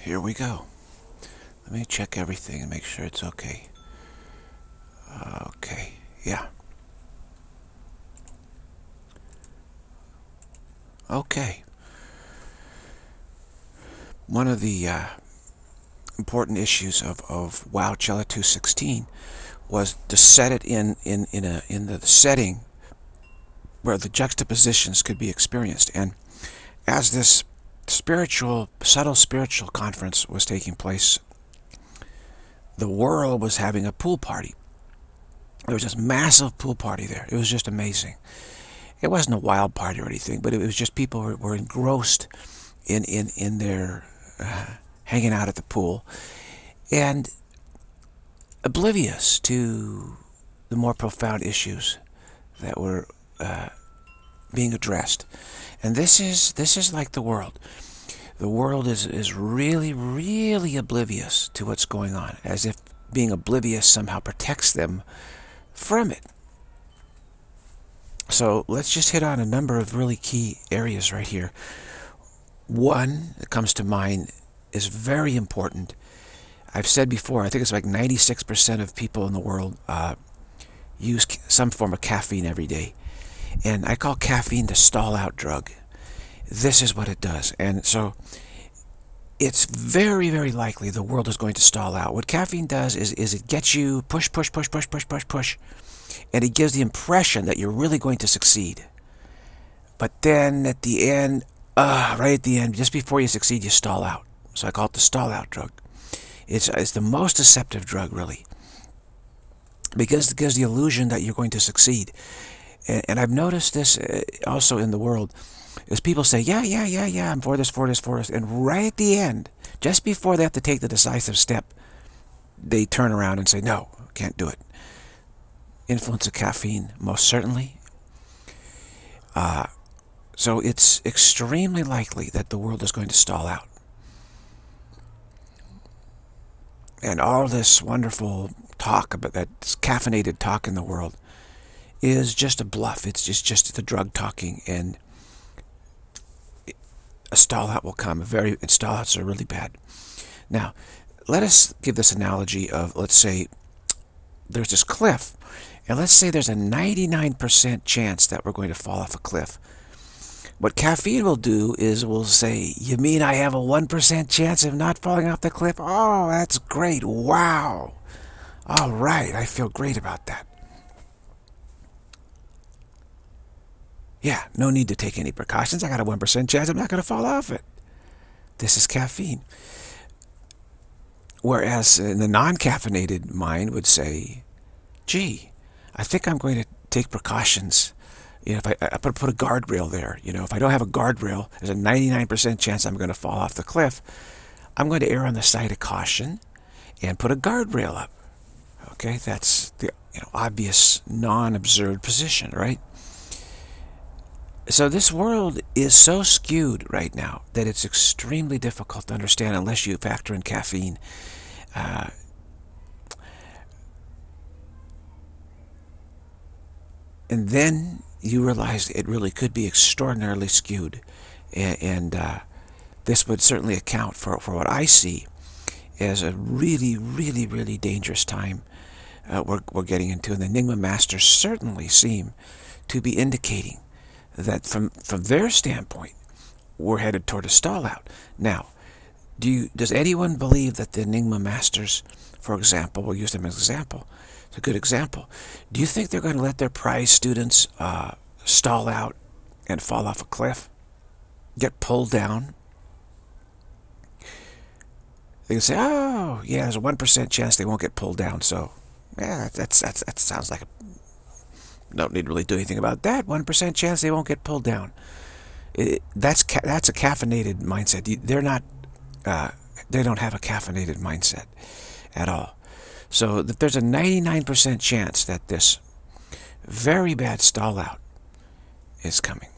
here we go. Let me check everything and make sure it's okay. Okay, yeah. Okay. One of the important issues of Wowchella 216 was to set it in the setting where the juxtapositions could be experienced. And as this subtle spiritual conference was taking place, the world was having a pool party. There was this massive pool party there. It was just amazing. It wasn't a wild party or anything, but it was just people were engrossed in their hanging out at the pool and oblivious to the more profound issues that were being addressed. And this is like the world. The world is really, really oblivious to what's going on, as if being oblivious somehow protects them from it. So let's just hit on a number of really key areas right here. One that comes to mind is very important. I've said before, I think it's like 96% of people in the world use some form of caffeine every day. And I call caffeine the stall-out drug. This is what it does. And so it's very, very likely the world is going to stall out. What caffeine does is it gets you push, and it gives the impression that you're really going to succeed. But then at the end, right at the end, just before you succeed, you stall out. So I call it the stall-out drug. It's the most deceptive drug, really, because it gives the illusion that you're going to succeed. And I've noticed this also in the world, is people say, yeah, I'm for this. And right at the end, just before they have to take the decisive step, they turn around and say, no, can't do it. Influence of caffeine, most certainly. So it's extremely likely that the world is going to stall out. And all this wonderful talk about that caffeinated talk in the world is just a bluff. It's just the drug talking, and a stall out will come. Stall outs are really bad. Now, let us give this analogy of, let's say there's this cliff, and let's say there's a 99% chance that we're going to fall off a cliff. What caffeine will do is will say, you mean I have a 1% chance of not falling off the cliff? Oh, that's great. Wow. All right, I feel great about that. Yeah, no need to take any precautions. I got a 1% chance I'm not going to fall off it. This is caffeine. Whereas the non-caffeinated mind would say, gee, I think I'm going to take precautions. You know, if I put a guardrail there, if I don't have a guardrail, there's a 99% chance I'm going to fall off the cliff. I'm going to err on the side of caution and put a guardrail up. Okay, that's the obvious non-observed position, right? So this world is so skewed right now that it's extremely difficult to understand unless you factor in caffeine. And then you realize it really could be extraordinarily skewed. And this would certainly account for what I see as a really, really, really dangerous time we're getting into. And the Enigma Masters certainly seem to be indicating that from their standpoint, we're headed toward a stall out. Now, does anyone believe that the Enigma Masters, for example, we'll use them as an example, it's a good example, do you think they're going to let their prize students stall out and fall off a cliff, get pulled down? They can say, oh, yeah, there's a 1% chance they won't get pulled down, so yeah, that sounds like don't need to really do anything about that. 1% chance they won't get pulled down. That's a caffeinated mindset. They're not. They don't have a caffeinated mindset at all. So that there's a 99% chance that this very bad stall out is coming.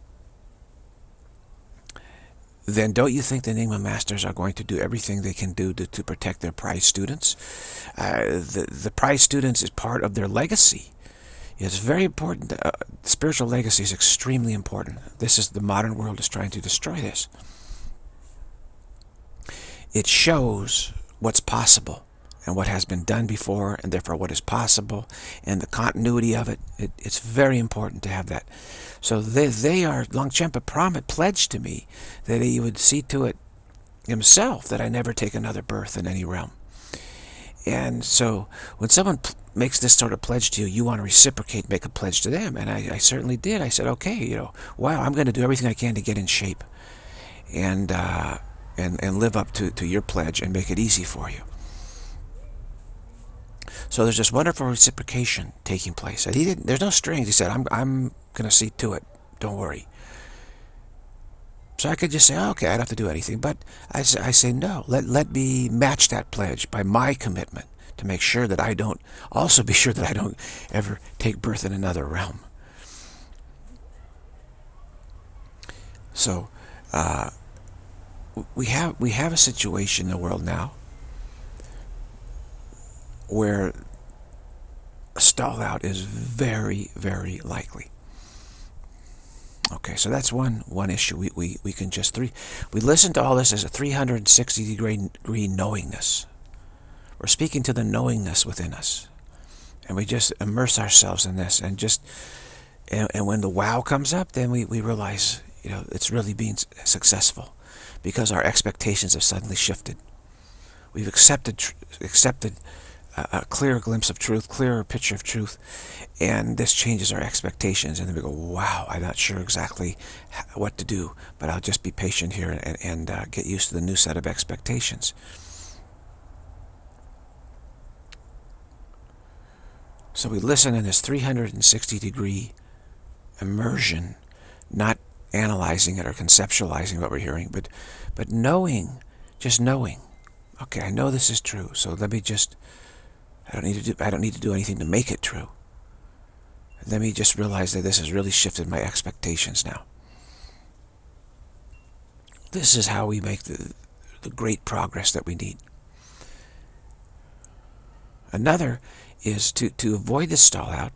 Then don't you think the Enigma Masters are going to do everything they can do to protect their prize students? The prize students is part of their legacy. It's very important. Spiritual legacy is extremely important. The modern world is trying to destroy this. it shows what's possible and what has been done before, and therefore what is possible, and the continuity of it. It's very important to have that. So they are, Longchenpa pledged to me that he would see to it himself that I never take another birth in any realm. And so when someone makes this sort of pledge to you, you want to reciprocate, make a pledge to them. And I certainly did. I said, okay, wow, I'm going to do everything I can to get in shape and live up to your pledge and make it easy for you. So there's this wonderful reciprocation taking place. And there's no strings. He said, I'm going to see to it. Don't worry. So I could just say, oh, okay, I don't have to do anything. But I say, no, let me match that pledge by my commitment to make sure that I don't, also be sure that I don't ever take birth in another realm. So we have a situation in the world now where a stall out is very, very likely. Okay, so that's one issue. We can just we listen to all this as a 360-degree knowingness. We're speaking to the knowingness within us, and we just immerse ourselves in this, and when the wow comes up, then we realize it's really being successful, because our expectations have suddenly shifted. We've accepted a clearer glimpse of truth, clearer picture of truth, and this changes our expectations, and then we go, wow, I'm not sure exactly what to do, but I'll just be patient here and get used to the new set of expectations. So we listen in this 360-degree immersion, not analyzing it or conceptualizing what we're hearing, but knowing, just knowing. Okay, I know this is true, so let me just, I don't need to do anything to make it true. Let me just realize that this has really shifted my expectations now. This is how we make the great progress that we need. Another is to avoid this stall out.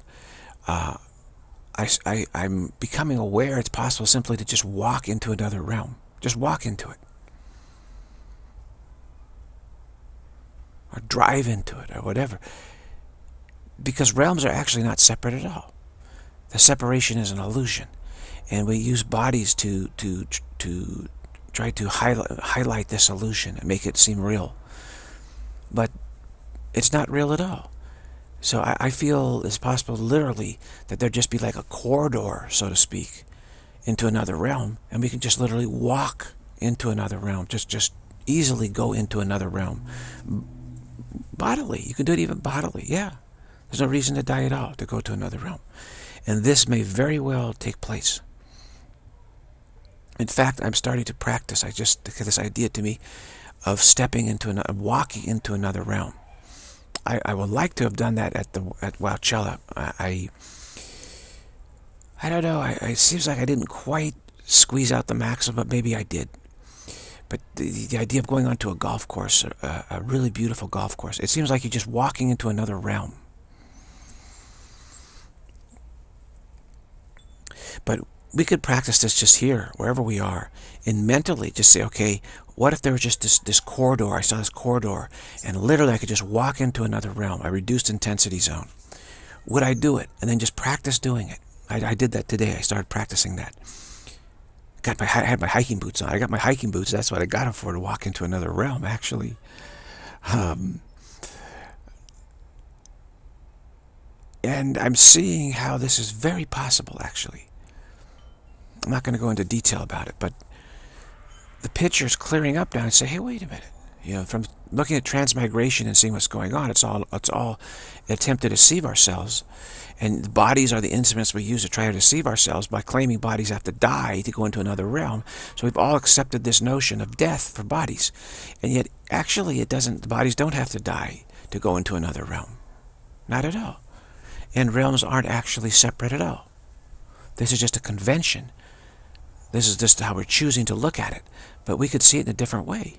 I'm becoming aware it's possible simply to just walk into another realm. Just walk into it. Or drive into it, or whatever. Because realms are actually not separate at all. The separation is an illusion. And we use bodies to try to highlight this illusion and make it seem real. But it's not real at all. So I feel it's possible literally that there'd just be like a corridor, so to speak, into another realm, and we can just literally walk into another realm, just easily go into another realm. Bodily, you can do it even bodily, yeah. There's no reason to die at all to go to another realm. And this may very well take place. In fact, I'm starting to practice, I just get this idea to me of walking into another realm. I would like to have done that at Wowchella. I don't know. It seems like I didn't quite squeeze out the maximum, but maybe I did. But the idea of going onto a golf course, a really beautiful golf course, it seems like you're just walking into another realm. But we could practice this just here, wherever we are, and mentally just say, okay, what if there was just this corridor? I saw this corridor, and literally I could just walk into another realm, a reduced intensity zone. Would I do it? And then just practice doing it. I did that today. I started practicing that. I had my hiking boots on. I got my hiking boots. That's what I got them for, to walk into another realm, actually. And I'm seeing how this is very possible, actually. I'm not going to go into detail about it, but the picture is clearing up now and say, hey, wait a minute. From looking at transmigration and seeing what's going on, it's all an attempt to deceive ourselves. And the bodies are the instruments we use to try to deceive ourselves by claiming bodies have to die to go into another realm. So we've all accepted this notion of death for bodies. And yet, actually, it doesn't. The bodies don't have to die to go into another realm. Not at all. And realms aren't actually separate at all. This is just a convention. This is just how we're choosing to look at it. But we could see it in a different way.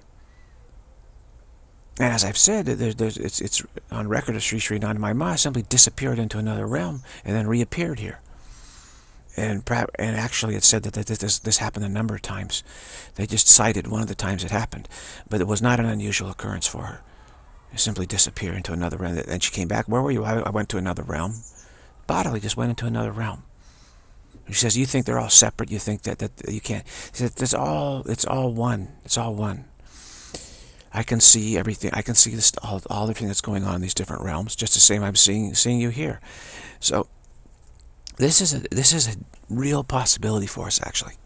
And as I've said, it's on record of Sri Sri Anandamayi Ma simply disappeared into another realm and then reappeared here. And actually, it said that this happened a number of times. They just cited one of the times it happened, but it was not an unusual occurrence for her. It simply disappear into another realm. And she came back. Where were you? I went to another realm. Bodily just went into another realm. She says, you think they're all separate. You think that you can't. She said, it's all one. It's all one. I can see everything. I can see this, all everything that's going on in these different realms, just the same I'm seeing you here. So this is a real possibility for us, actually.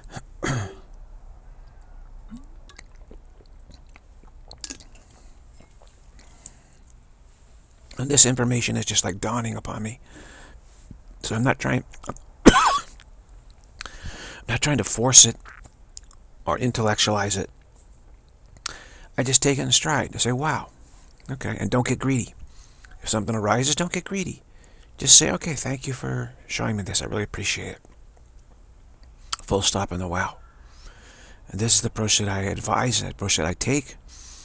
And this information is just like dawning upon me. So I'm not trying to force it or intellectualize it. I just take it in stride to say, wow, okay, and don't get greedy. If something arises, don't get greedy. Just say, okay, thank you for showing me this. I really appreciate it. Full stop in the wow. And this is the approach that I advise, the approach that I take.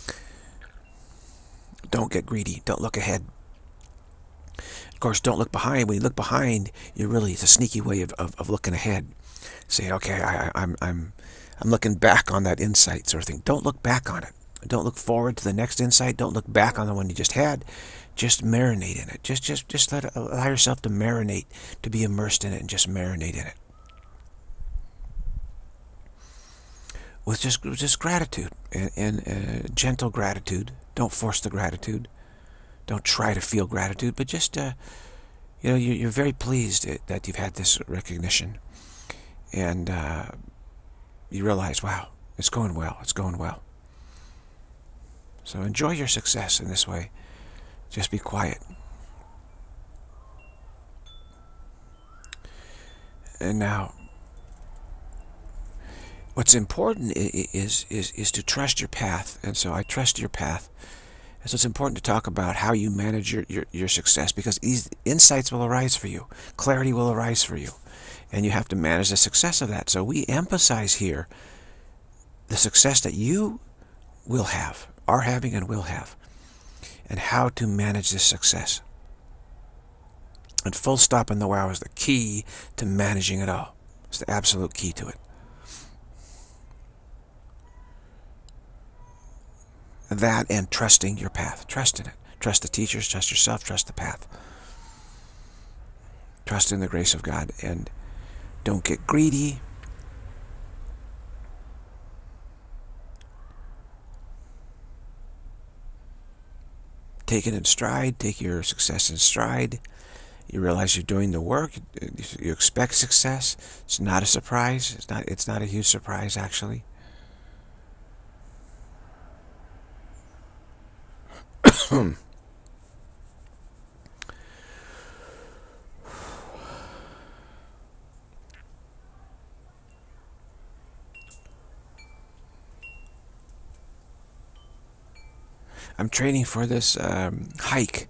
Don't get greedy. Don't look ahead. Of course, don't look behind. When you look behind, it's a sneaky way of looking ahead. Say, okay, I'm looking back on that insight sort of thing. Don't look back on it. Don't look forward to the next insight. Don't look back on the one you just had. Just marinate in it. Just allow yourself to marinate, to be immersed in it, and just marinate in it. With just gratitude and gentle gratitude. Don't force the gratitude. Don't try to feel gratitude, but just you're very pleased that you've had this recognition, and you realize, wow, it's going well. It's going well. So enjoy your success in this way. Just be quiet. And now, what's important is to trust your path. And so I trust your path. And so it's important to talk about how you manage your success, because these insights will arise for you. Clarity will arise for you. And you have to manage the success of that. So we emphasize here the success that you will have, are having and will have, and how to manage this success. And full stop in the wow is the key to managing it all. It's the absolute key to it. That and trusting your path. Trust in it. Trust the teachers, trust yourself, trust the path. Trust in the grace of God, and don't get greedy. Take it in stride. Take your success in stride. You realize you're doing the work. You expect success. It's not a surprise. It's not a huge surprise, actually. I'm training for this hike,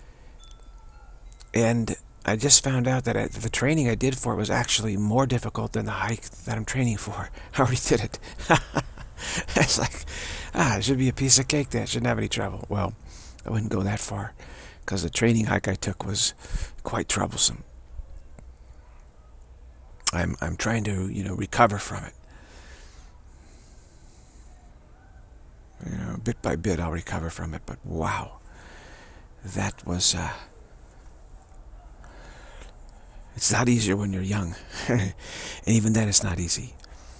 and I just found out that the training I did for it was actually more difficult than the hike that I'm training for. I already did it. It's like, it should be a piece of cake then. Shouldn't have any trouble. Well, I wouldn't go that far, because the training hike I took was quite troublesome. I'm trying to recover from it. Bit by bit I'll recover from it. But wow, that was it's not easier when you're young. And even then it's not easy.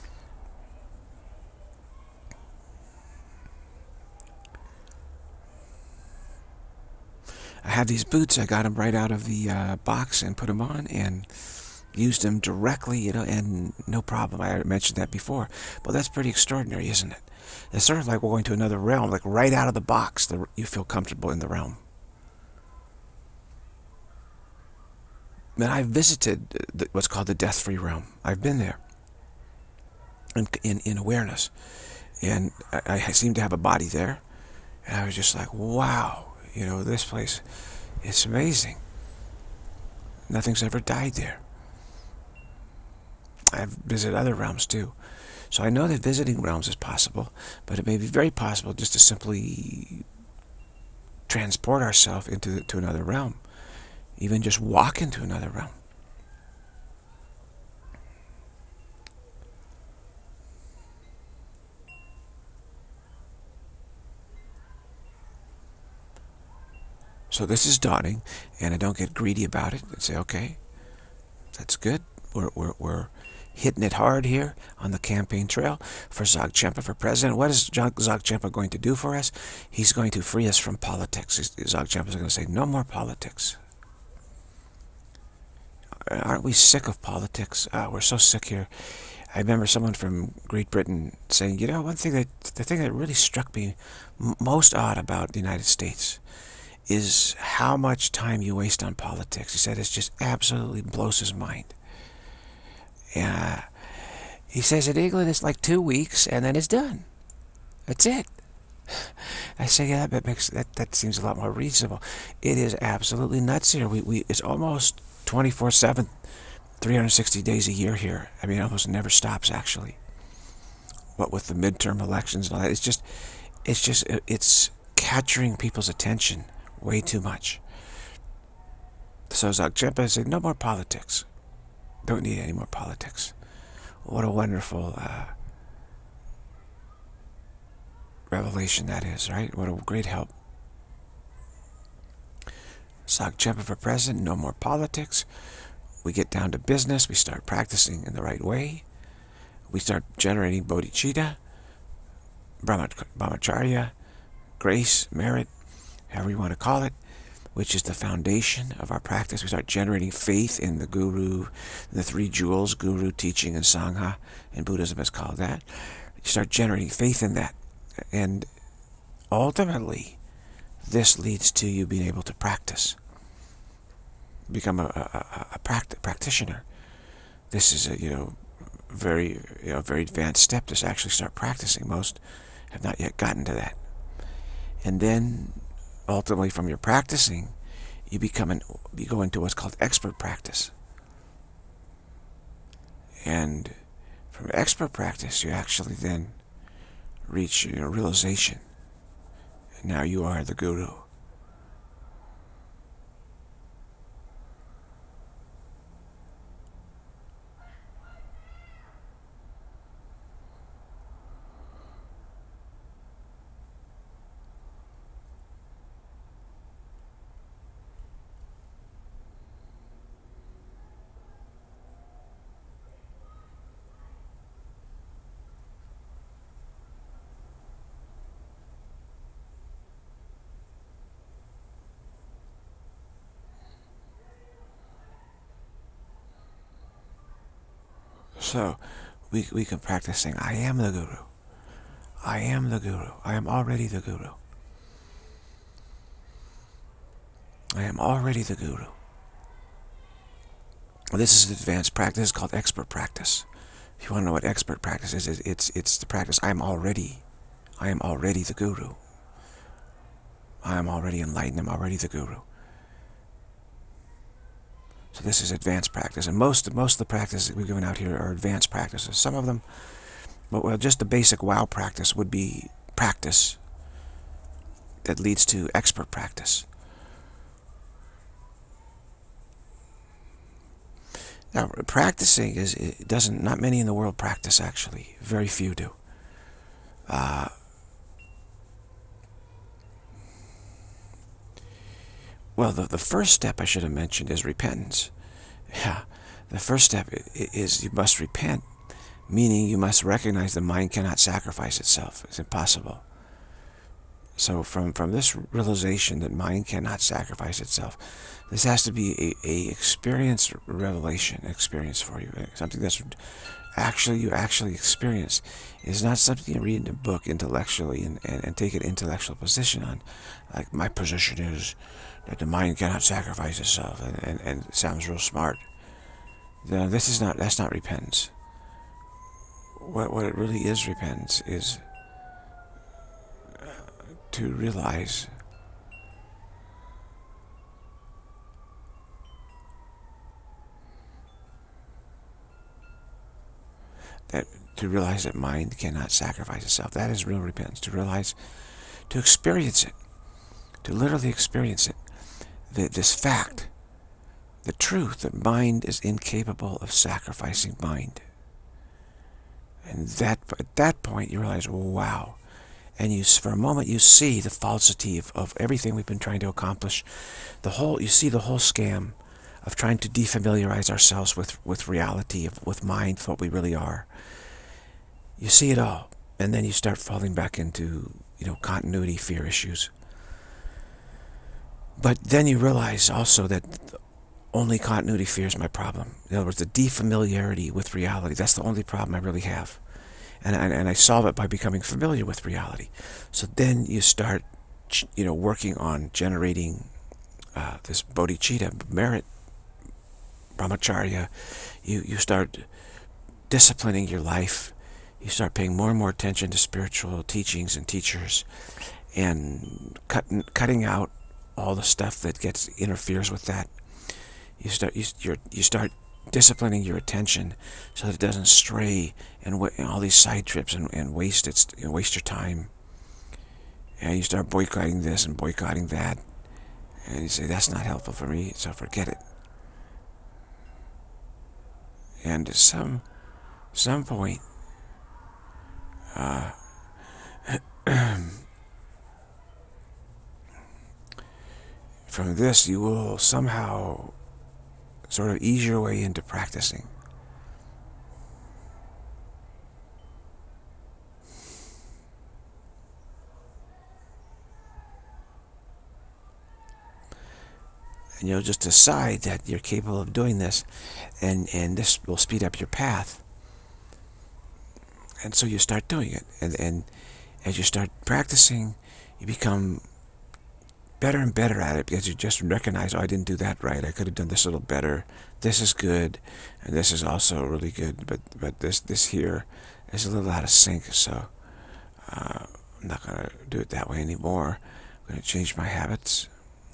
I have these boots. I got them right out of the box and put them on and used them directly, and no problem. I mentioned that before. But that's pretty extraordinary, isn't it? It's sort of like we're going to another realm, like right out of the box, you feel comfortable in the realm. And I visited what's called the death-free realm. I've been there in awareness. And I seem to have a body there. And I was just like, wow, this place, it's amazing. Nothing's ever died there. I've visited other realms too. So I know that visiting realms is possible, but it may be very possible just to simply transport ourselves into another realm. Even just walk into another realm. So this is dawning, and I don't get greedy about it and say, okay, that's good. We're hitting it hard here on the campaign trail for Dzogchen for president. What is Dzogchen going to do for us? He's going to free us from politics. Dzogchen is going to say, no more politics. Aren't we sick of politics? We're so sick here. I remember someone from Great Britain saying, you know, the thing that really struck me most odd about the United States is how much time you waste on politics. He said it just absolutely blows his mind. He says in England it's like 2 weeks and then it's done. That's it. I say, yeah, that seems a lot more reasonable. It is absolutely nuts here. It's almost 24/7, 360 days a year here. I mean, it almost never stops, actually. What with the midterm elections and all that, it's capturing people's attention way too much. So Dzogchen said, no more politics. Don't need any more politics. What a wonderful revelation that is, right? What a great help. Dzogchen for president, no more politics. We get down to business. We start practicing in the right way. We start generating bodhicitta, brahmacharya, grace, merit, however you want to call it, which is the foundation of our practice. We start generating faith in the Guru, the three jewels, Guru, teaching, and Sangha, and Buddhism is called that. You start generating faith in that, and ultimately, this leads to you being able to practice, become a practitioner. This is a very advanced step to actually start practicing. Most have not yet gotten to that, and then ultimately, from your practicing, you go into what's called expert practice. And from expert practice, you actually then reach your realization. And now you are the Guru. So we can practice saying, I am the Guru. I am the Guru. I am already the Guru. I am already the Guru. This is advanced practice. It's called expert practice. If you want to know what expert practice is, it's the practice. I am already the Guru. I am already enlightened. I'm already the Guru. So this is advanced practice, and most of the practices we've given out here are advanced practices. Some of them, well, just the basic wow practice would be practice that leads to expert practice. Now, practicing not many in the world practice, actually. Very few do. Well, the first step I should have mentioned is repentance. Yeah, the first step is you must repent, meaning you must recognize the mind cannot sacrifice itself. It's impossible. So from this realization that mind cannot sacrifice itself, this has to be a experience revelation, experience for you, something that's you actually experience. It's not something you read in a book intellectually and take an intellectual position on. Like, my position is that the mind cannot sacrifice itself, and it sounds real smart. That's not repentance. What it really is, repentance, is to realize that mind cannot sacrifice itself. That is real repentance. To experience it, to literally experience it. This fact, the truth that mind is incapable of sacrificing mind. And at that point you realize, wow, and for a moment you see the falsity of everything we've been trying to accomplish. You see the whole scam of trying to defamiliarize ourselves with reality, with mind, what we really are. You see it all, and then you start falling back into, continuity fear issues. But then you realize also that only continuity fear is my problem. In other words, the defamiliarity with reality, that's the only problem I really have. And I solve it by becoming familiar with reality. So then you start, working on generating this bodhicitta, merit, brahmacharya. You start disciplining your life. You start paying more and more attention to spiritual teachings and teachers, and cutting out all the stuff that interferes with that. You start disciplining your attention so that it doesn't stray and all these side trips and waste your time. And you start boycotting this and boycotting that, and you say, that's not helpful for me, so forget it. And at some point, from this, you will somehow sort of ease your way into practicing. And you'll just decide that you're capable of doing this, and this will speed up your path. And so you start doing it, and as you start practicing, you become better and better at it, because you just recognize, oh, I didn't do that right, I could have done this a little better, this is good, and this is also really good, but this here is a little out of sync, so I'm not going to do it that way anymore. I'm going to change my habits.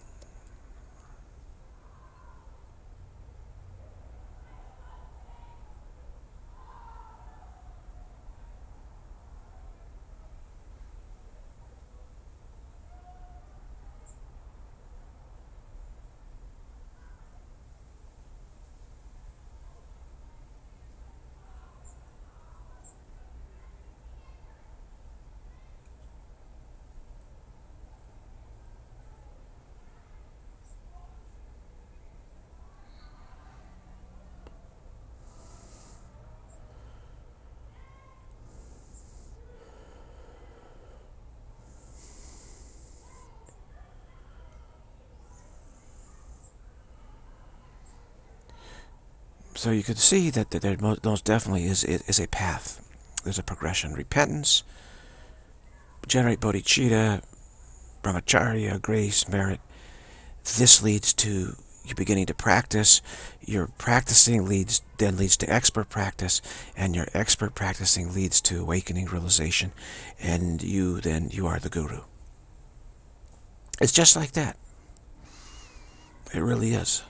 So you could see that there most definitely is a path. There's a progression. Repentance, generate bodhicitta, brahmacharya, grace, merit. This leads to you beginning to practice. Your practicing then leads to expert practice, and your expert practicing leads to awakening, realization, and you are the guru. It's just like that. It really is.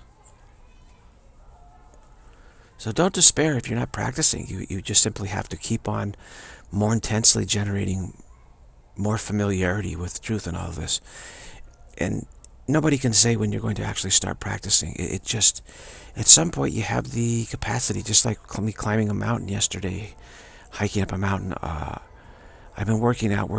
So don't despair if you're not practicing. You just simply have to keep on more intensely generating more familiarity with truth and all of this. And nobody can say when you're going to actually start practicing. It just, at some point you have the capacity, just like me climbing a mountain yesterday, hiking up a mountain. I've been working out,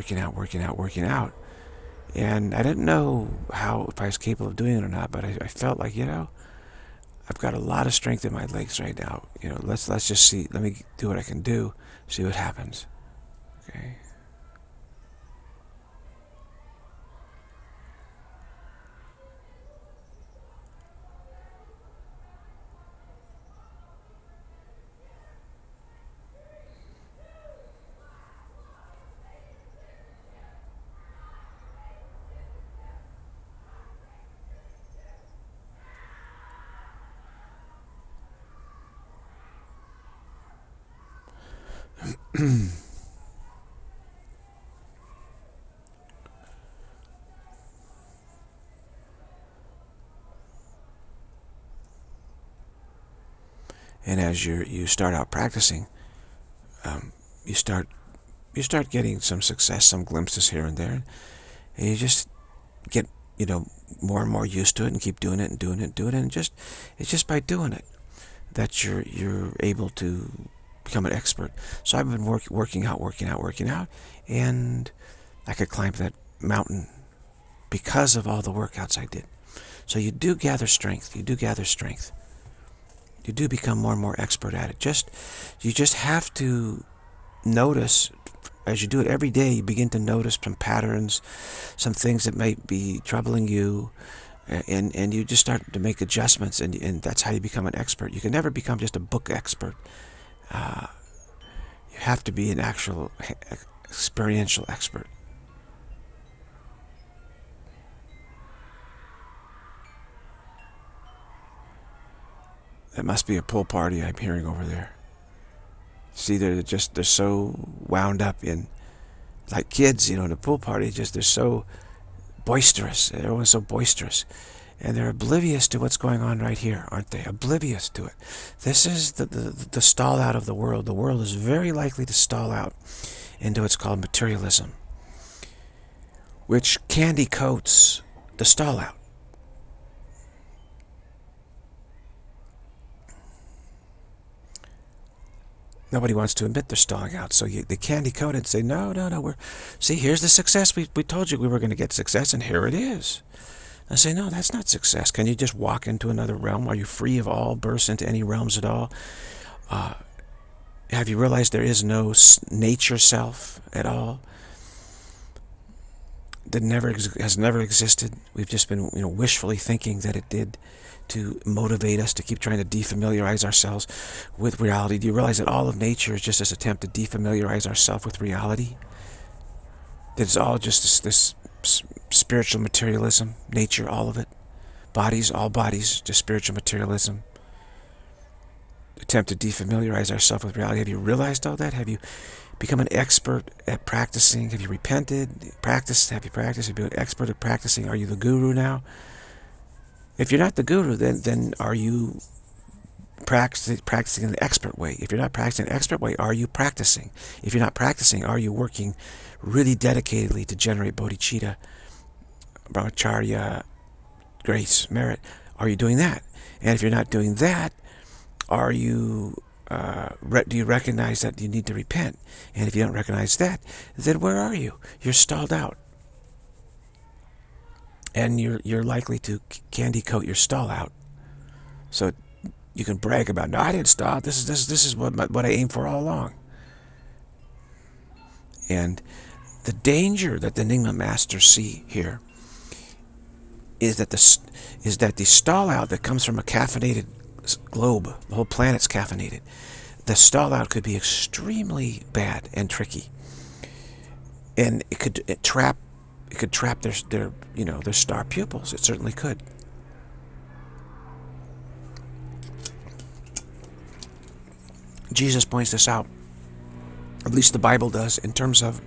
and I didn't know if I was capable of doing it or not, but I felt like, I've got a lot of strength in my legs right now. Let's just see. Let me do what I can do. See what happens. Okay. And as you start out practicing, you start getting some success, some glimpses here and there, and you just get more and more used to it, and keep doing it and doing it and doing it, and it's just by doing it that you're able to become an expert. So I've been working out, and I could climb that mountain because of all the workouts I did. So you do gather strength. You do gather strength. You do become more and more expert at it. You just have to notice, as you do it every day, you begin to notice some patterns, some things that might be troubling you, and you just start to make adjustments, and that's how you become an expert. You can never become just a book expert. You have to be an actual experiential expert. That must be a pool party I'm hearing over there. See, they're so wound up in, like kids, the pool party, they're so boisterous. Everyone's so boisterous. And they're oblivious to what's going on right here, aren't they? Oblivious to it. This is the stall out of the world. The world is very likely to stall out into what's called materialism, which candy coats the stall out. Nobody wants to admit they're stalling out, so they candy coat it and say, no, see, here's the success. We told you we were going to get success, and here it is. I say, no, that's not success. Can you just walk into another realm? Are you free of all births into any realms at all? Have you realized there is no nature self at all? That has never existed. We've just been wishfully thinking that it did, to motivate us to keep trying to defamiliarize ourselves with reality. Do you realize that all of nature is just this attempt to defamiliarize ourselves with reality? That it's all just this spiritual materialism, nature, all of it. All bodies, just spiritual materialism. Attempt to defamiliarize ourselves with reality. Have you realized all that? Have you become an expert at practicing? Have you repented? Have you practiced? Have you been an expert at practicing? Are you the guru now? If you're not the guru, then are you practicing in the expert way? If you're not practicing in the expert way, are you practicing? If you're not practicing, are you working really dedicatedly to generate bodhicitta, brahmacharya, grace, merit? Are you doing that? And if you're not doing that, are you do you recognize that you need to repent? And if you don't recognize that, then where are you? You're stalled out. And you're likely to candy coat your stall out, so you can brag about, no, I didn't stall. This is what I aimed for all along. And the danger that the Nyingma masters see here is that the stall out that comes from a caffeinated globe, the whole planet's caffeinated. The stall out could be extremely bad and tricky, and it could trap their star pupils. It certainly could. Jesus points this out, at least the Bible does, in terms of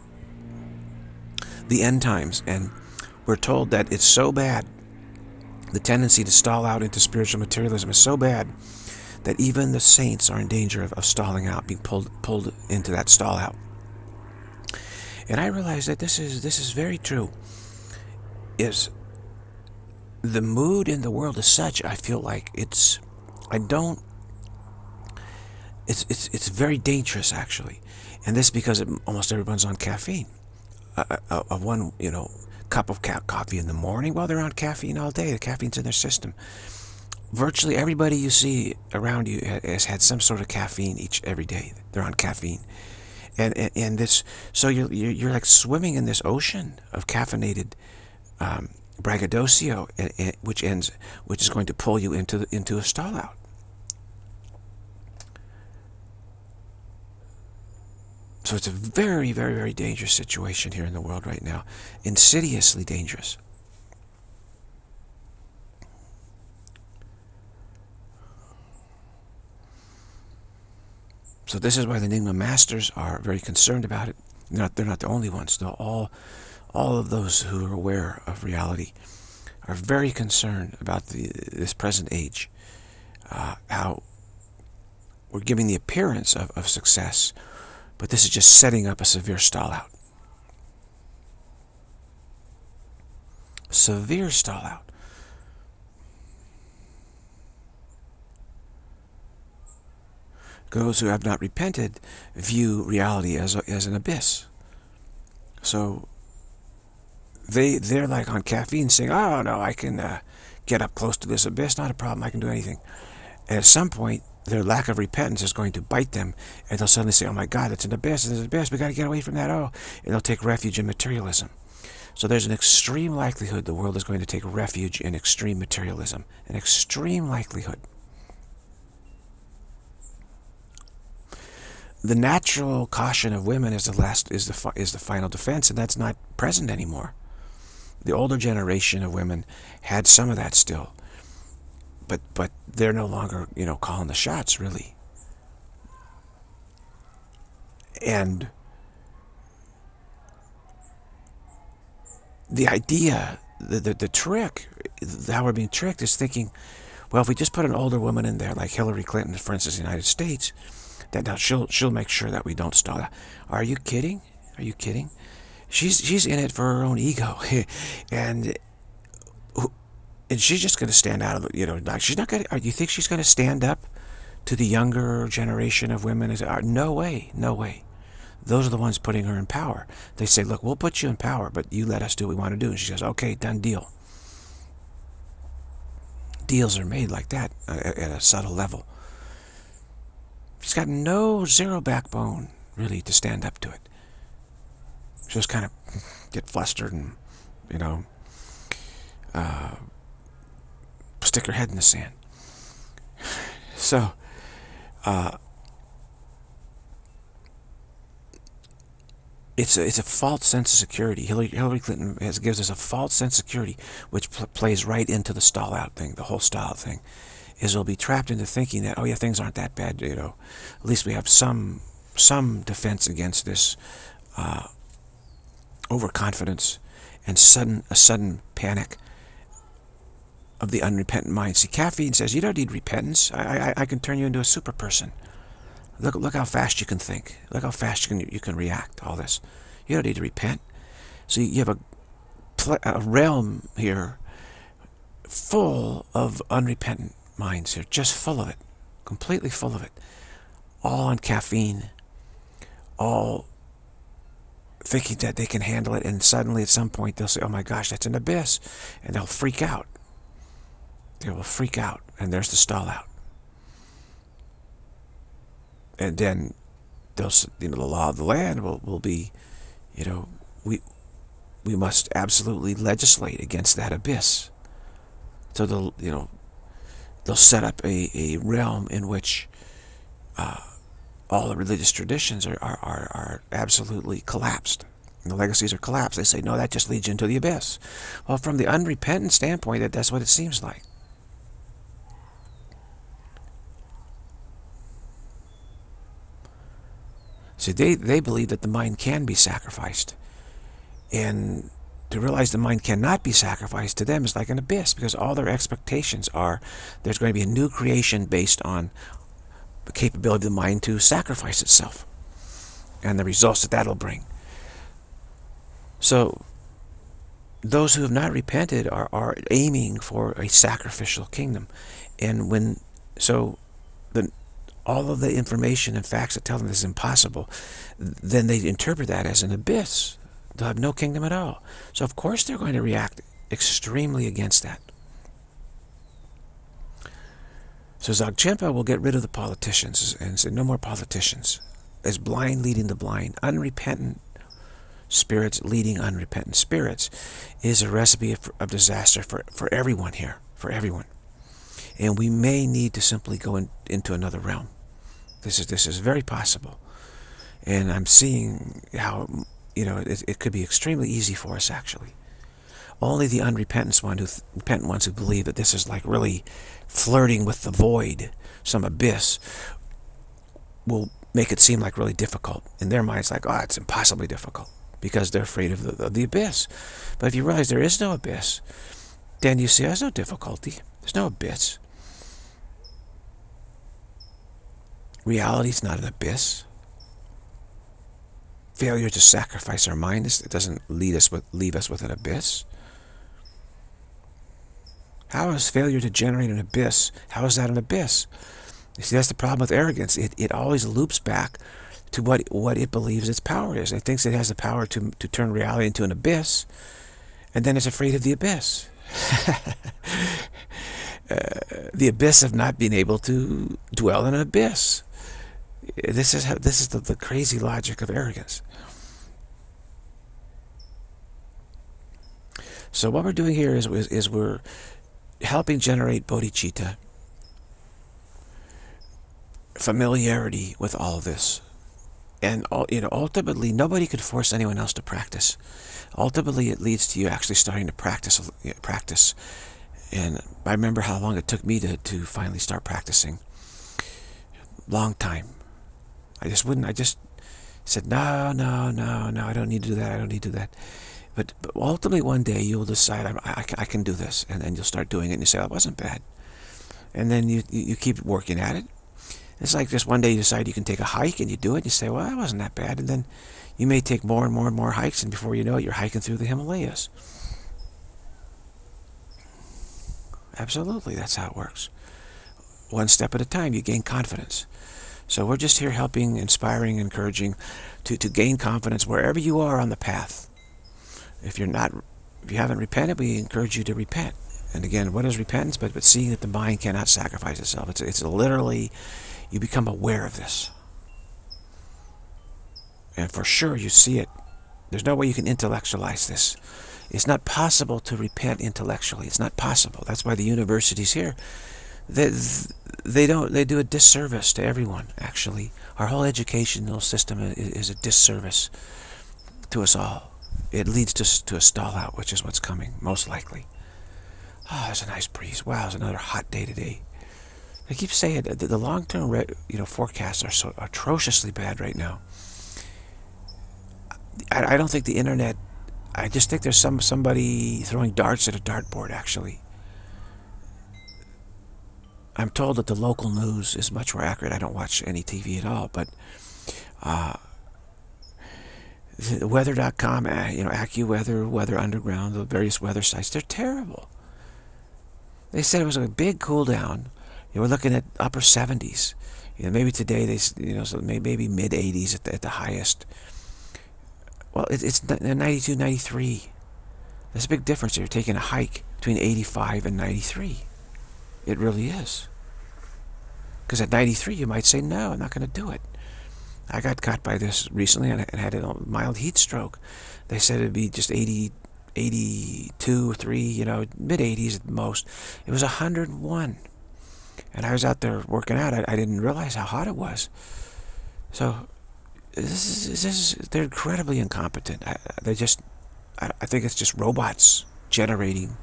the end times, and we're told that it's so bad, the tendency to stall out into spiritual materialism is so bad that even the saints are in danger of stalling out, being pulled into that stall out. And I realize that this is very true. Is the mood in the world is such, I feel like it's very dangerous, actually. And this because almost everyone's on caffeine. Of one, cup of coffee in the morning. Well, they're on caffeine all day. The caffeine's in their system. Virtually everybody you see around you has had some sort of caffeine every day. They're on caffeine. And this, so you're like swimming in this ocean of caffeinated braggadocio, which is going to pull you into a stall out. So it's a very, very, very dangerous situation here in the world right now. Insidiously dangerous. So this is why the Nyingma masters are very concerned about it. They're not the only ones. All of those who are aware of reality are very concerned about this present age. How we're giving the appearance of success, but this is just setting up a severe stall out. Severe stall out. those who have not repented view reality as an abyss. So they're like on caffeine saying, oh no, I can get up close to this abyss, not a problem, I can do anything. And at some point, their lack of repentance is going to bite them, and they'll suddenly say, oh my God, it's an abyss, it's an abyss, we got to get away from that, oh. And they'll take refuge in materialism. So there's an extreme likelihood the world is going to take refuge in extreme materialism. An extreme likelihood. The natural caution of women is the final defense, and that's not present anymore. The older generation of women had some of that still, but they're no longer, calling the shots, really. And the idea, the trick, how we're being tricked is thinking, well, if we just put an older woman in there, like Hillary Clinton, for instance, in the United States, that now she'll make sure that we don't stall that. Are you kidding? Are you kidding? She's in it for her own ego, and she's just going to stand out of it. She's not going to. You think she's going to stand up to the younger generation of women? No way, no way. Those are the ones putting her in power. They say, look, we'll put you in power, but you let us do what we want to do. And she says, okay, done deal. Deals are made like that at a subtle level. She's got zero backbone, really, to stand up to it. She'll just kind of get flustered and, stick her head in the sand. So, it's a false sense of security. Hillary Clinton gives us a false sense of security, which plays right into the stall out thing, the whole stall out thing. Is we'll be trapped into thinking that, oh yeah, things aren't that bad, at least we have some defense against this overconfidence and a sudden panic of the unrepentant mind. See, caffeine says you don't need repentance. I can turn you into a super person. Look how fast you can think. Look how fast you can react to all this. You don't need to repent. So you have a realm here full of unrepentant minds here, just full of it, completely full of it, all on caffeine, all thinking that they can handle it, and suddenly at some point they'll say, oh my gosh, that's an abyss, and they'll freak out. They will freak out, and there's the stall out. And then they'll, the law of the land will be, we must absolutely legislate against that abyss. So they'll set up a realm in which all the religious traditions are absolutely collapsed. And the legacies are collapsed. They say, no, that just leads you into the abyss. Well, from the unrepentant standpoint, that's what it seems like. So they believe that the mind can be sacrificed. And to realize the mind cannot be sacrificed to them is like an abyss, because all their expectations are there's going to be a new creation based on the capability of the mind to sacrifice itself and the results that'll bring. So those who have not repented are aiming for a sacrificial kingdom. And all of the information and facts that tell them this is impossible, then they interpret that as an abyss. They'll have no kingdom at all. So of course they're going to react extremely against that. So Dzogchen will get rid of the politicians and say, no more politicians. As blind leading the blind, unrepentant spirits leading unrepentant spirits is a recipe of disaster for everyone here, for everyone. And we may need to simply go into another realm. This is very possible. And I'm seeing how, it could be extremely easy for us, actually. Only the unrepentant ones who believe that this is like really flirting with the void, some abyss, will make it seem like really difficult. In their minds, like, oh, it's impossibly difficult, because they're afraid of the abyss. But if you realize there is no abyss, then you see there's no difficulty. There's no abyss. Reality is not an abyss. Failure to sacrifice our mind, it doesn't leave us with an abyss. How is failure to generate an abyss? How is that an abyss? You see, that's the problem with arrogance. It always loops back to what it believes its power is. It thinks it has the power to turn reality into an abyss, and then it's afraid of the abyss. The abyss of not being able to dwell in an abyss. This is the crazy logic of arrogance. So what we're doing here is we're helping generate bodhicitta, familiarity with all of this. And ultimately, nobody could force anyone else to practice. Ultimately, it leads to you actually starting to practice. And I remember how long it took me to finally start practicing. Long time. I just said, no, I don't need to do that, I don't need to do that. But ultimately one day you'll decide, I can do this, and then you'll start doing it, and you say, oh, it wasn't bad. And then you keep working at it. It's like just one day you decide you can take a hike, and you do it, and you say, well, it wasn't that bad. And then you may take more and more and more hikes, and before you know it, you're hiking through the Himalayas. Absolutely, that's how it works. One step at a time, you gain confidence. So we're just here helping, inspiring, encouraging to gain confidence wherever you are on the path. If you haven't repented, we encourage you to repent. And again, what is repentance? But seeing that the mind cannot sacrifice itself. It's literally, you become aware of this. And for sure you see it. There's no way you can intellectualize this. It's not possible to repent intellectually. It's not possible. That's why the universities here, they do a disservice to everyone, actually. Our whole educational system is a disservice to us all. It leads to a stall out, which is what's coming, most likely. Oh, there's a nice breeze. Wow, it's another hot day today. I keep saying the long-term forecasts are so atrociously bad right now. I don't think the internet, I just think there's somebody throwing darts at a dartboard, actually. I'm told that the local news is much more accurate. I don't watch any TV at all, but weather.com, AccuWeather, Weather Underground, the various weather sites, they're terrible. They said it was a big cool down. We're looking at upper 70s. Maybe today so maybe mid 80s at the highest. Well, it's 92, 93. There's a big difference. You're taking a hike between 85 and 93. It really is. Because at 93, you might say, no, I'm not going to do it. I got caught by this recently and had a mild heat stroke. They said it'd be just 80, 82 or 3, mid 80s at most. It was 101. And I was out there working out. I didn't realize how hot it was. So they're incredibly incompetent. I think it's just robots generating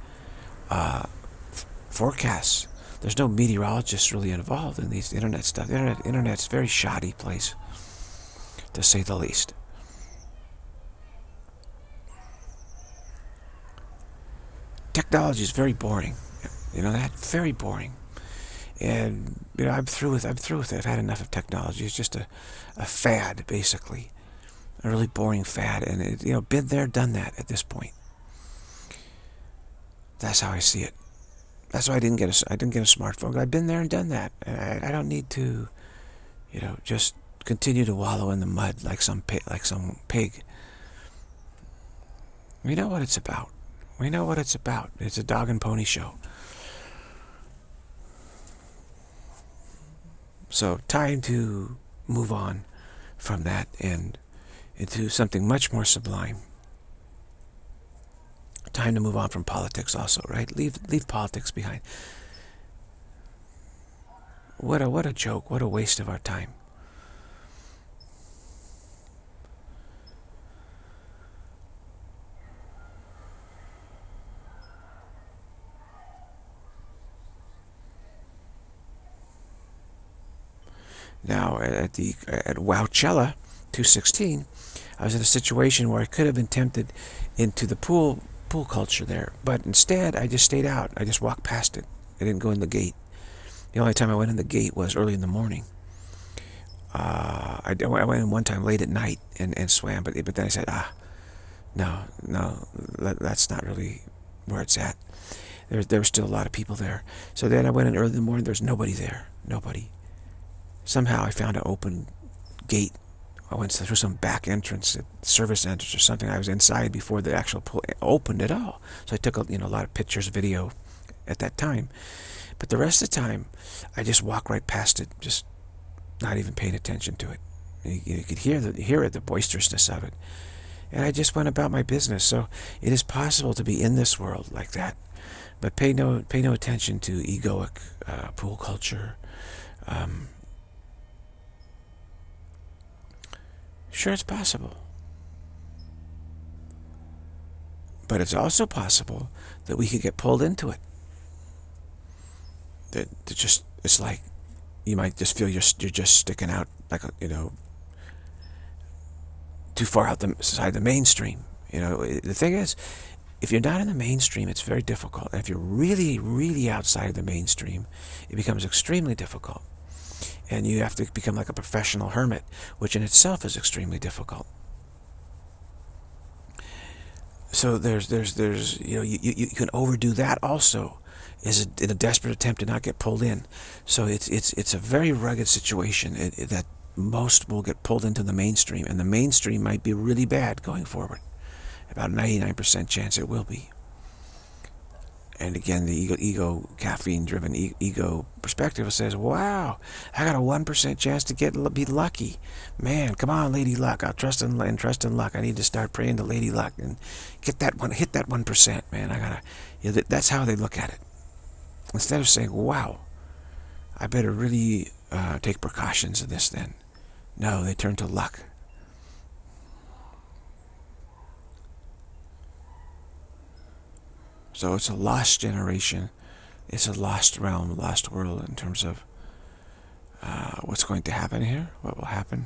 forecasts. There's no meteorologists really involved in these internet stuff. Internet's a very shoddy place, to say the least. Technology is very boring. You know that? Very boring. And I'm through with it. I've had enough of technology. It's just a fad, basically, a really boring fad. And been there, done that at this point. That's how I see it. That's why I didn't get a smartphone. I've been there and done that. I don't need to, just continue to wallow in the mud like some pig. We know what it's about. We know what it's about. It's a dog and pony show. So time to move on from that and into something much more sublime. Time to move on from politics also, right? Leave politics behind. What a joke. What a waste of our time. Now, at Wowchella 216, I was in a situation where I could have been tempted into the pool culture there, but instead I just stayed out. I just walked past it. I didn't go in the gate. The only time I went in the gate was early in the morning. I went in one time late at night and swam, but then I said, no, that's not really where it's at. There were still a lot of people there. So then I went in early in the morning. There's nobody there. Nobody. Somehow I found an open gate. I went through some back entrance, service entrance or something. I was inside before the actual pool opened at all. So I took a lot of pictures, video at that time. But the rest of the time, I just walked right past it, just not even paying attention to it. You could hear the boisterousness of it. And I just went about my business. So it is possible to be in this world like that. But pay no attention to egoic pool culture. Sure, it's possible. But it's also possible that we could get pulled into it. That it's like you might just feel you're just sticking out like too far outside the mainstream. The thing is, if you're not in the mainstream, it's very difficult. And if you're really, really outside the mainstream, it becomes extremely difficult. And you have to become like a professional hermit, which in itself is extremely difficult. So there's you can overdo that also, in a desperate attempt to not get pulled in. So it's a very rugged situation that most will get pulled into the mainstream, and the mainstream might be really bad going forward. About 99% chance it will be. And again, the ego caffeine-driven ego perspective says, "Wow, I got a 1% chance to be lucky. Man, come on, Lady Luck. I'll trust in luck. I need to start praying to Lady Luck and hit that 1%. Man, I gotta." That's how they look at it. Instead of saying, "Wow, I better really take precautions of this." Then, no, they turn to luck. So it's a lost generation. It's a lost realm, lost world in terms of what's going to happen here, what will happen.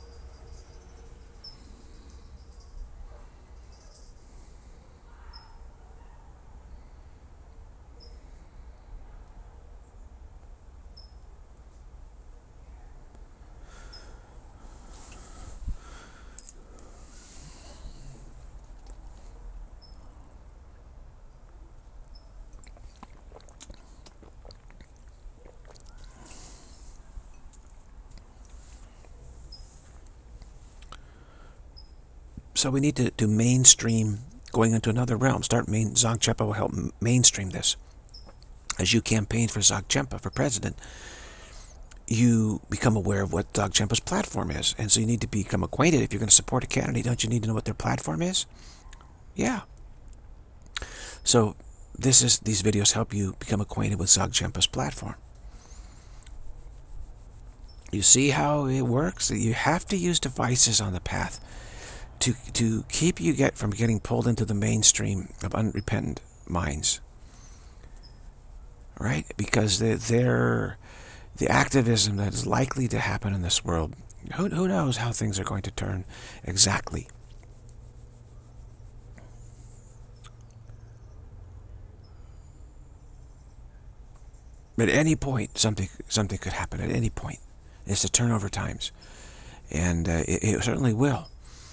So we need to mainstream going into another realm. Dzogchen will help mainstream this. As you campaign for Dzogchen for president, you become aware of what Dzogchenpa's platform is. And so you need to become acquainted. If you're going to support a candidate, don't you need to know what their platform is? Yeah. So these videos help you become acquainted with Dzogchenpa's platform. You see how it works? You have to use devices on the path to keep you from getting pulled into the mainstream of unrepentant minds, right? Because the activism that is likely to happen in this world, who knows how things are going to turn exactly. At any point, something could happen. At any point, it's the turnover times, and it certainly will.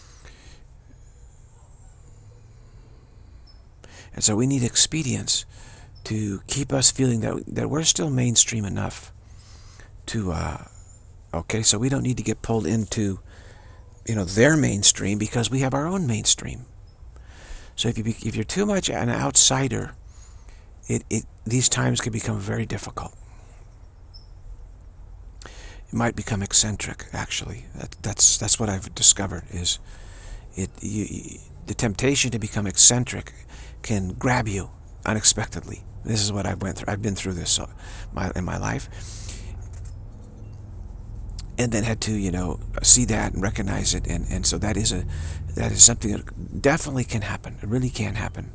And so we need expedients to keep us feeling that we're still mainstream enough to, okay, so we don't need to get pulled into, their mainstream because we have our own mainstream. So if you're too much an outsider, these times can become very difficult. It might become eccentric, actually. That's what I've discovered is the temptation to become eccentric can grab you unexpectedly. This is what I've been through this in my life, and then had to see that and recognize it, and so that is something that definitely can happen. It really can happen,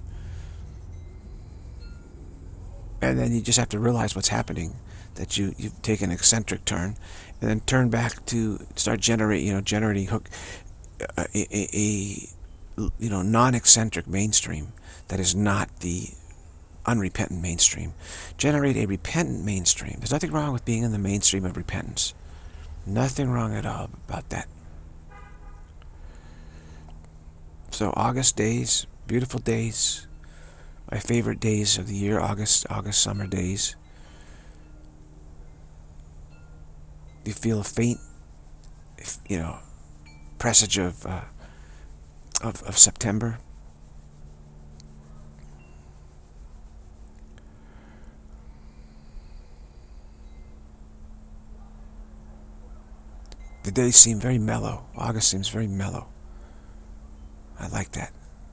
and then you just have to realize what's happening, that you've taken an eccentric turn, and then turn back to start generating a non-eccentric mainstream that is not the unrepentant mainstream. Generate a repentant mainstream. There's nothing wrong with being in the mainstream of repentance. Nothing wrong at all about that. So August days, beautiful days, my favorite days of the year, August summer days. you feel a faint, presage of September? The days seem very mellow. August seems very mellow. I like that.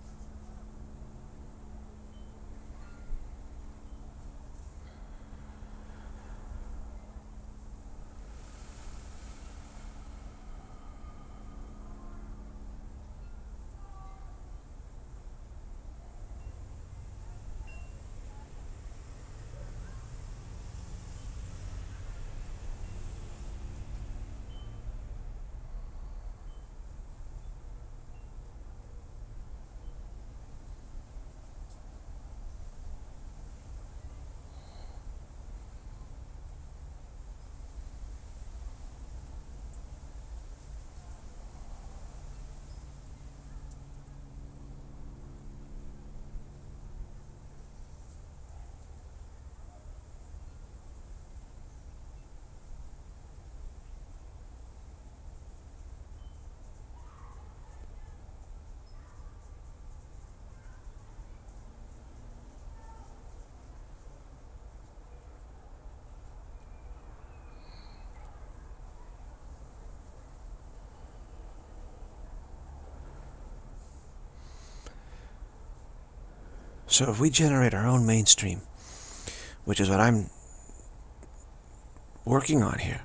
So if we generate our own mainstream, which is what I'm working on here,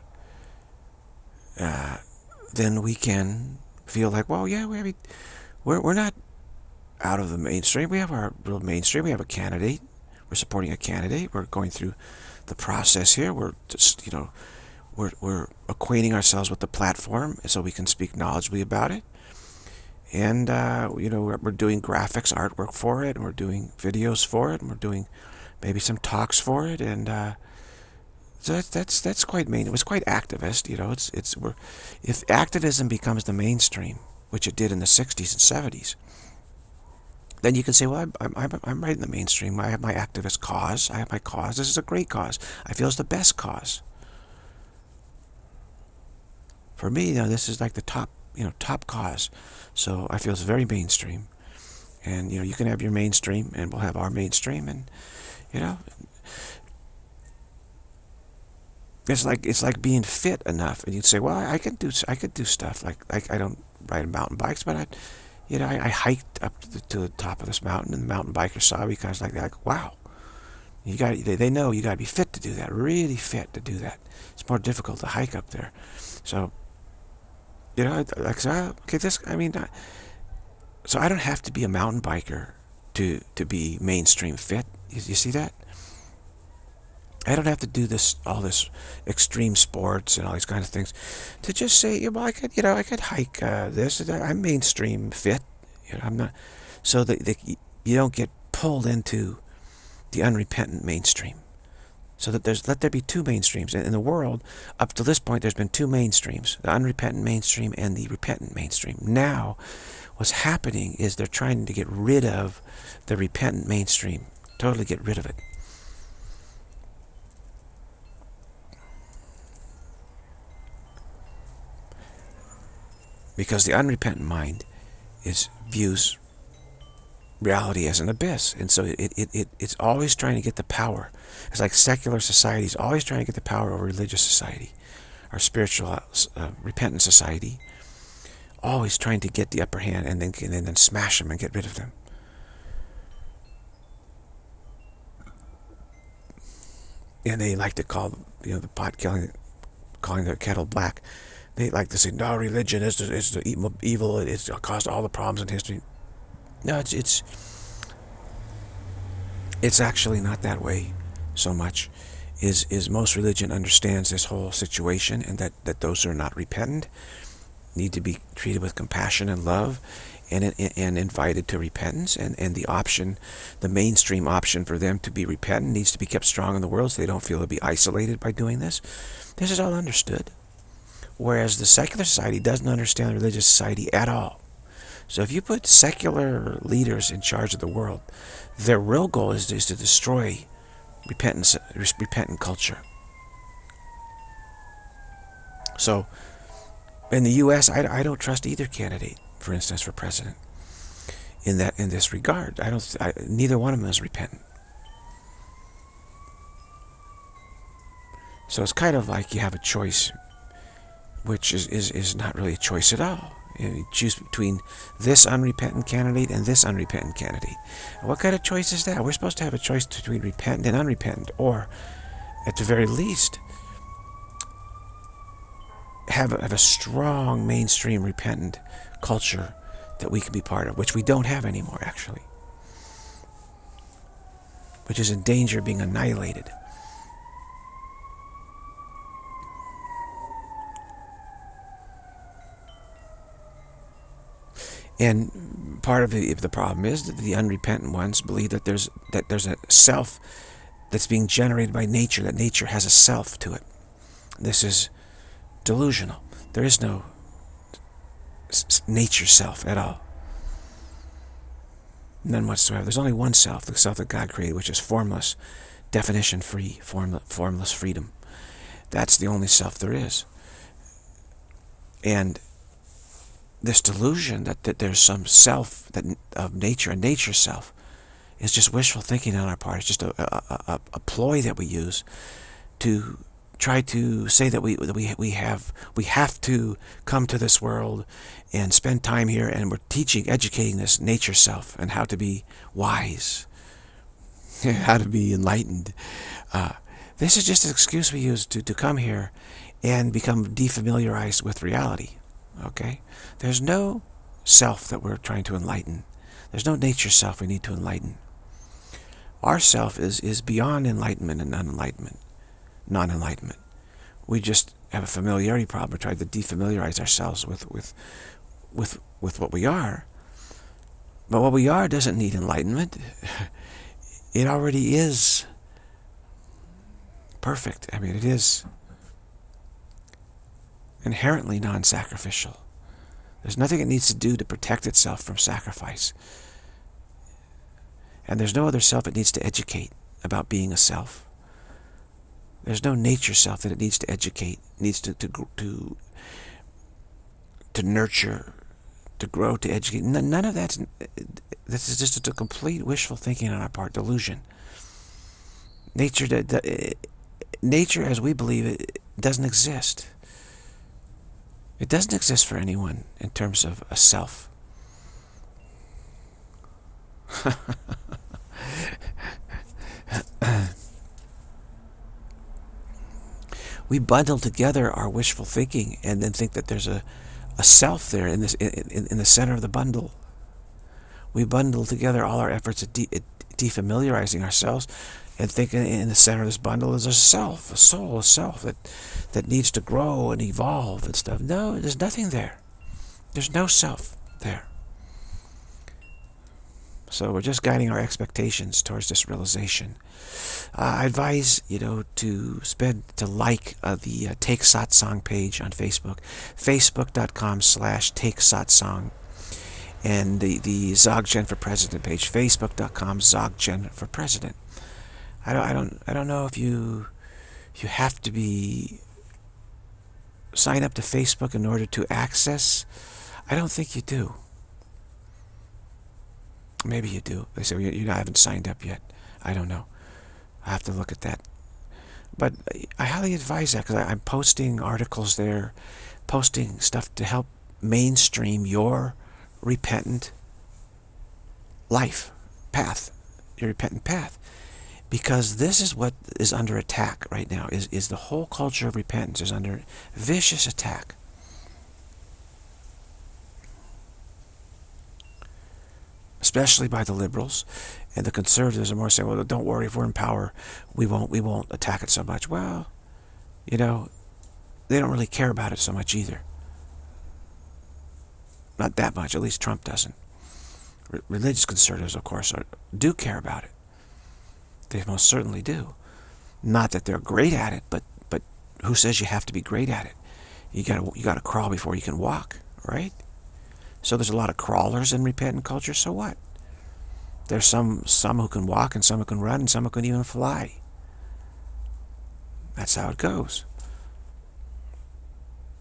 then we can feel like, well, yeah, we're not out of the mainstream. We have our real mainstream. We have a candidate. We're supporting a candidate. We're going through the process here. We're just, we're acquainting ourselves with the platform so we can speak knowledgeably about it. And, we're doing graphics, artwork for it, and we're doing videos for it, and we're doing maybe some talks for it, and so that's quite main. It was quite activist, if activism becomes the mainstream, which it did in the '60s and '70s, then you can say, well, I'm right in the mainstream. I have my activist cause. I have my cause. This is a great cause. I feel it's the best cause. For me, this is like the top cause. So I feel it's very mainstream. And, you can have your mainstream, and we'll have our mainstream, and, it's like being fit enough. And you'd say, well, I could do stuff like I don't ride mountain bikes, but I hiked up to the top of this mountain, and the mountain bikers saw me kind of like, wow, they know you got to be fit to do that, really fit to do that. It's more difficult to hike up there. So, okay, so I don't have to be a mountain biker to be mainstream fit. You see that? I don't have to do all this extreme sports and all these kind of things to just say, well, I could hike this. I'm mainstream fit. I'm not, so that you don't get pulled into the unrepentant mainstream. So that let there be two mainstreams. In the world, up to this point, there's been two mainstreams: the unrepentant mainstream and the repentant mainstream. Now, what's happening is they're trying to get rid of the repentant mainstream, totally get rid of it. Because the unrepentant mind views reality as an abyss, and so it's always trying to get the power. It's like secular society is always trying to get the power over religious society, or spiritual repentant society, always trying to get the upper hand, and then smash them and get rid of them. And they like to call the pot calling the kettle black. They like to say, no, religion is the evil. It's caused all the problems in history. No, it's actually not that way so much. Is most religion understands this whole situation, and that those who are not repentant need to be treated with compassion and love, and invited to repentance, and the mainstream option for them to be repentant needs to be kept strong in the world so they don't feel to be isolated by doing this. This is all understood. Whereas the secular society doesn't understand religious society at all. So if you put secular leaders in charge of the world, their real goal is to destroy repentant culture. So in the U.S., I don't trust either candidate, for instance, for president. In this regard, neither one of them is repentant. So it's kind of like you have a choice, which is not really a choice at all. You choose between this unrepentant candidate and this unrepentant candidate. What kind of choice is that? We're supposed to have a choice between repentant and unrepentant, or at the very least, have a strong mainstream repentant culture that we can be part of, which we don't have anymore, actually, which is in danger of being annihilated. And part of the problem is that the unrepentant ones believe that there's a self that's being generated by nature, that nature has a self to it. This is delusional. There is no nature self at all. None whatsoever. There's only one self, the self that God created, which is formless, definition-free, formless freedom. That's the only self there is. And this delusion that there's some self of nature, a nature self, is just wishful thinking on our part. It's just a ploy that we use to try to say that we have to come to this world and spend time here, and we're educating this nature self and how to be wise, how to be enlightened. This is just an excuse we use to come here and become defamiliarized with reality. Okay? There's no self that we're trying to enlighten. There's no nature self we need to enlighten. Our self is beyond enlightenment and non-enlightenment. We just have a familiarity problem. We're trying to defamiliarize ourselves with what we are. But what we are doesn't need enlightenment. It already is perfect. I mean, it is inherently non-sacrificial. There's nothing it needs to do to protect itself from sacrifice. And there's no other self it needs to educate about being a self. There's no nature self that it needs to educate, needs to nurture, to grow, to educate. None of that's... This is just a complete wishful thinking on our part, delusion. Nature as we believe it doesn't exist. It doesn't exist for anyone in terms of a self. We bundle together our wishful thinking and then think that there's a self there in the center of the bundle. We bundle together all our efforts at defamiliarizing ourselves and thinking in the center of this bundle is a self, a soul, a self that needs to grow and evolve and stuff. No, there's nothing there. There's no self there. So we're just guiding our expectations towards this realization. I advise, to like the Take Satsang page on Facebook, facebook.com/Take Satsang, and the Dzogchen for President page, facebook.com Dzogchen for President. I don't know if you have to sign up to Facebook in order to access. I don't think you do. Maybe you do. They say you haven't signed up yet. I don't know. I have to look at that. But I highly advise that, because I'm posting articles there, posting stuff to help mainstream your repentant life path, your repentant path. Because this is what is under attack right now, is the whole culture of repentance is under vicious attack. Especially by the liberals, and the conservatives are more saying, well, don't worry, if we're in power, we won't attack it so much. Well, they don't really care about it so much either. Not that much, at least Trump doesn't. Religious conservatives, of course, do care about it. They most certainly do. Not that they're great at it, but who says you have to be great at it? You gotta crawl before you can walk, right? So there's a lot of crawlers in repentant culture, so what? There's some who can walk, and some who can run, and some who can even fly. That's how it goes.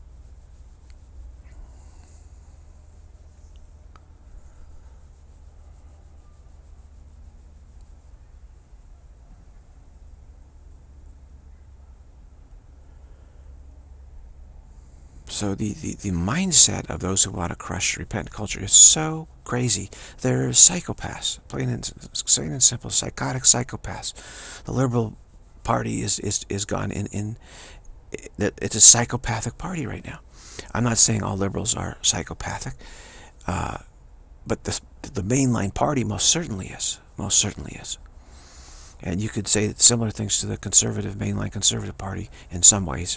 So the mindset of those who want to crush repentant culture is so crazy. They're psychopaths, plain and simple, psychotic psychopaths. The Liberal Party is gone in it's a psychopathic party right now. I'm not saying all liberals are psychopathic, but the mainline party most certainly is. Most certainly is. And you could say similar things to the conservative, mainline conservative party in some ways.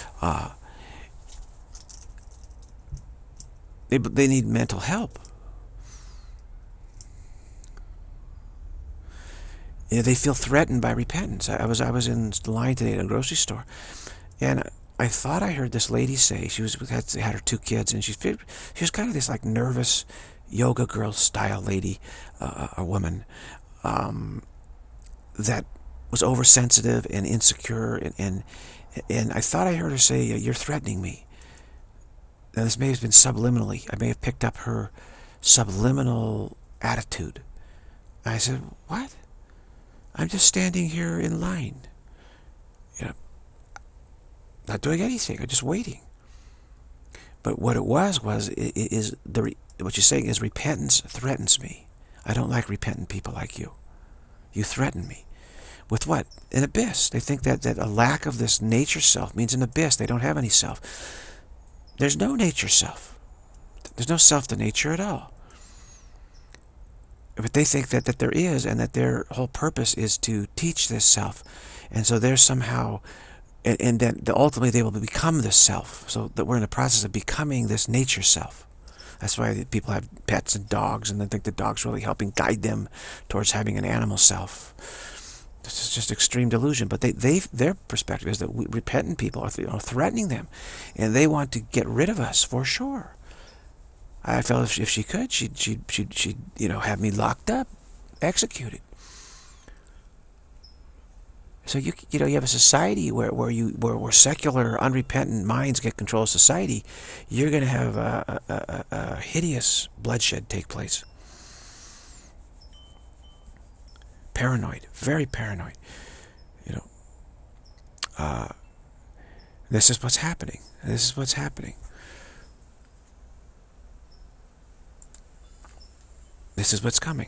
They need mental help. They feel threatened by repentance. I was in the line today at a grocery store, and I thought I heard this lady say, she had her 2 kids, and she was kind of this like nervous yoga girl style lady, a woman, that was oversensitive and insecure, and I thought I heard her say, "You're threatening me." Now this may have been subliminally. I may have picked up her subliminal attitude. I said, "What? I'm just standing here in line. You know, not doing anything. I'm just waiting." But what it was what you're saying is repentance threatens me. I don't like repentant people like you. You threaten me. With what? An abyss. They think that a lack of this nature self means an abyss. They don't have any self. There's no nature self. There's no self to nature at all. But they think that there is, and that their whole purpose is to teach this self. And so they're somehow, and then ultimately they will become this self. So that we're in the process of becoming this nature self. That's why people have pets and dogs, and they think the dog's really helping guide them towards having an animal self. This is just extreme delusion. But their perspective is that repentant people are threatening them, and they want to get rid of us for sure. I felt if she could, she'd have me locked up, executed. So you have a society where secular, unrepentant minds get control of society. You're going to have a hideous bloodshed take place. Paranoid, very paranoid. This is what's happening. This is what's happening. This is what's coming.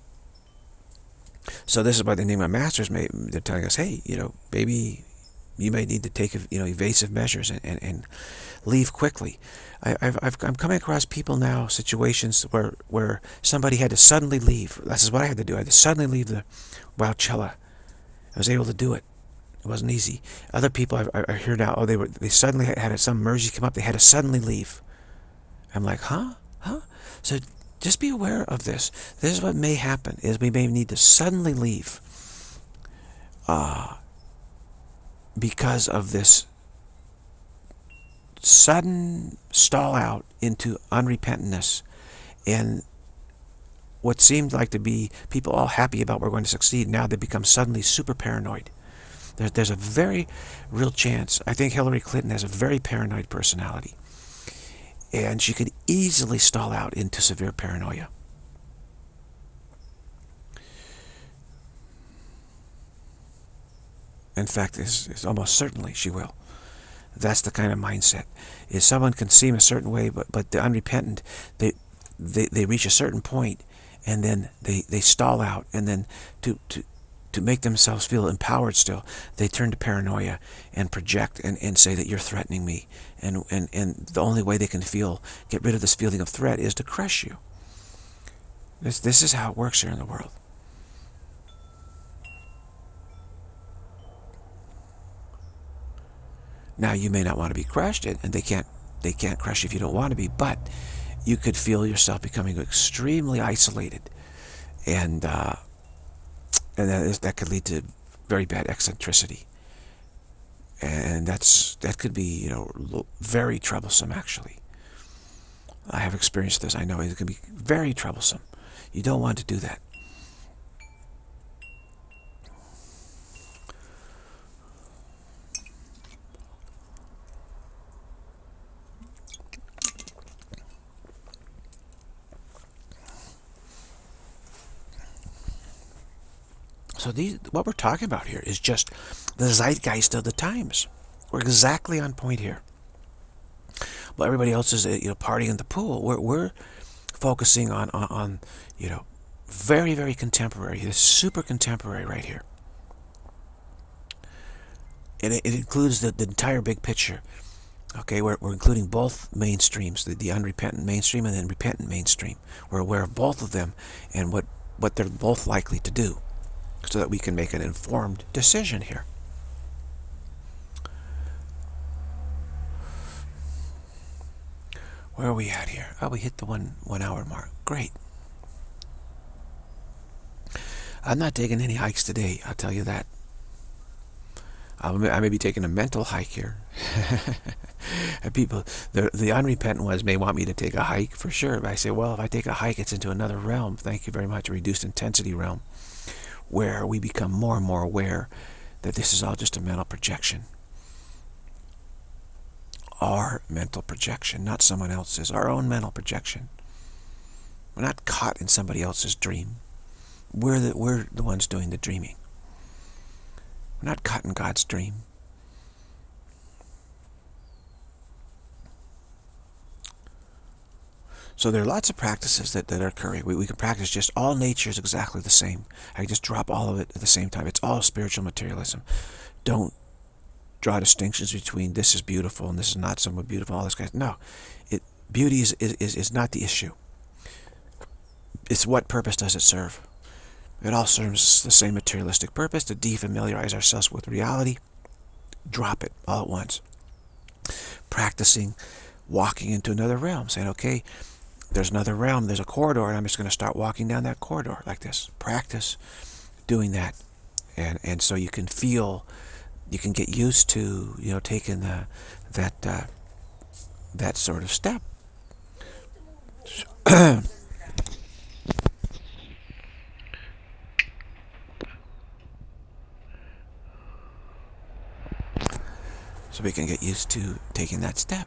So this is why the Enigma Masters they're telling us, hey, baby, you may need to take evasive measures and leave quickly. I'm coming across people now, situations where somebody had to suddenly leave. This is what I had to do. I had to suddenly leave the Wowchella. I was able to do it. It wasn't easy. Other people I hear now, they suddenly had some emergency come up. They had to suddenly leave. I'm like, huh? So just be aware of this. This is what may happen, is we may need to suddenly leave because of this sudden stall out into unrepentantness, and what seemed like to be people all happy about we're going to succeed, now they become suddenly super paranoid. There's a very real chance. I think Hillary Clinton has a very paranoid personality, and she could easily stall out into severe paranoia. In fact, it's almost certainly she will. That's the kind of mindset. Is someone can seem a certain way, but the unrepentant, they reach a certain point, and then they stall out, and then to make themselves feel empowered still, they turn to paranoia and project and say that you're threatening me. And the only way they can get rid of this feeling of threat is to crush you. This is how it works here in the world. Now you may not want to be crushed, and they can't crush you if you don't want to be, but you could feel yourself becoming extremely isolated, and that could lead to very bad eccentricity, and that could be very troublesome. Actually, I have experienced this. I know it can be very troublesome. You don't want to do that. So what we're talking about here is just the zeitgeist of the times. We're exactly on point here. Well, everybody else is partying in the pool. We're focusing on very, very contemporary. It's super contemporary right here. And it includes the entire big picture. Okay, we're including both mainstreams, the unrepentant mainstream and then repentant mainstream. We're aware of both of them and what they're both likely to do, so that we can make an informed decision here. Where are we at here? Oh, we hit the one hour mark. Great. I'm not taking any hikes today, I'll tell you that. I may be taking a mental hike here. And people, the unrepentant ones may want me to take a hike for sure. But I say, well, if I take a hike, it's into another realm. Thank you very much, a reduced intensity realm, where we become more and more aware that this is all just a mental projection. Our mental projection, not someone else's. Our own mental projection. We're not caught in somebody else's dream. We're the ones doing the dreaming. We're not caught in God's dream. So there are lots of practices that are occurring. We can practice just all nature is exactly the same. I just drop all of it at the same time. It's all spiritual materialism. Don't draw distinctions between this is beautiful and this is not somewhat beautiful, all this kind of, no. Beauty is not the issue. It's what purpose does it serve. It all serves the same materialistic purpose, to defamiliarize ourselves with reality. Drop it all at once. Practicing walking into another realm, saying, okay, there's another realm, there's a corridor, and I'm just going to start walking down that corridor like this. Practice doing that. And so you can feel, you can get used to, taking that sort of step. So we can get used to taking that step.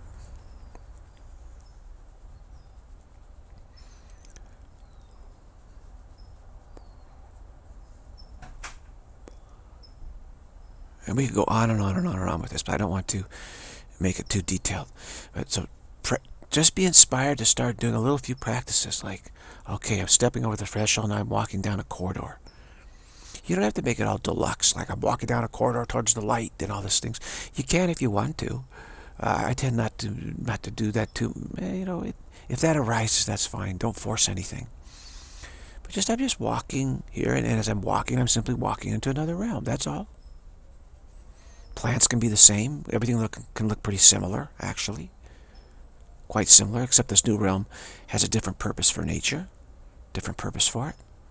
And we could go on and on and on and on with this, but I don't want to make it too detailed. But so just be inspired to start doing a little few practices, like, okay, I'm stepping over the threshold and I'm walking down a corridor. You don't have to make it all deluxe, like I'm walking down a corridor towards the light and all these things. You can if you want to. I tend not to do that too. If that arises, that's fine. Don't force anything. But I'm just walking here, and as I'm walking, I'm simply walking into another realm. That's all. Plants can be the same. Everything can look pretty similar, actually. Quite similar, except this new realm has a different purpose for nature. Different purpose for it.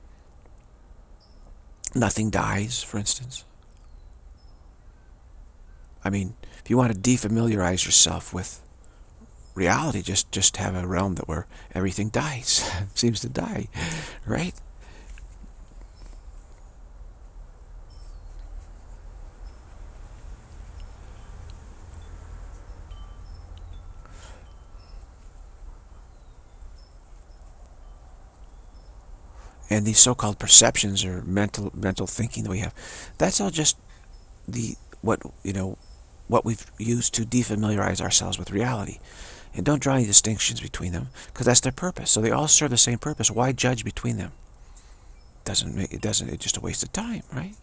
Nothing dies, for instance. I mean, if you want to defamiliarize yourself with reality, just have a realm where everything dies. Seems to die, right? And these so-called perceptions or mental thinking that we have, that's all just what we've used to defamiliarize ourselves with reality. And don't draw any distinctions between them, because that's their purpose. So they all serve the same purpose. Why judge between them? It's just a waste of time, right?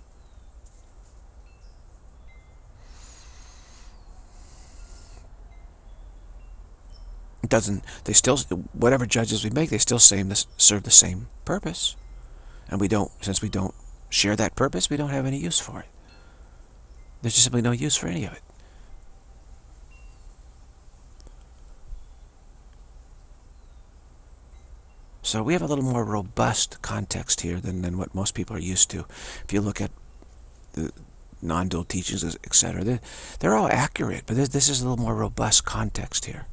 Whatever judges we make, they still serve the same purpose. And since we don't share that purpose, we don't have any use for it. There's just simply no use for any of it. So we have a little more robust context here than what most people are used to. If you look at the non-dual teachings, etc., they're all accurate, but this is a little more robust context here.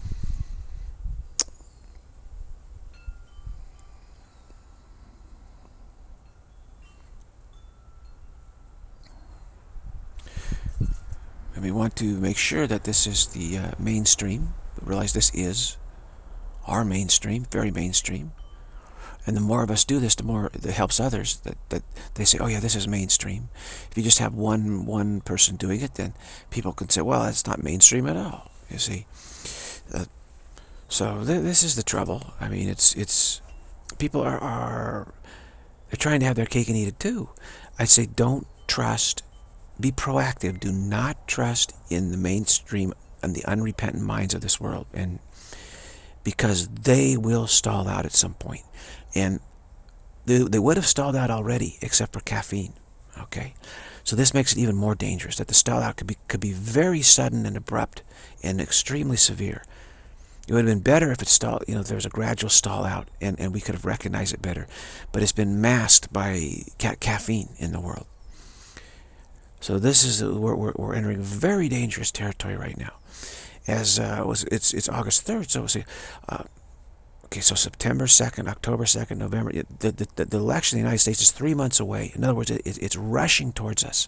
And we want to make sure that this is the mainstream. We realize this is our mainstream, very mainstream. And the more of us do this, the more it helps others. That they say, oh yeah, this is mainstream. If you just have one person doing it, then people can say, well, that's not mainstream at all. You see, uh, so this is the trouble. I mean, it's people are they're trying to have their cake and eat it too. I'd say don't trust. Be proactive. Do not trust in the mainstream and the unrepentant minds of this world, and because they will stall out at some point, and they would have stalled out already, except for caffeine. Okay, so this makes it even more dangerous. That the stall out could be very sudden and abrupt and extremely severe. It would have been better if it stalled, if there was a gradual stall out, and we could have recognized it better. But it's been masked by caffeine in the world. So this is we're entering very dangerous territory right now. As it's August 3rd, so we'll see. Okay, so September 2nd, October 2nd, November. The election in the United States is 3 months away. In other words, it's rushing towards us.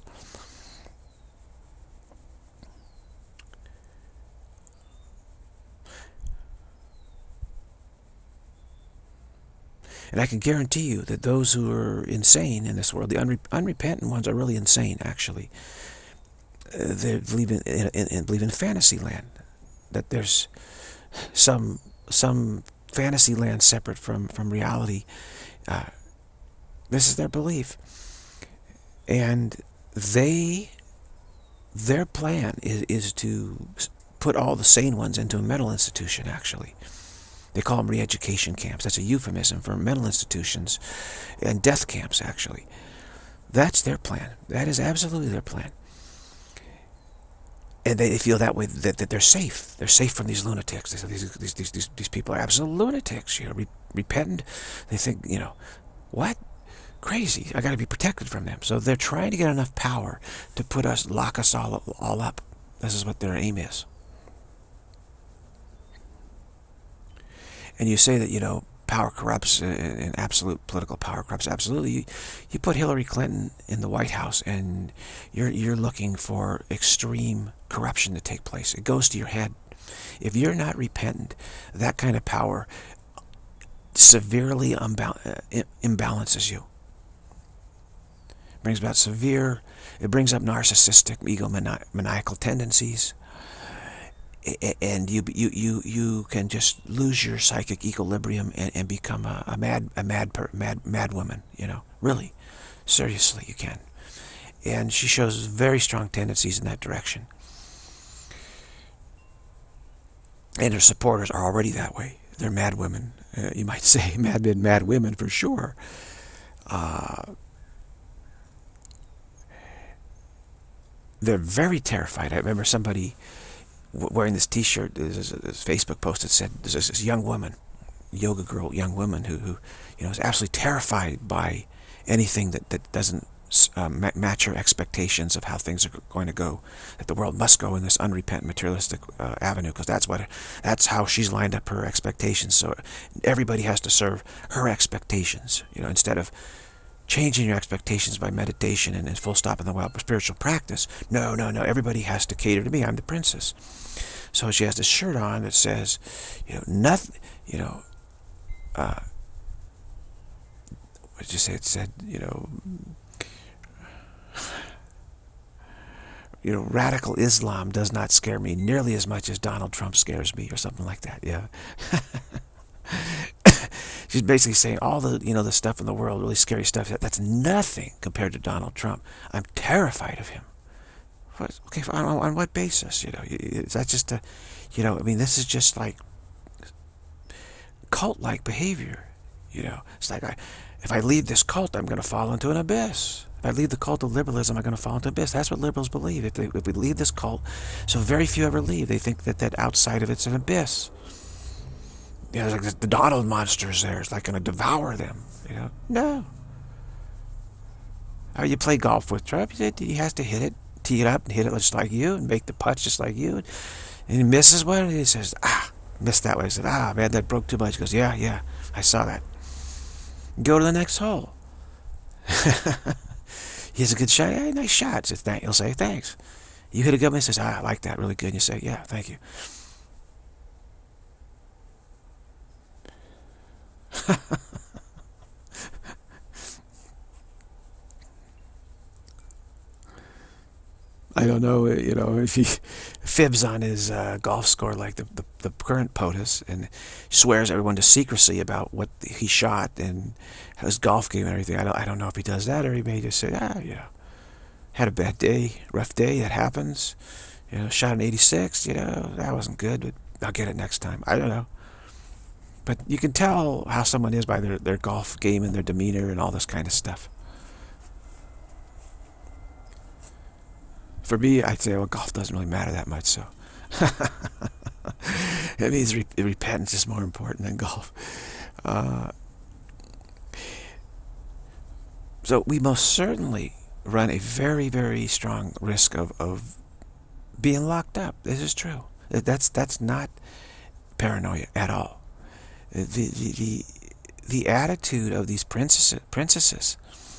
And I can guarantee you that those who are insane in this world, the unrepentant ones, are really insane, actually. They believe in fantasy land. That there's some fantasy land separate from reality. This is their belief. And their plan is to put all the sane ones into a mental institution, actually. They call them re-education camps. That's a euphemism for mental institutions and death camps, actually. That's their plan. That is absolutely their plan. And they feel that way, that they're safe. They're safe from these lunatics. They say these people are absolute lunatics, repentant. They think, what? Crazy. I got to be protected from them. So they're trying to get enough power to lock us all up. This is what their aim is. And you say that, power corrupts, and absolute political power corrupts. Absolutely. You put Hillary Clinton in the White House, and you're looking for extreme corruption to take place. It goes to your head. If you're not repentant, that kind of power severely imbalances you. It brings up narcissistic, egomaniacal tendencies. And you can just lose your psychic equilibrium and become a mad woman. Really, seriously, you can. And she shows very strong tendencies in that direction. And her supporters are already that way. They're mad women. You might say mad men, mad women for sure. They're very terrified. I remember somebody wearing this T-shirt. This Facebook post that said there's this young woman, yoga girl, young woman who is absolutely terrified by anything that doesn't match her expectations of how things are going to go. That the world must go in this unrepentant materialistic avenue, because that's how she's lined up her expectations. So everybody has to serve her expectations. Instead of changing your expectations by meditation and full stop in the wild spiritual practice. No. Everybody has to cater to me. I'm the princess. So she has this shirt on that says, nothing, what did you say? It said, radical Islam does not scare me nearly as much as Donald Trump scares me, or something like that. Yeah. She's basically saying all the the stuff in the world, really scary stuff, that's nothing compared to Donald Trump. I'm terrified of him. Okay, on what basis? Is that just this is just like cult-like behavior. It's like if I leave this cult, I'm going to fall into an abyss. If I leave the cult of liberalism, I'm going to fall into an abyss. That's what liberals believe. If we leave this cult, so very few ever leave. They think that outside of it's an abyss. It's like the Donald monster's there. It's like going to devour them. No. How you play golf with Trump? He has to hit it, tee it up, and hit it just like you, and make the putts just like you. And he misses one, and he says, missed that way. He said, man, that broke too much. He goes, yeah, I saw that. Go to the next hole. He has a good shot. Hey, nice shot. He'll say, thanks. You hit a good one. He says, I like that, really good. And you say, yeah, thank you. I don't know, if fibs on his golf score like the current POTUS, and swears everyone to secrecy about what he shot and his golf game and everything. I don't know if he does that, or he may just say, had a bad day, rough day, that happens. Shot an 86, that wasn't good, but I'll get it next time. I don't know. But you can tell how someone is by their golf game and their demeanor and all this kind of stuff. For me, I'd say, well, golf doesn't really matter that much, so. It means repentance is more important than golf. So we most certainly run a very, very strong risk of being locked up. This is true. That's not paranoia at all. The attitude of these princesses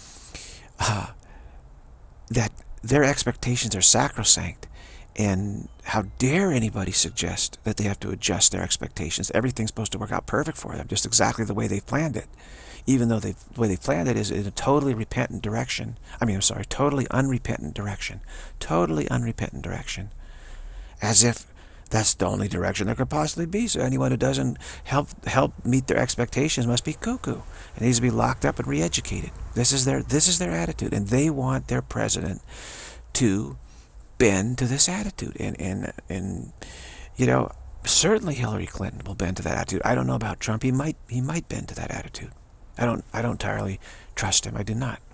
that their expectations are sacrosanct, and how dare anybody suggest that they have to adjust their expectations. Everything's supposed to work out perfect for them, just exactly the way they've planned it, even though the way they've planned it is in a totally repentant direction. Totally unrepentant direction. Totally unrepentant direction. As if that's the only direction there could possibly be. So anyone who doesn't help meet their expectations must be cuckoo and needs to be locked up and re-educated. This is their attitude, and they want their president to bend to this attitude. And certainly Hillary Clinton will bend to that attitude. I don't know about Trump. He might bend to that attitude. I don't entirely trust him. I do not.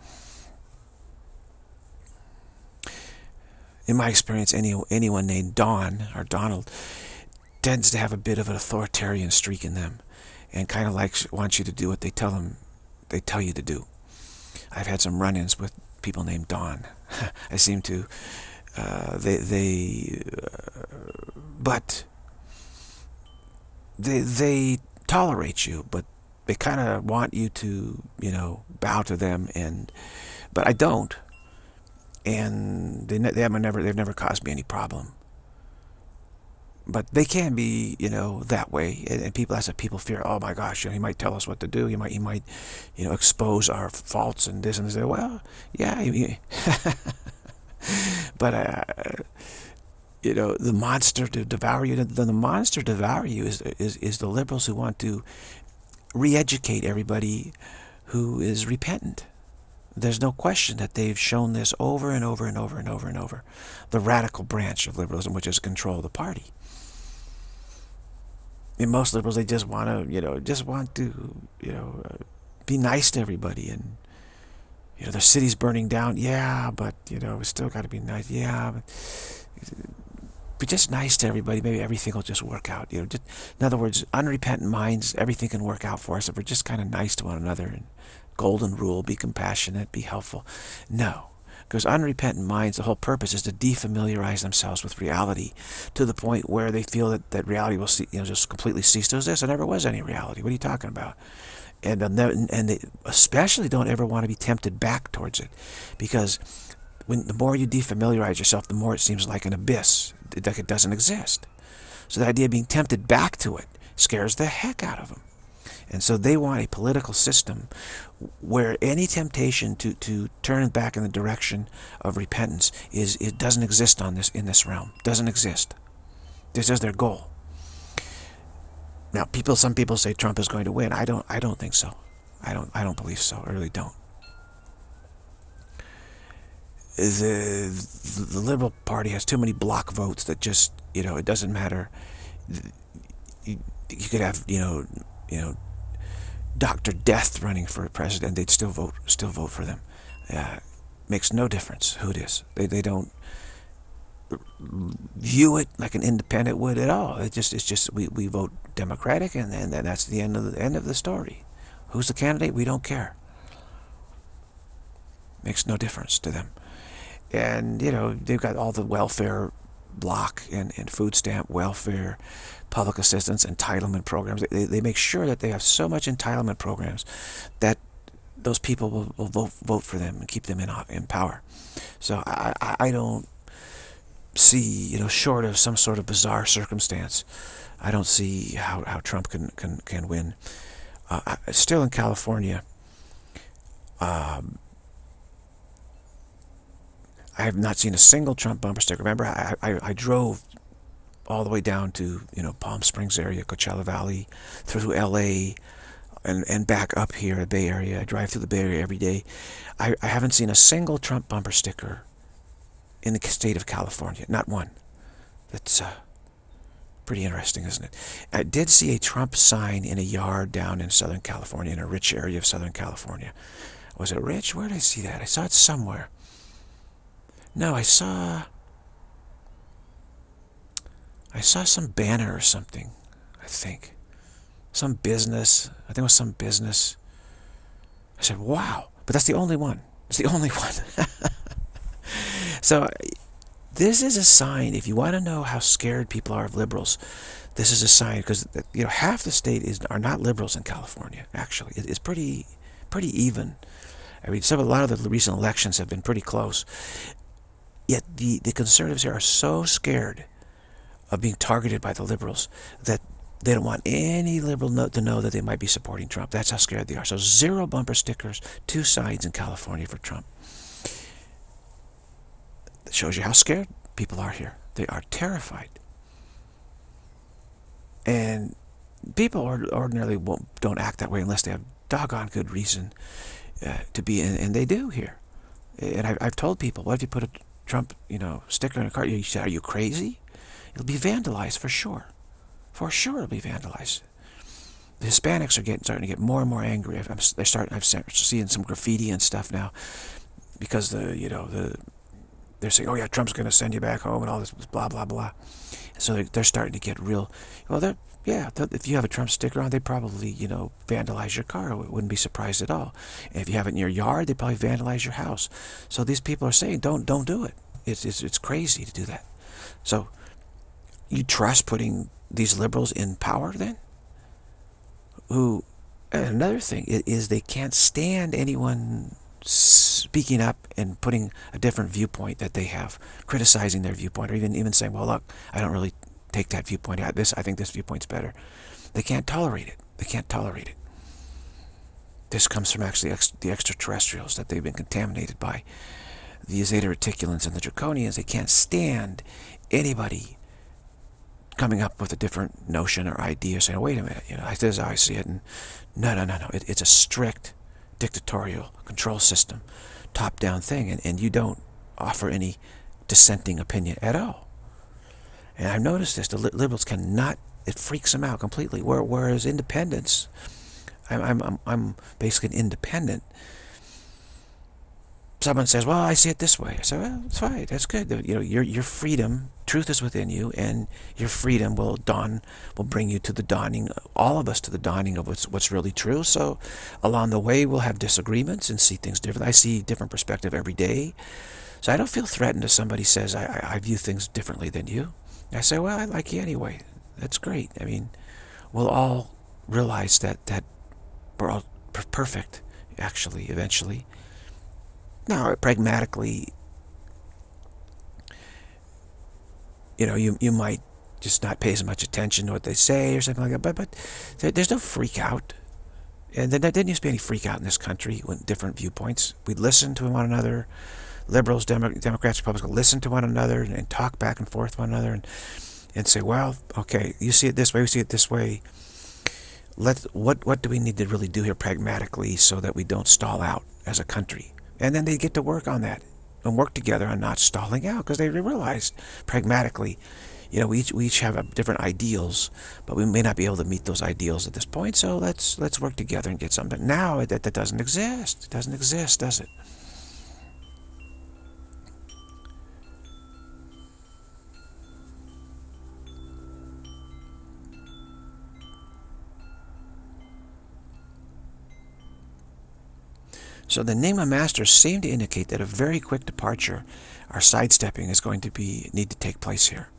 In my experience, anyone named Don or Donald tends to have a bit of an authoritarian streak in them, and kind of wants you to do what they tell you to do. I've had some run-ins with people named Don. I seem to but they tolerate you, but they kind of want you to bow to them, but I don't. And they've never caused me any problem. But they can be, that way, and that's what people fear. Oh my gosh, he might tell us what to do. He might, expose our faults and this and this. Well, yeah, but the monster to devour you. The monster to devour you is the liberals who want to re-educate everybody who is repentant. There's no question that they've shown this over and over and over and over and over. The radical branch of liberalism, which is control the party. And most liberals, they just want to, be nice to everybody, and their city's burning down. Yeah, but it's still got to be nice. Yeah, but be just nice to everybody. Maybe everything will just work out. In other words, unrepentant minds, everything can work out for us if we're just kind of nice to one another. And golden rule: be compassionate, be helpful. No. Because unrepentant minds, the whole purpose is to defamiliarize themselves with reality to the point where they feel that reality will just completely cease to exist. There never was any reality. What are you talking about? And they especially don't ever want to be tempted back towards it, because the more you defamiliarize yourself, the more it seems like an abyss, like it doesn't exist. So the idea of being tempted back to it scares the heck out of them. And so they want a political system where any temptation to turn back in the direction of repentance it doesn't exist in this realm. Doesn't exist. This is their goal. Now, some people say Trump is going to win. I don't think so. I don't believe so. I really don't. The Liberal Party has too many block votes that just it doesn't matter. You could have Dr. Death running for president, they'd still vote for them. Makes no difference who it is. They don't view it like an independent would at all. It's just we vote Democratic, and then that's the end of the story. Who's the candidate? We don't care. Makes no difference to them. And they've got all the welfare block and food stamp welfare, public assistance, entitlement programs. They make sure that they have so much entitlement programs that those people will vote for them and keep them in power. So I don't see, short of some sort of bizarre circumstance, I don't see how Trump can win. Still in California, I have not seen a single Trump bumper sticker. Remember, I drove all the way down to, Palm Springs area, Coachella Valley, through LA, and back up here, the Bay Area. I drive through the Bay Area every day. I haven't seen a single Trump bumper sticker in the state of California. Not one. That's pretty interesting, isn't it? I did see a Trump sign in a yard down in Southern California, in a rich area of Southern California. Was it rich? Where did I see that? I saw it somewhere. No, I saw some banner or something, I think. Some business. I think it was some business. I said, wow. But that's the only one. It's the only one. So this is a sign. If you want to know how scared people are of liberals, this is a sign, because half the state are not liberals in California. Actually, it's pretty even. I mean, a lot of the recent elections have been pretty close. Yet the conservatives here are so scared of being targeted by the liberals that they don't want any liberal to know that they might be supporting Trump. That's how scared they are. So 0 bumper stickers, 2 signs in California for Trump. That shows you how scared people are here. They are terrified. And people ordinarily don't act that way unless they have doggone good reason to be, and they do here. And I've told people, what if you put a Trump, sticker in a car? You say, are you crazy? It'll be vandalized for sure. For sure it'll be vandalized. The Hispanics are starting to get more and more angry. I'm seeing some graffiti and stuff now, because they're saying, oh yeah, Trump's going to send you back home and all this blah blah blah. So they're starting to get real. Well, if you have a Trump sticker on, they probably vandalize your car. I wouldn't be surprised at all. And if you have it in your yard, they probably vandalize your house. So these people are saying, don't do it. It's crazy to do that. So you trust putting these liberals in power then? Who, another thing is they can't stand anyone speaking up and putting a different viewpoint that they have, criticizing their viewpoint, or even saying, well, look, I don't really take that viewpoint. I think this viewpoint's better. They can't tolerate it. They can't tolerate it. This comes from actually the extraterrestrials that they've been contaminated by. The Zeta Reticulans and the Draconians, they can't stand anybody coming up with a different notion or idea, saying, wait a minute, this is how I see it. And no. It's a strict dictatorial control system, top-down thing, and you don't offer any dissenting opinion at all. And I've noticed this, the liberals cannot, it freaks them out completely, whereas independents, I'm basically an independent. Someone says, well, I see it this way. I say, well, it's fine, that's good. Your freedom, truth is within you, and your freedom will bring you to the dawning, all of us to the dawning of what's really true. So along the way, we'll have disagreements and see things differently. I see different perspective every day. So I don't feel threatened if somebody says, I view things differently than you. I say, well, I like you anyway. That's great. I mean, we'll all realize that we're all perfect, actually, eventually. Now, pragmatically, you might just not pay as much attention to what they say or something like that, but there's no freak out. And there didn't used to be any freak out in this country with different viewpoints. We'd listen to one another. Liberals, Democrats, Republicans listen to one another and talk back and forth with one another and say, well, okay, you see it this way, we see it this way. What do we need to really do here pragmatically so that we don't stall out as a country? And then they get to work on that and work together on not stalling out, because they realize pragmatically, we each have different ideals, but we may not be able to meet those ideals at this point. So let's work together and get something. Now that doesn't exist. It doesn't exist, does it? So the Enigma Masters seem to indicate that a very quick departure, or sidestepping, is going to need to take place here.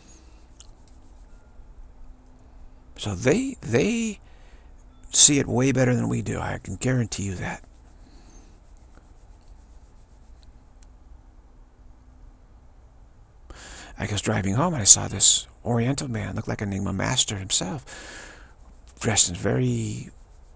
So they see it way better than we do. I can guarantee you that. I was driving home and I saw this Oriental man, looked like an Enigma Master himself, dressed in very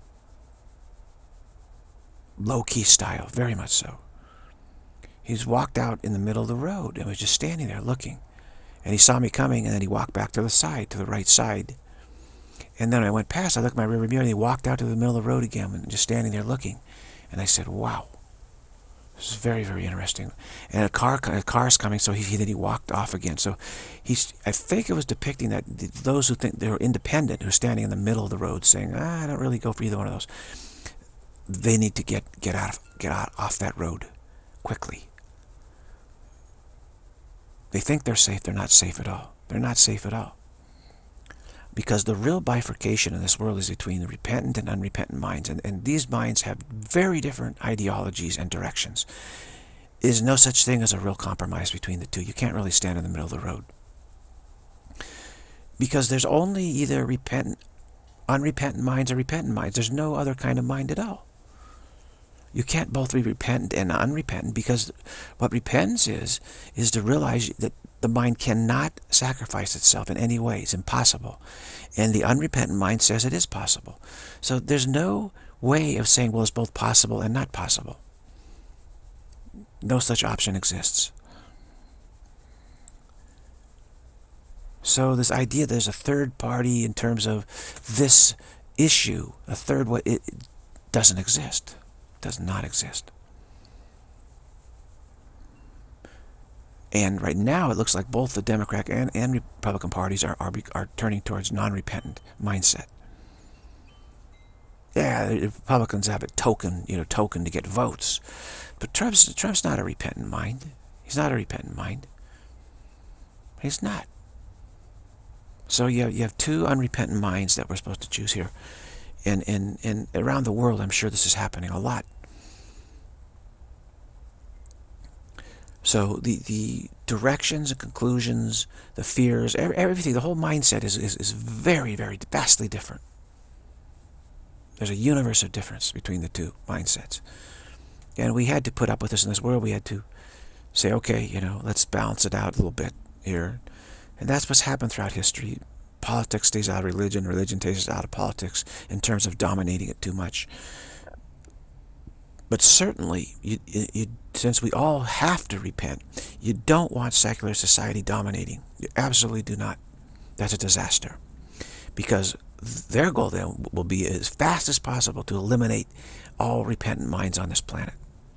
low-key style, very much so. He's walked out in the middle of the road and was just standing there looking. And he saw me coming, and then he walked back to the side, to the right side. And then I went past, I looked at my rearview mirror, and he walked out to the middle of the road again, and just standing there looking. And I said, wow, this is very, very interesting. And a car's coming, so then he walked off again. So I think it was depicting that those who think they're independent, who are standing in the middle of the road saying, I don't really go for either one of those, they need to get out off that road quickly. They think they're safe. They're not safe at all. They're not safe at all. Because the real bifurcation in this world is between the repentant and unrepentant minds. And these minds have very different ideologies and directions. There's no such thing as a real compromise between the two. You can't really stand in the middle of the road. Because there's only either unrepentant minds or repentant minds. There's no other kind of mind at all. You can't both be repentant and unrepentant, because what repentance is to realize that the mind cannot sacrifice itself in any way. It's impossible. And the unrepentant mind says it is possible. So there's no way of saying, well, it's both possible and not possible. No such option exists. So this idea there's a third party in terms of this issue, a third way, it doesn't exist. Does not exist. And right now it looks like both the Democratic and Republican parties are turning towards non-repentant mindset. Yeah, the Republicans have a token to get votes. But Trump's not a repentant mind. He's not a repentant mind. He's not. So you have two unrepentant minds that we're supposed to choose here. And around the world, I'm sure this is happening a lot. So the directions and conclusions, the fears, everything, the whole mindset is very, very vastly different. There's a universe of difference between the two mindsets. And we had to put up with this in this world. We had to say, okay, let's balance it out a little bit here. And that's what's happened throughout history. Politics stays out of religion. Religion stays out of politics in terms of dominating it too much. But certainly, since we all have to repent, you don't want secular society dominating. You absolutely do not. That's a disaster. Because their goal then will be as fast as possible to eliminate all repentant minds on this planet.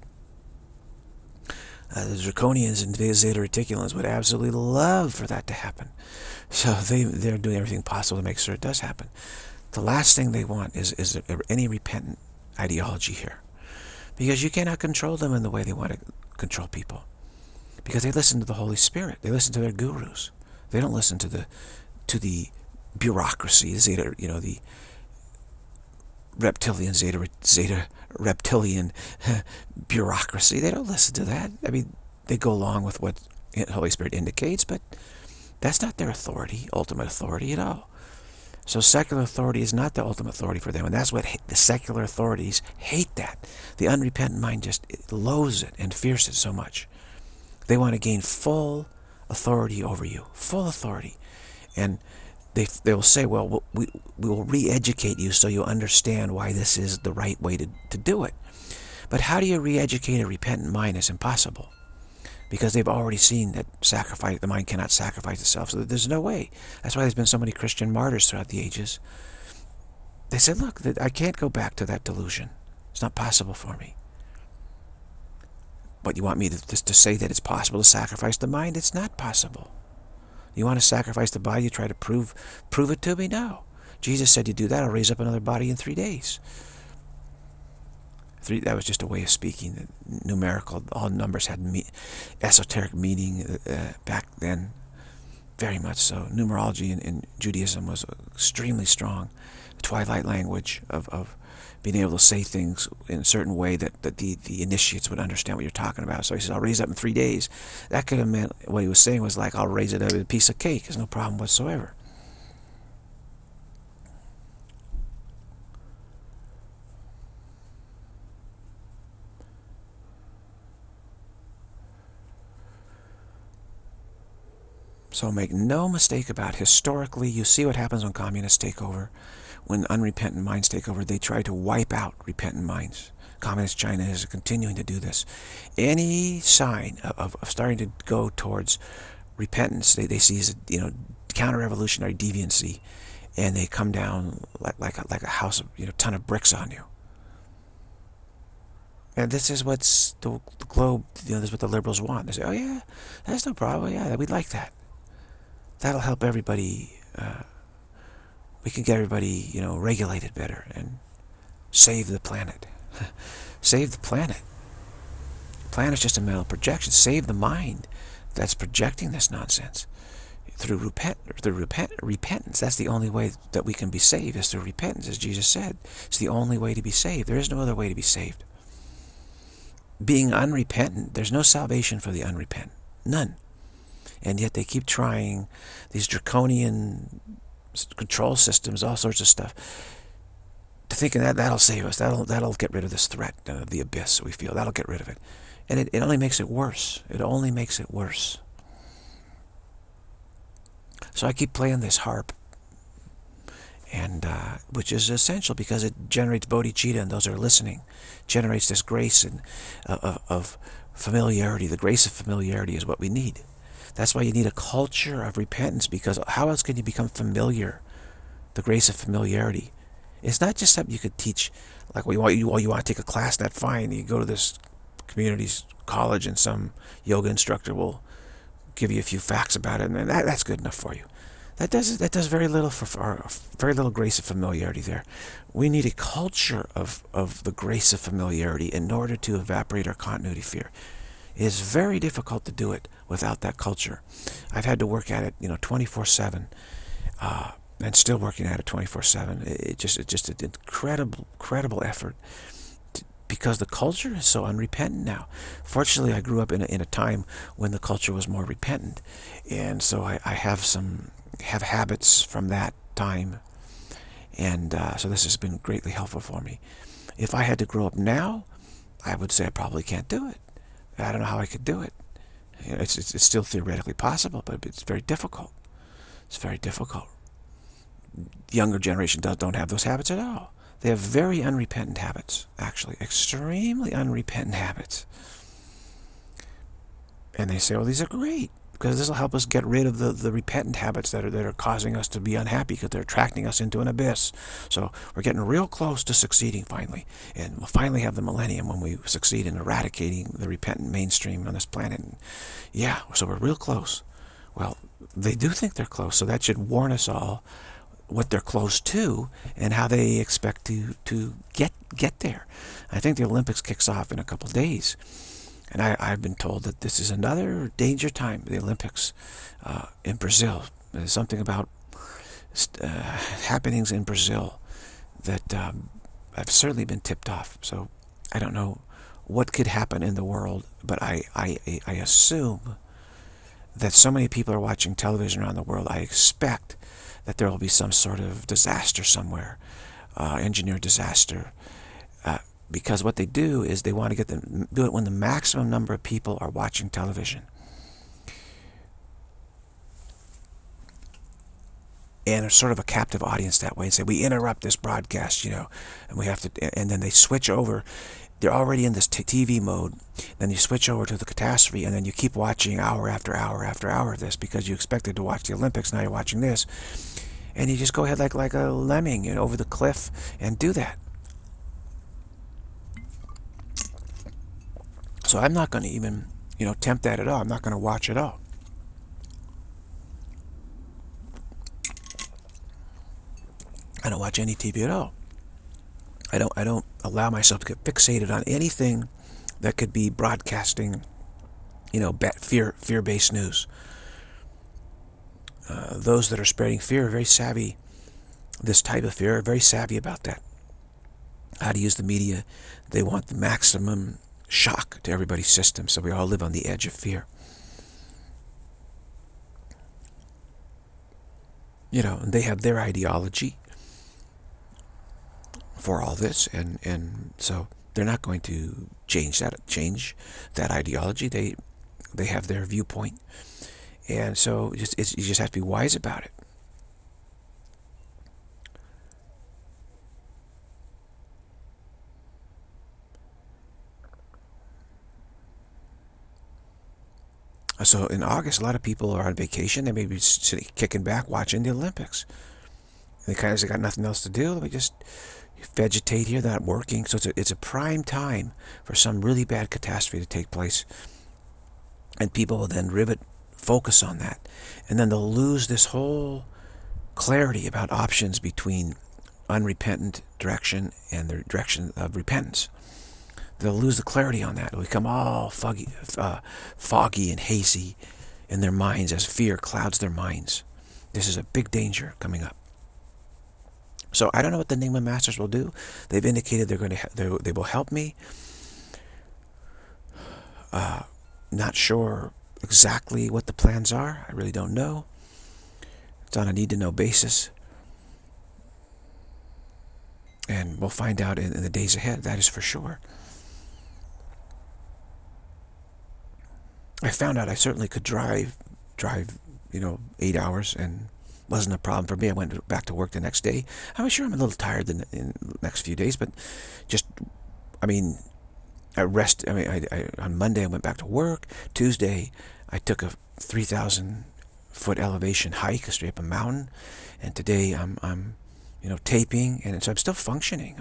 The Draconians and Zeta Reticulans would absolutely love for that to happen. So they're doing everything possible to make sure it does happen. The last thing they want is any repentant ideology here. Because you cannot control them in the way they want to control people. Because they listen to the Holy Spirit. They listen to their gurus. They don't listen to the bureaucracy, the reptilian, Zeta reptilian bureaucracy. They don't listen to that. I mean, they go along with what the Holy Spirit indicates, but that's not their authority, ultimate authority at all. So secular authority is not the ultimate authority for them, and that's what the secular authorities hate that. The unrepentant mind just loathes it and fears it so much. They want to gain full authority over you, full authority. And they will say, well, we will re-educate you so you understand why this is the right way to do it. But how do you re-educate a repentant mind? It's impossible. Because they've already seen that the mind cannot sacrifice itself. So there's no way. That's why there's been so many Christian martyrs throughout the ages. They said, look, I can't go back to that delusion. It's not possible for me. But you want me to say that it's possible to sacrifice the mind? It's not possible. You want to sacrifice the body? You try to prove it to me? No. Jesus said, you do that, I'll raise up another body in 3 days. That was just a way of speaking. Numerical, all numbers had esoteric meaning back then, very much so. Numerology in Judaism was extremely strong. The twilight language of being able to say things in a certain way that the initiates would understand what you're talking about. So he says, I'll raise it up in 3 days. That could have meant, what he was saying was like, I'll raise it up in a piece of cake. There's no problem whatsoever. So make no mistake about it. Historically, you see what happens when communists take over. When unrepentant minds take over, they try to wipe out repentant minds. Communist China is continuing to do this. Any sign of starting to go towards repentance they see as counter-revolutionary deviancy, and they come down like a house of ton of bricks on you. And this is what's the globe. This is what the liberals want. They say, "Oh yeah, that's no problem. Yeah, we'd like that. That'll help everybody. We can get everybody, regulated better and save the planet." Save the planet. The planet's just a mental projection. Save the mind that's projecting this nonsense through repentance. That's the only way that we can be saved, is through repentance, as Jesus said. It's the only way to be saved. There is no other way to be saved. Being unrepentant, there's no salvation for the unrepentant. None. And yet they keep trying these draconian control systems, all sorts of stuff, thinking that that'll save us. That'll get rid of this threat of the abyss we feel. That'll get rid of it. And it only makes it worse. It only makes it worse. So I keep playing this harp, and which is essential because it generates bodhicitta, and those are listening, generates this grace and of familiarity. The grace of familiarity is what we need. That's why you need a culture of repentance, because how else can you become familiar? The grace of familiarity. It's not just something you could teach, like you want to take a class, that's fine. You go to this community college and some yoga instructor will give you a few facts about it, and that's good enough for you. That does very little very little grace of familiarity there. We need a culture of the grace of familiarity in order to evaporate our continuity fear. It is very difficult to do it without that culture. I've had to work at it, 24/7, and still working at it 24/7. It's just an incredible effort, because the culture is so unrepentant now. Fortunately, I grew up in a time when the culture was more repentant, and so I have habits from that time, and so this has been greatly helpful for me. If I had to grow up now, I would say I probably can't do it. I don't know how I could do it. It's still theoretically possible, but it's very difficult. It's very difficult. The younger generation don't have those habits at all. They have very unrepentant habits, actually, extremely unrepentant habits. And they say, "Well, these are great, because this will help us get rid of the repentant habits that are causing us to be unhappy, because they're attracting us into an abyss. So we're getting real close to succeeding finally, and we'll finally have the millennium when we succeed in eradicating the repentant mainstream on this planet." And yeah, so we're real close. Well, they do think they're close, so that should warn us all what they're close to and how they expect to get there. I think the Olympics kicks off in a couple of days. And I've been told that this is another danger time, the Olympics in Brazil. There's something about happenings in Brazil that I've certainly been tipped off. So I don't know what could happen in the world, but I assume that so many people are watching television around the world. I expect that there will be some sort of disaster somewhere, engineered disaster. Because what they do is they want to do it when the maximum number of people are watching television. And it's sort of a captive audience that way, and say, we interrupt this broadcast, and we have to, and then they switch over. They're already in this TV mode. Then you switch over to the catastrophe, and then you keep watching hour after hour after hour of this, because you expected to watch the Olympics. Now you're watching this, and you just go ahead like a lemming, over the cliff and do that. So I'm not going to even, tempt that at all. I'm not going to watch at all. I don't watch any TV at all. I don't allow myself to get fixated on anything that could be broadcasting, fear-based news. Those that are spreading fear are very savvy. This type of fear are very savvy about that. How to use the media. They want the maximum shock to everybody's system, so we all live on the edge of fear. And they have their ideology for all this, and so they're not going to change that ideology. They have their viewpoint, and so you just have to be wise about it. So in August, a lot of people are on vacation. They may be sitting, kicking back, watching the Olympics. They kind of got nothing else to do. They just vegetate here. They're not working. So it's a prime time for some really bad catastrophe to take place. And people will then focus on that. And then they'll lose this whole clarity about options between unrepentant direction and the direction of repentance. They'll lose the clarity on that. It'll become all foggy and hazy in their minds as fear clouds their minds. This is a big danger coming up. So I don't know what the Enigma Masters will do. They've indicated they will help me. Not sure exactly what the plans are. I really don't know. It's on a need-to-know basis. And we'll find out in the days ahead, that is for sure. I found out I certainly could drive, 8 hours, and wasn't a problem for me. I went back to work the next day. I'm sure I'm a little tired in the next few days, but just, I rest. On Monday I went back to work. Tuesday I took a 3,000-foot elevation hike straight up a mountain, and today I'm taping, and so I'm still functioning.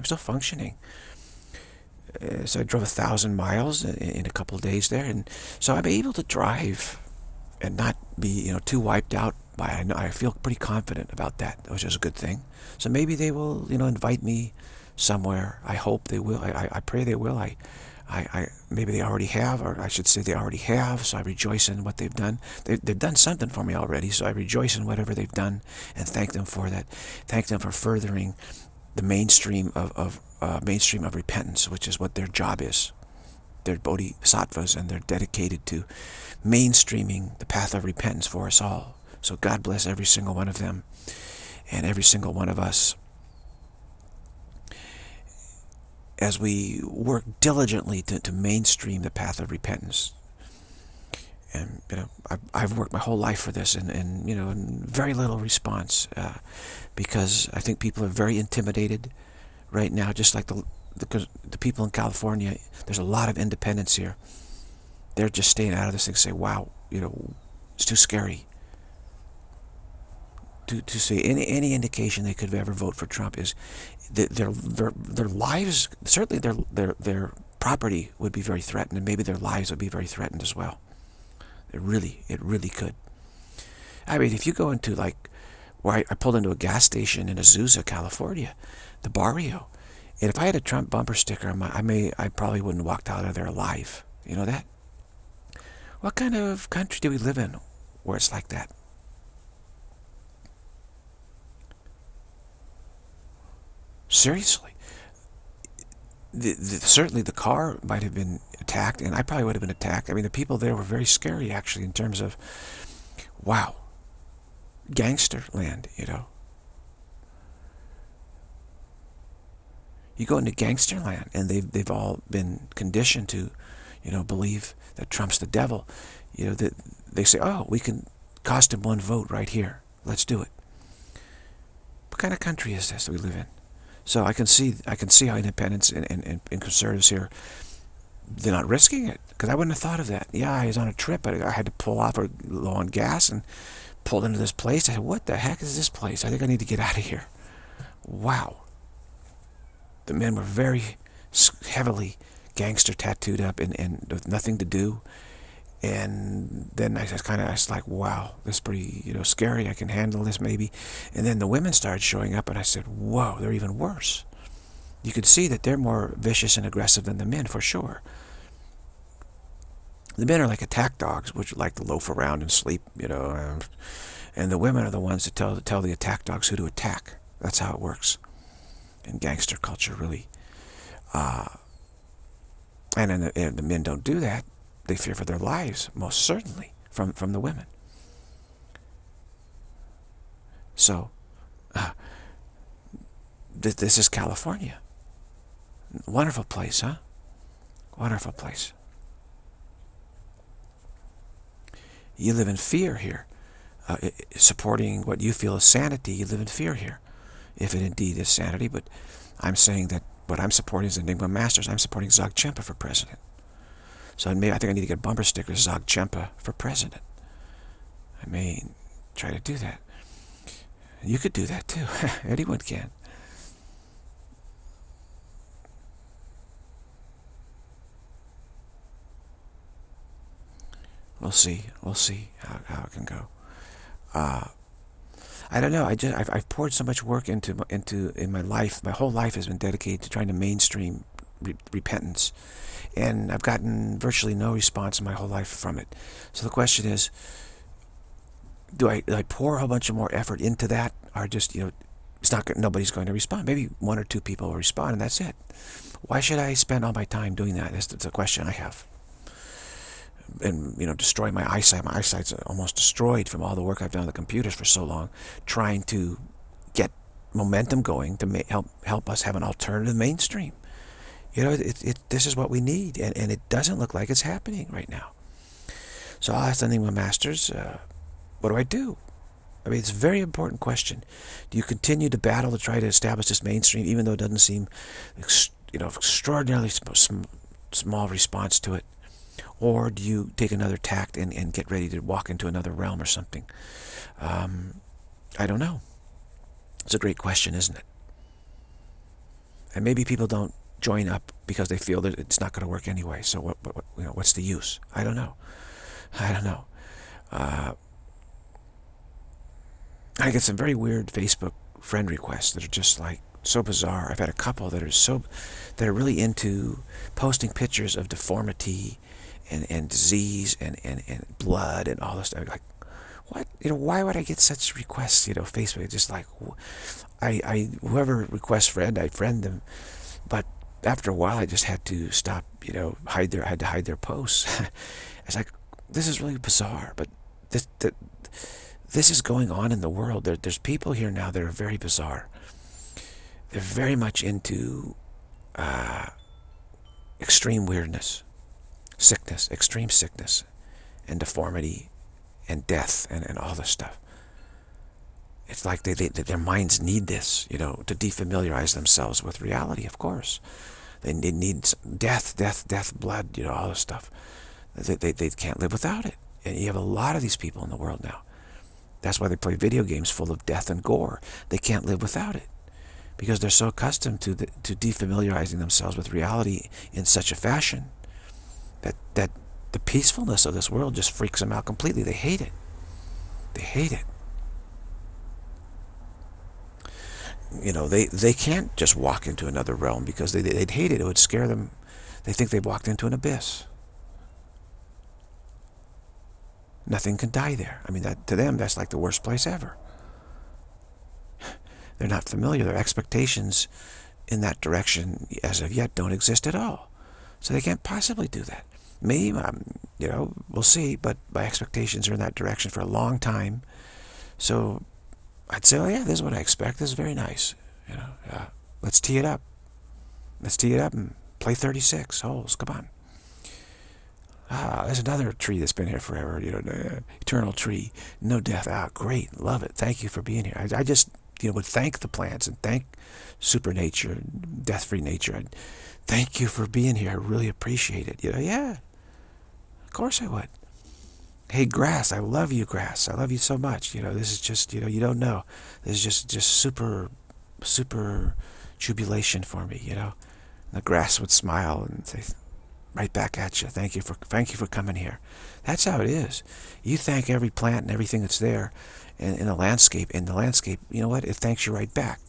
So I drove 1,000 miles in a couple of days there, and so I'm able to drive and not be too wiped out by it. I feel pretty confident about that, which is a good thing. So maybe they will invite me somewhere. I hope they will. I pray they will. Maybe they already have, or I should say they already have, so I rejoice in what they've done. They've done something for me already, so I rejoice in whatever they've done and thank them for that. Thank them for furthering the mainstream of repentance, which is what their job is. They're bodhisattvas, and they're dedicated to mainstreaming the path of repentance for us all. So God bless every single one of them and every single one of us as we work diligently to mainstream the path of repentance. And I've worked my whole life for this, and very little response, because I think people are very intimidated right now, just like the people in California. There's a lot of independents here. They're just staying out of this thing, say, wow, it's too scary. To say any indication they could ever vote for Trump is that their lives, certainly their property would be very threatened, and maybe their lives would be very threatened as well. It really could. I mean, if you go into where I pulled into a gas station in Azusa, California, the barrio, and if I had a Trump bumper sticker on I probably wouldn't have walked out of there alive. You know that? What kind of country do we live in where it's like that? Seriously. Certainly the car might have been attacked, and I probably would have been attacked. I mean, the people there were very scary, actually, in terms of, wow, gangster land, You go into gangster land, and they've all been conditioned to, believe that Trump's the devil. They say, oh, we can cost him one vote right here. Let's do it. What kind of country is this that we live in? So I can see how independents and conservatives here, they're not risking it, because I wouldn't have thought of that. Yeah, I was on a trip, but I had to pull off low on gas and pulled into this place. I said, what the heck is this place? I think I need to get out of here. Wow. The men were very heavily gangster tattooed up and with nothing to do. And then I was like, wow, this is pretty, scary. I can handle this maybe. And then the women started showing up, and I said, whoa, they're even worse. You could see that they're more vicious and aggressive than the men, for sure. The men are like attack dogs, which like to loaf around and sleep, and the women are the ones that tell the attack dogs who to attack. That's how it works in gangster culture, really. And the men don't do that. They fear for their lives, most certainly, from the women. So, this is California. Wonderful place, huh? Wonderful place. You live in fear here. Supporting what you feel is sanity, you live in fear here, if it indeed is sanity. But I'm saying that what I'm supporting is Enigma Masters. I'm supporting Zog Chimpa for president. So maybe I think I need to get a bumper sticker, Zogchempa for president. I may try to do that. You could do that too. Anyone can. We'll see. We'll see how it can go. I don't know. I've poured so much work in my life. My whole life has been dedicated to trying to mainstream repentance, and I've gotten virtually no response in my whole life from it. So the question is, do I pour a whole bunch of more effort into that, or just, it's not, nobody's going to respond? Maybe one or two people will respond, and that's it. Why should I spend all my time doing that? That's the question I have. And destroy my eyesight. My eyesight's almost destroyed from all the work I've done on the computers for so long, trying to get momentum going to help us have an alternative mainstream. This is what we need, and it doesn't look like it's happening right now. So I'll ask the Enigma Masters, what do I do? I mean, it's a very important question. Do you continue to battle to try to establish this mainstream, even though it doesn't seem, extraordinarily small response to it? Or do you take another tact and get ready to walk into another realm or something? I don't know. It's a great question, isn't it? And maybe people don't join up because they feel that it's not going to work anyway. So what's the use? I don't know. I don't know. I get some very weird Facebook friend requests that are just like so bizarre. I've had a couple that are really into posting pictures of deformity and disease and blood and all this stuff. Like, what? Why would I get such requests? Facebook, just like, whoever requests friend, I friend them. But after a while, I just had to stop, had to hide their posts. It's like, this is really bizarre, but this is going on in the world. There's people here now that are very bizarre. They're very much into extreme weirdness, sickness, extreme sickness, and deformity, and death, and all this stuff. It's like their minds need this, to defamiliarize themselves with reality, of course. They need death, blood, all this stuff. They can't live without it. And you have a lot of these people in the world now. That's why they play video games full of death and gore. They can't live without it, because they're so accustomed to defamiliarizing themselves with reality in such a fashion that the peacefulness of this world just freaks them out completely. They hate it. They hate it. They can't just walk into another realm because they'd hate it. It would scare them. They think they've walked into an abyss. Nothing can die there. I mean, to them, that's like the worst place ever. They're not familiar. Their expectations in that direction, as of yet, don't exist at all. So they can't possibly do that. Me, we'll see, but my expectations are in that direction for a long time. So I'd say, oh yeah, this is what I expect. This is very nice. Let's tee it up. Let's tee it up and play 36 holes. Come on. There's another tree that's been here forever. Eternal tree, no death. Great, love it. Thank you for being here. I just would thank the plants and thank supernature, death-free nature. I'd thank you for being here. I really appreciate it. Yeah, of course I would. Hey, grass, I love you, grass. I love you so much. This is just, you don't know. This is just super jubilation for me. The grass would smile and say, right back at you. Thank you for coming here. That's how it is. You thank every plant and everything that's there in the landscape. And the landscape, you know what? It thanks you right back.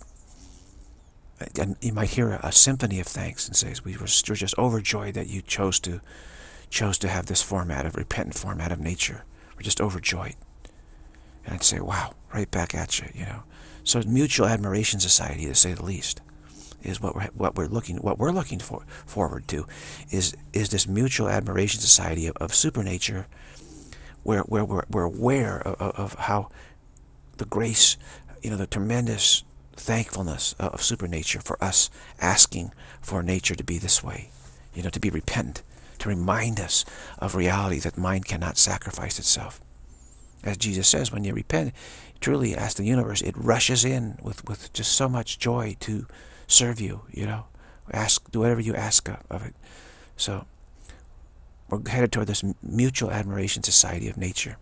And you might hear a symphony of thanks and says, we're just overjoyed that you chose to have this repentant format of nature. We're just overjoyed. And I'd say, wow, right back at you. So mutual admiration society, to say the least, is what we're looking forward to, is this mutual admiration society of supernature, where we're aware of how the grace, the tremendous thankfulness of supernature for us asking for nature to be this way, to be repentant, to remind us of reality that mind cannot sacrifice itself. As Jesus says, when you repent, truly, ask the universe, it rushes in with just so much joy to serve you, do whatever you ask of it. So We're headed toward this mutual admiration society of nature.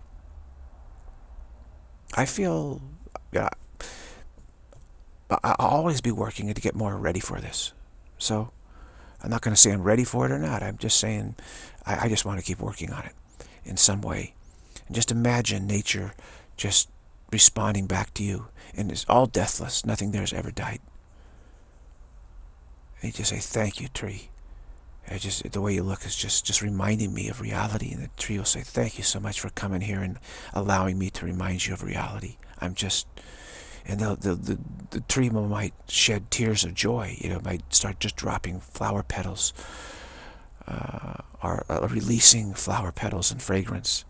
I feel, yeah, I'll always be working to get more ready for this. So I'm not going to say I'm ready for it or not. I'm just saying I just want to keep working on it in some way. And just imagine nature just responding back to you. And it's all deathless. Nothing there has ever died. And you just say, thank you, tree. And just the way you look is just reminding me of reality. And the tree will say, thank you so much for coming here and allowing me to remind you of reality. I'm just... And the tree might shed tears of joy. You know, might start just dropping flower petals, or releasing flower petals and fragrance.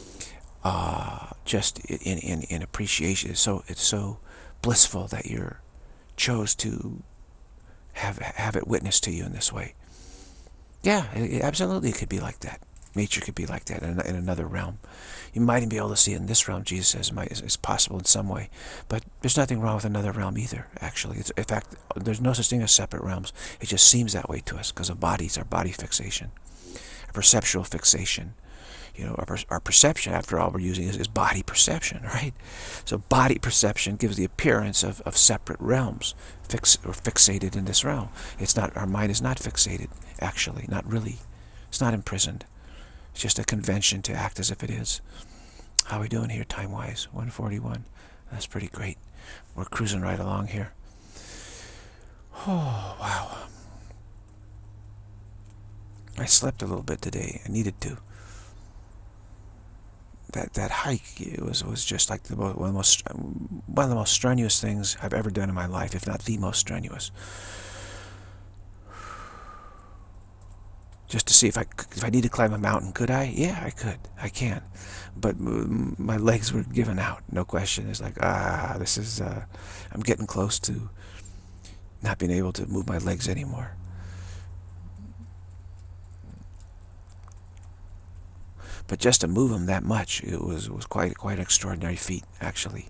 Just in appreciation. It's so blissful that you chose to have it witnessed to you in this way. Yeah, absolutely, it could be like that. Nature could be like that in another realm. You might even be able to see it in this realm. Jesus says it's possible in some way. But there's nothing wrong with another realm either, actually. In fact, there's no such thing as separate realms. It just seems that way to us because of bodies, our body fixation, our perceptual fixation. You know, our perception, after all, we're using is body perception, right? So body perception gives the appearance of separate realms, fixated in this realm. It's not, our mind is not fixated, actually, not really. It's not imprisoned. It's just a convention to act as if it is. How are we doing here time-wise? 1:41. That's pretty great. We're cruising right along here. Oh, wow. I slept a little bit today. I needed to. That hike, it was just like one of the most strenuous things I've ever done in my life, if not the most strenuous. Just to see if I need to climb a mountain, could I? Yeah, I could. I can. But my legs were giving out, no question. It's like, this is, I'm getting close to not being able to move my legs anymore. But just to move them that much, it was quite an extraordinary feat, actually.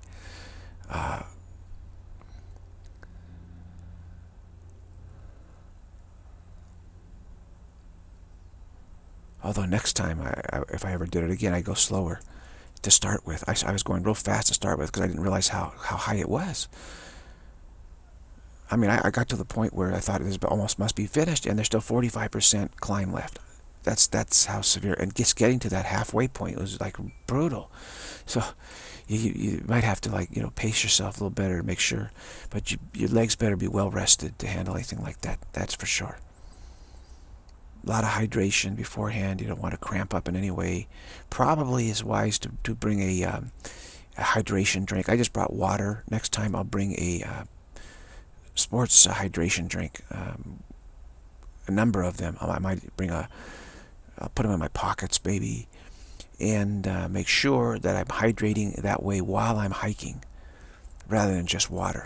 Although next time, if I ever did it again, I'd go slower to start with. I was going real fast to start with because I didn't realize how high it was. I mean, I got to the point where I thought it almost must be finished, and there's still 45% climb left. That's how severe. And just getting to that halfway point was like brutal. So you might have to, like, you know, pace yourself a little better to make sure. But your legs better be well rested to handle anything like that. That's for sure. A lot of hydration beforehand. You don't want to cramp up in any way. Probably is wise to bring a hydration drink. I just brought water. Next time I'll bring a sports hydration drink. A number of them. I might bring I'll put them in my pockets, baby, and make sure that I'm hydrating that way while I'm hiking, rather than just water.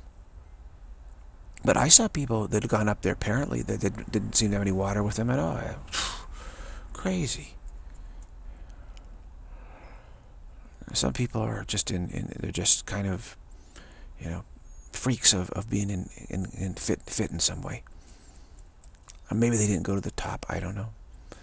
But I saw people that had gone up there, apparently, that didn't seem to have any water with them at all. Crazy. Some people are just they're just kind of, you know, freaks of being in fit in some way. Or maybe they didn't go to the top, I don't know.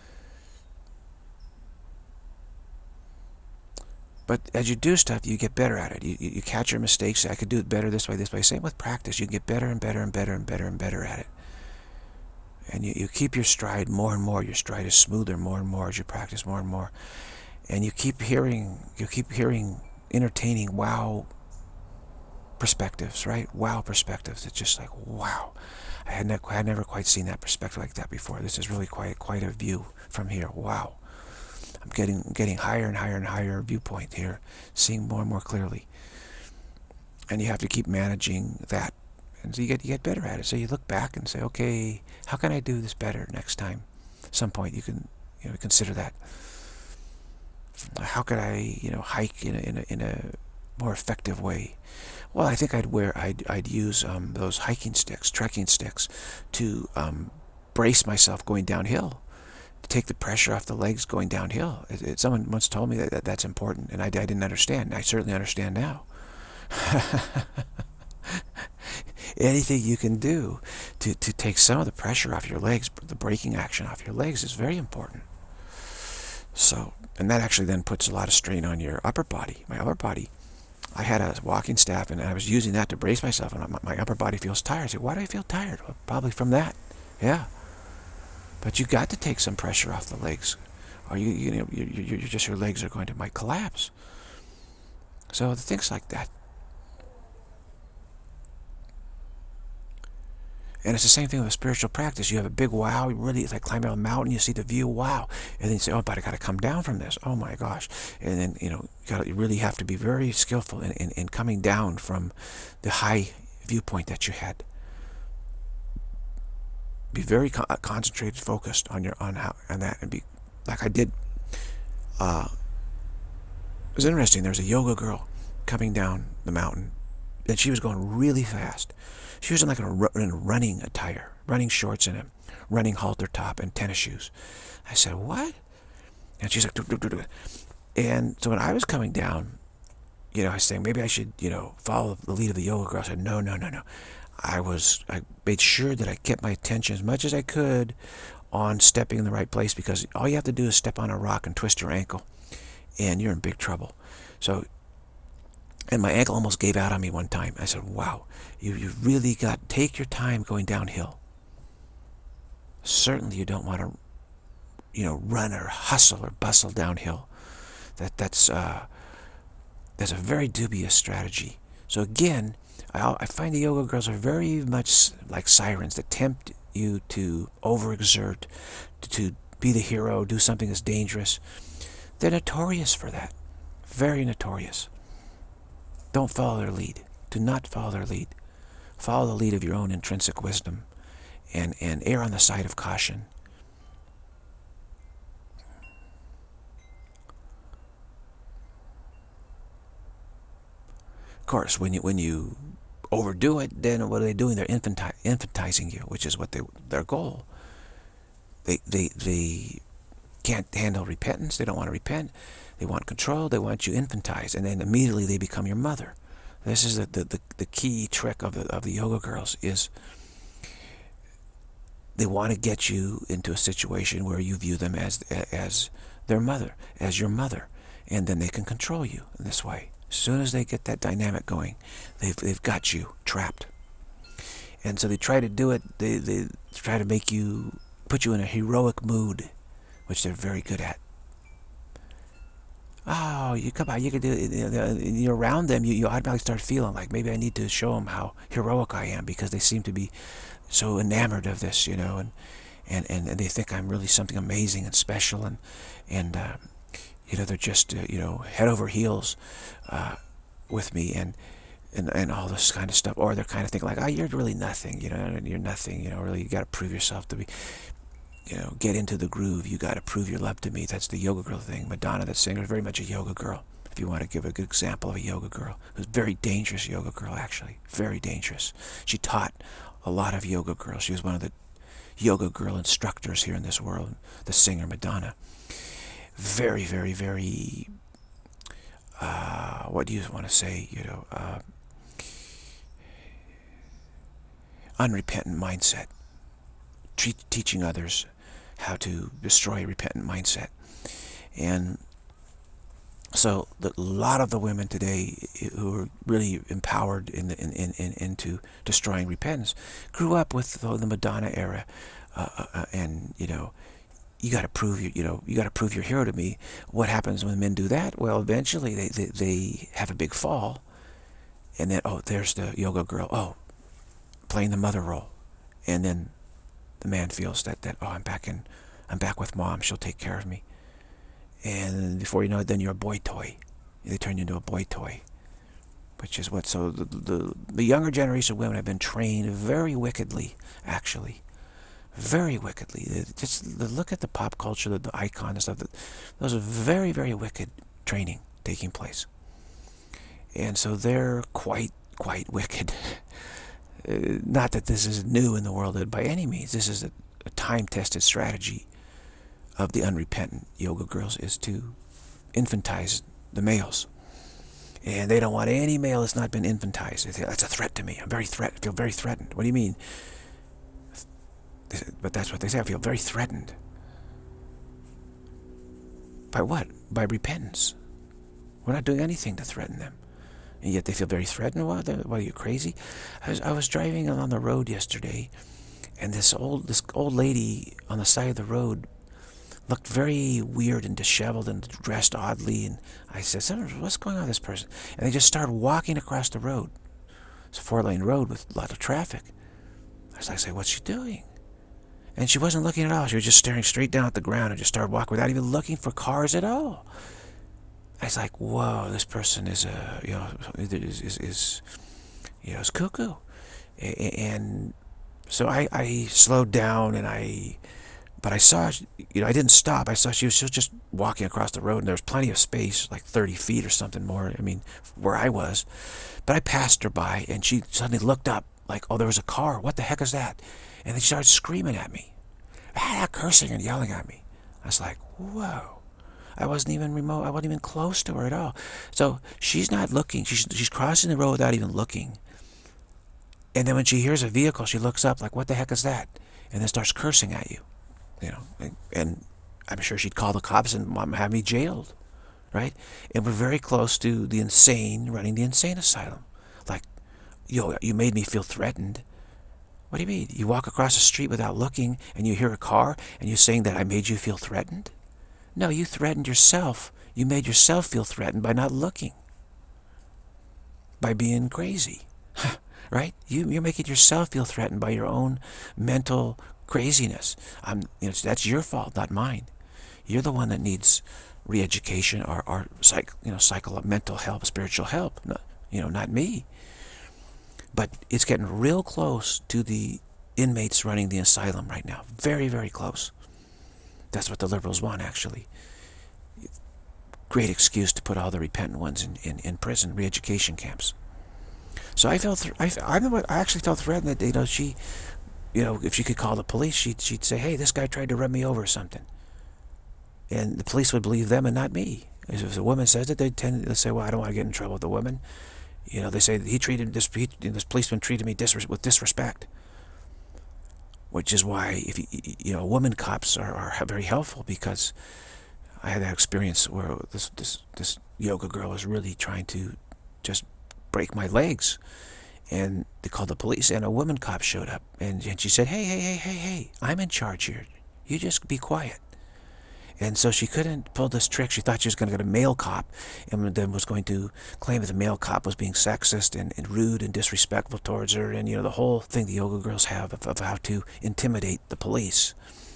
But as you do stuff, you get better at it. You catch your mistakes. I could do it better this way, this way. Same with practice. You get better and better and better and better and better at it. And you keep your stride more and more. Your stride is smoother more and more as you practice more and more. And you keep hearing entertaining wow perspectives, right? Wow perspectives. It's just like, wow. I had never quite seen that perspective like that before. This is really quite a view from here. Wow. I'm getting higher and higher and higher viewpoint here, seeing more and more clearly. And you have to keep managing that. And so you get better at it. So you look back and say, okay, how can I do this better next time? At some point you can, you know, consider that. How could I, you know, hike in a more effective way? Well, I think I'd use those hiking sticks, trekking sticks, to brace myself going downhill, to take the pressure off the legs going downhill. Someone once told me that that's important, and I didn't understand. I certainly understand now. Anything you can do to take some of the pressure off your legs, the braking action off your legs, is very important. So, and that actually then puts a lot of strain on your upper body. My upper body, I had a walking staff, and I was using that to brace myself, and my upper body feels tired. I said, why do I feel tired? Well, probably from that. Yeah. But you got to take some pressure off the legs, or your legs are going to might collapse. So things like that. And it's the same thing with a spiritual practice. You have a big wow, really, it's like climbing a mountain, you see the view, wow. And then you say, oh, but I got to come down from this. Oh my gosh. And then, you really have to be very skillful in coming down from the high viewpoint that you had. Be very concentrated, focused on that, and be like I did. It was interesting. There was a yoga girl coming down the mountain, and she was going really fast. She was in like a running attire, running shorts and a running halter top and tennis shoes. I said, what? And she's like, do. And so when I was coming down, I was saying maybe I should, follow the lead of the yoga girl. I said, no. I made sure that I kept my attention as much as I could on stepping in the right place, because all you have to do is step on a rock and twist your ankle, and you're in big trouble. So, and my ankle almost gave out on me one time. I said, wow, you really got to take your time going downhill. Certainly you don't want to, run or hustle or bustle downhill. That's a very dubious strategy. So again, I find the yoga girls are very much like sirens that tempt you to overexert, to be the hero, do something that's dangerous. They're notorious for that. Very notorious. Don't follow their lead. Do not follow their lead. Follow the lead of your own intrinsic wisdom, and err on the side of caution. Of course, when you overdo it, then what are they doing? They're infantizing you, which is what their goal. They can't handle repentance. They don't want to repent. They want control. They want you infantized, and then immediately they become your mother. This is the key trick of the yoga girls, is they want to get you into a situation where you view them as their mother, as your mother, and then they can control you in this way. As soon as they get that dynamic going, they've got you trapped. And so they try to do it. They try to put you in a heroic mood, which they're very good at. Oh, you come out, you can do it. You're around them, you automatically start feeling like maybe I need to show them how heroic I am, because they seem to be so enamored of this, and they think I'm really something amazing and special, and they're just head over heels with me, and all this kind of stuff. Or they're kind of thinking like, oh, you're really nothing, you're nothing, really, you got to prove yourself to be, get into the groove. You got to prove your love to me. That's the yoga girl thing. Madonna, that singer, is very much a yoga girl. If you want to give a good example of a yoga girl, it was a very dangerous yoga girl, actually, very dangerous. She taught a lot of yoga girls. She was one of the yoga girl instructors here in this world. The singer Madonna, very, very, very. What do you want to say? Unrepentant mindset. Teaching others how to destroy a repentant mindset. And so a lot of the women today who are really empowered into destroying repentance grew up with the Madonna era, and you got to prove you got to prove you're hero to me. What happens when men do that? Well, eventually they have a big fall, and then, oh, there's the yoga girl, oh, playing the mother role, and then the man feels that oh, I'm back with mom, she'll take care of me. And before you know it, then you're a boy toy. They turn you into a boy toy, which is what. So the younger generation of women have been trained very wickedly, actually, very wickedly. Just look at the pop culture, the icon and stuff. Those are very, very wicked training taking place, and so they're quite wicked. Not that this is new in the world by any means. This is a time-tested strategy of the unrepentant yoga girls, is to infantize the males. And they don't want any male that's not been infantized. They say, that's a threat to me. I feel very threatened. What do you mean? But that's what they say. I feel very threatened. By what? By repentance. We're not doing anything to threaten them. And yet they feel very threatened. What are you, crazy? I was driving along the road yesterday, and this old lady on the side of the road looked very weird and disheveled and dressed oddly. And I said, what's going on with this person? And they just started walking across the road. It's a 4-lane road with a lot of traffic. I was like, what's she doing? And she wasn't looking at all. She was just staring straight down at the ground and just started walking without even looking for cars at all. I was like, whoa, this person is is cuckoo. And so I slowed down, but I saw, I didn't stop. I saw she was just walking across the road, and there was plenty of space, like 30 feet or something more, where I was. But I passed her by, and she suddenly looked up, like, oh, there was a car. What the heck is that? And then she started screaming at me, cursing and yelling at me. I was like, whoa. I wasn't even close to her at all. So she's not looking. She's crossing the road without even looking. And then when she hears a vehicle, she looks up like, what the heck is that? And then starts cursing at you. And I'm sure she'd call the cops and have me jailed, right? And we're very close to the insane running the insane asylum. Like, you made me feel threatened. What do you mean? You walk across the street without looking, and you hear a car, and you're saying that I made you feel threatened? No, you threatened yourself. You made yourself feel threatened by not looking, by being crazy, right? You're making yourself feel threatened by your own mental craziness. That's your fault, not mine. You're the one that needs re-education or mental help, spiritual help. Not me. But it's getting real close to the inmates running the asylum right now. Very, very close. That's what the liberals want, actually. Great excuse to put all the repentant ones in prison, re-education camps. So I actually felt threatened that she, if she could call the police, she'd say, hey, this guy tried to run me over or something, and the police would believe them and not me. If a woman says it, they say, well, I don't want to get in trouble with the woman. They say this policeman treated me with disrespect. Which is why, women cops are very helpful, because I had that experience where this yoga girl was really trying to just break my legs, and they called the police, and a woman cop showed up, and she said, hey, I'm in charge here. You just be quiet. And so she couldn't pull this trick. She thought she was going to get a male cop, and then was going to claim that the male cop was being sexist and rude and disrespectful towards her, and the whole thing the yoga girls have of how to intimidate the police.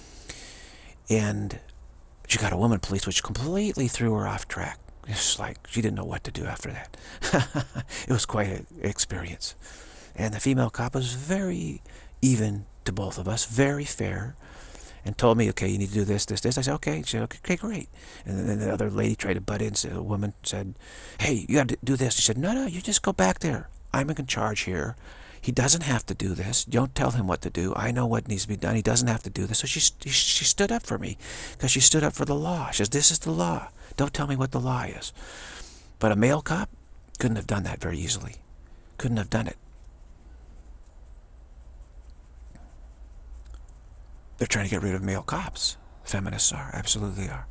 And she got a woman police, which completely threw her off track. It's like she didn't know what to do after that. It was quite an experience. And the female cop was very even to both of us, very fair, and told me, okay, you need to do this. I said, okay. She said, okay, great. And then the other lady tried to butt in. So the woman said, hey, you got to do this. She said, no, you just go back there. I'm in charge here. He doesn't have to do this. Don't tell him what to do. I know what needs to be done. He doesn't have to do this. So she stood up for me, because she stood up for the law. She says, this is the law. Don't tell me what the law is. But a male cop couldn't have done that very easily. Couldn't have done it. They're trying to get rid of male cops. Feminists are. Absolutely are.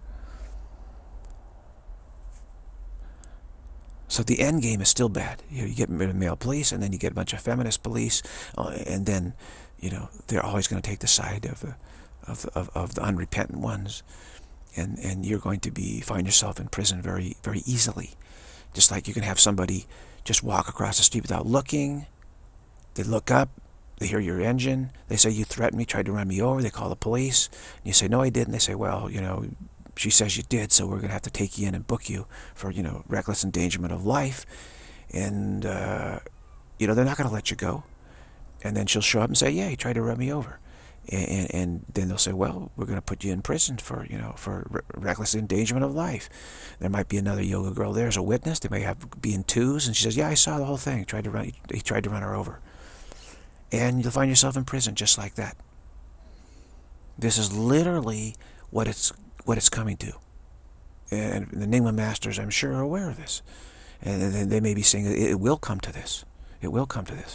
So the end game is still bad. You get rid of male police, and then you get a bunch of feminist police, and then, they're always going to take the side of the unrepentant ones, and you're going to find yourself in prison very, very easily. Just like you can have somebody just walk across the street without looking. They look up. They hear your engine. They say, you threatened me, tried to run me over. They call the police. And you say, no, I didn't. They say, well, she says you did, so we're going to have to take you in and book you for, reckless endangerment of life. And, they're not going to let you go. And then she'll show up and say, yeah, he tried to run me over. And then they'll say, well, we're going to put you in prison for, for reckless endangerment of life. There might be another yoga girl there as a witness. They may be in twos. And she says, yeah, I saw the whole thing. He tried to run her over. And you'll find yourself in prison just like that. This is literally what it's coming to. And the Nyingma masters, I'm sure, are aware of this. And they may be saying it will come to this. It will come to this.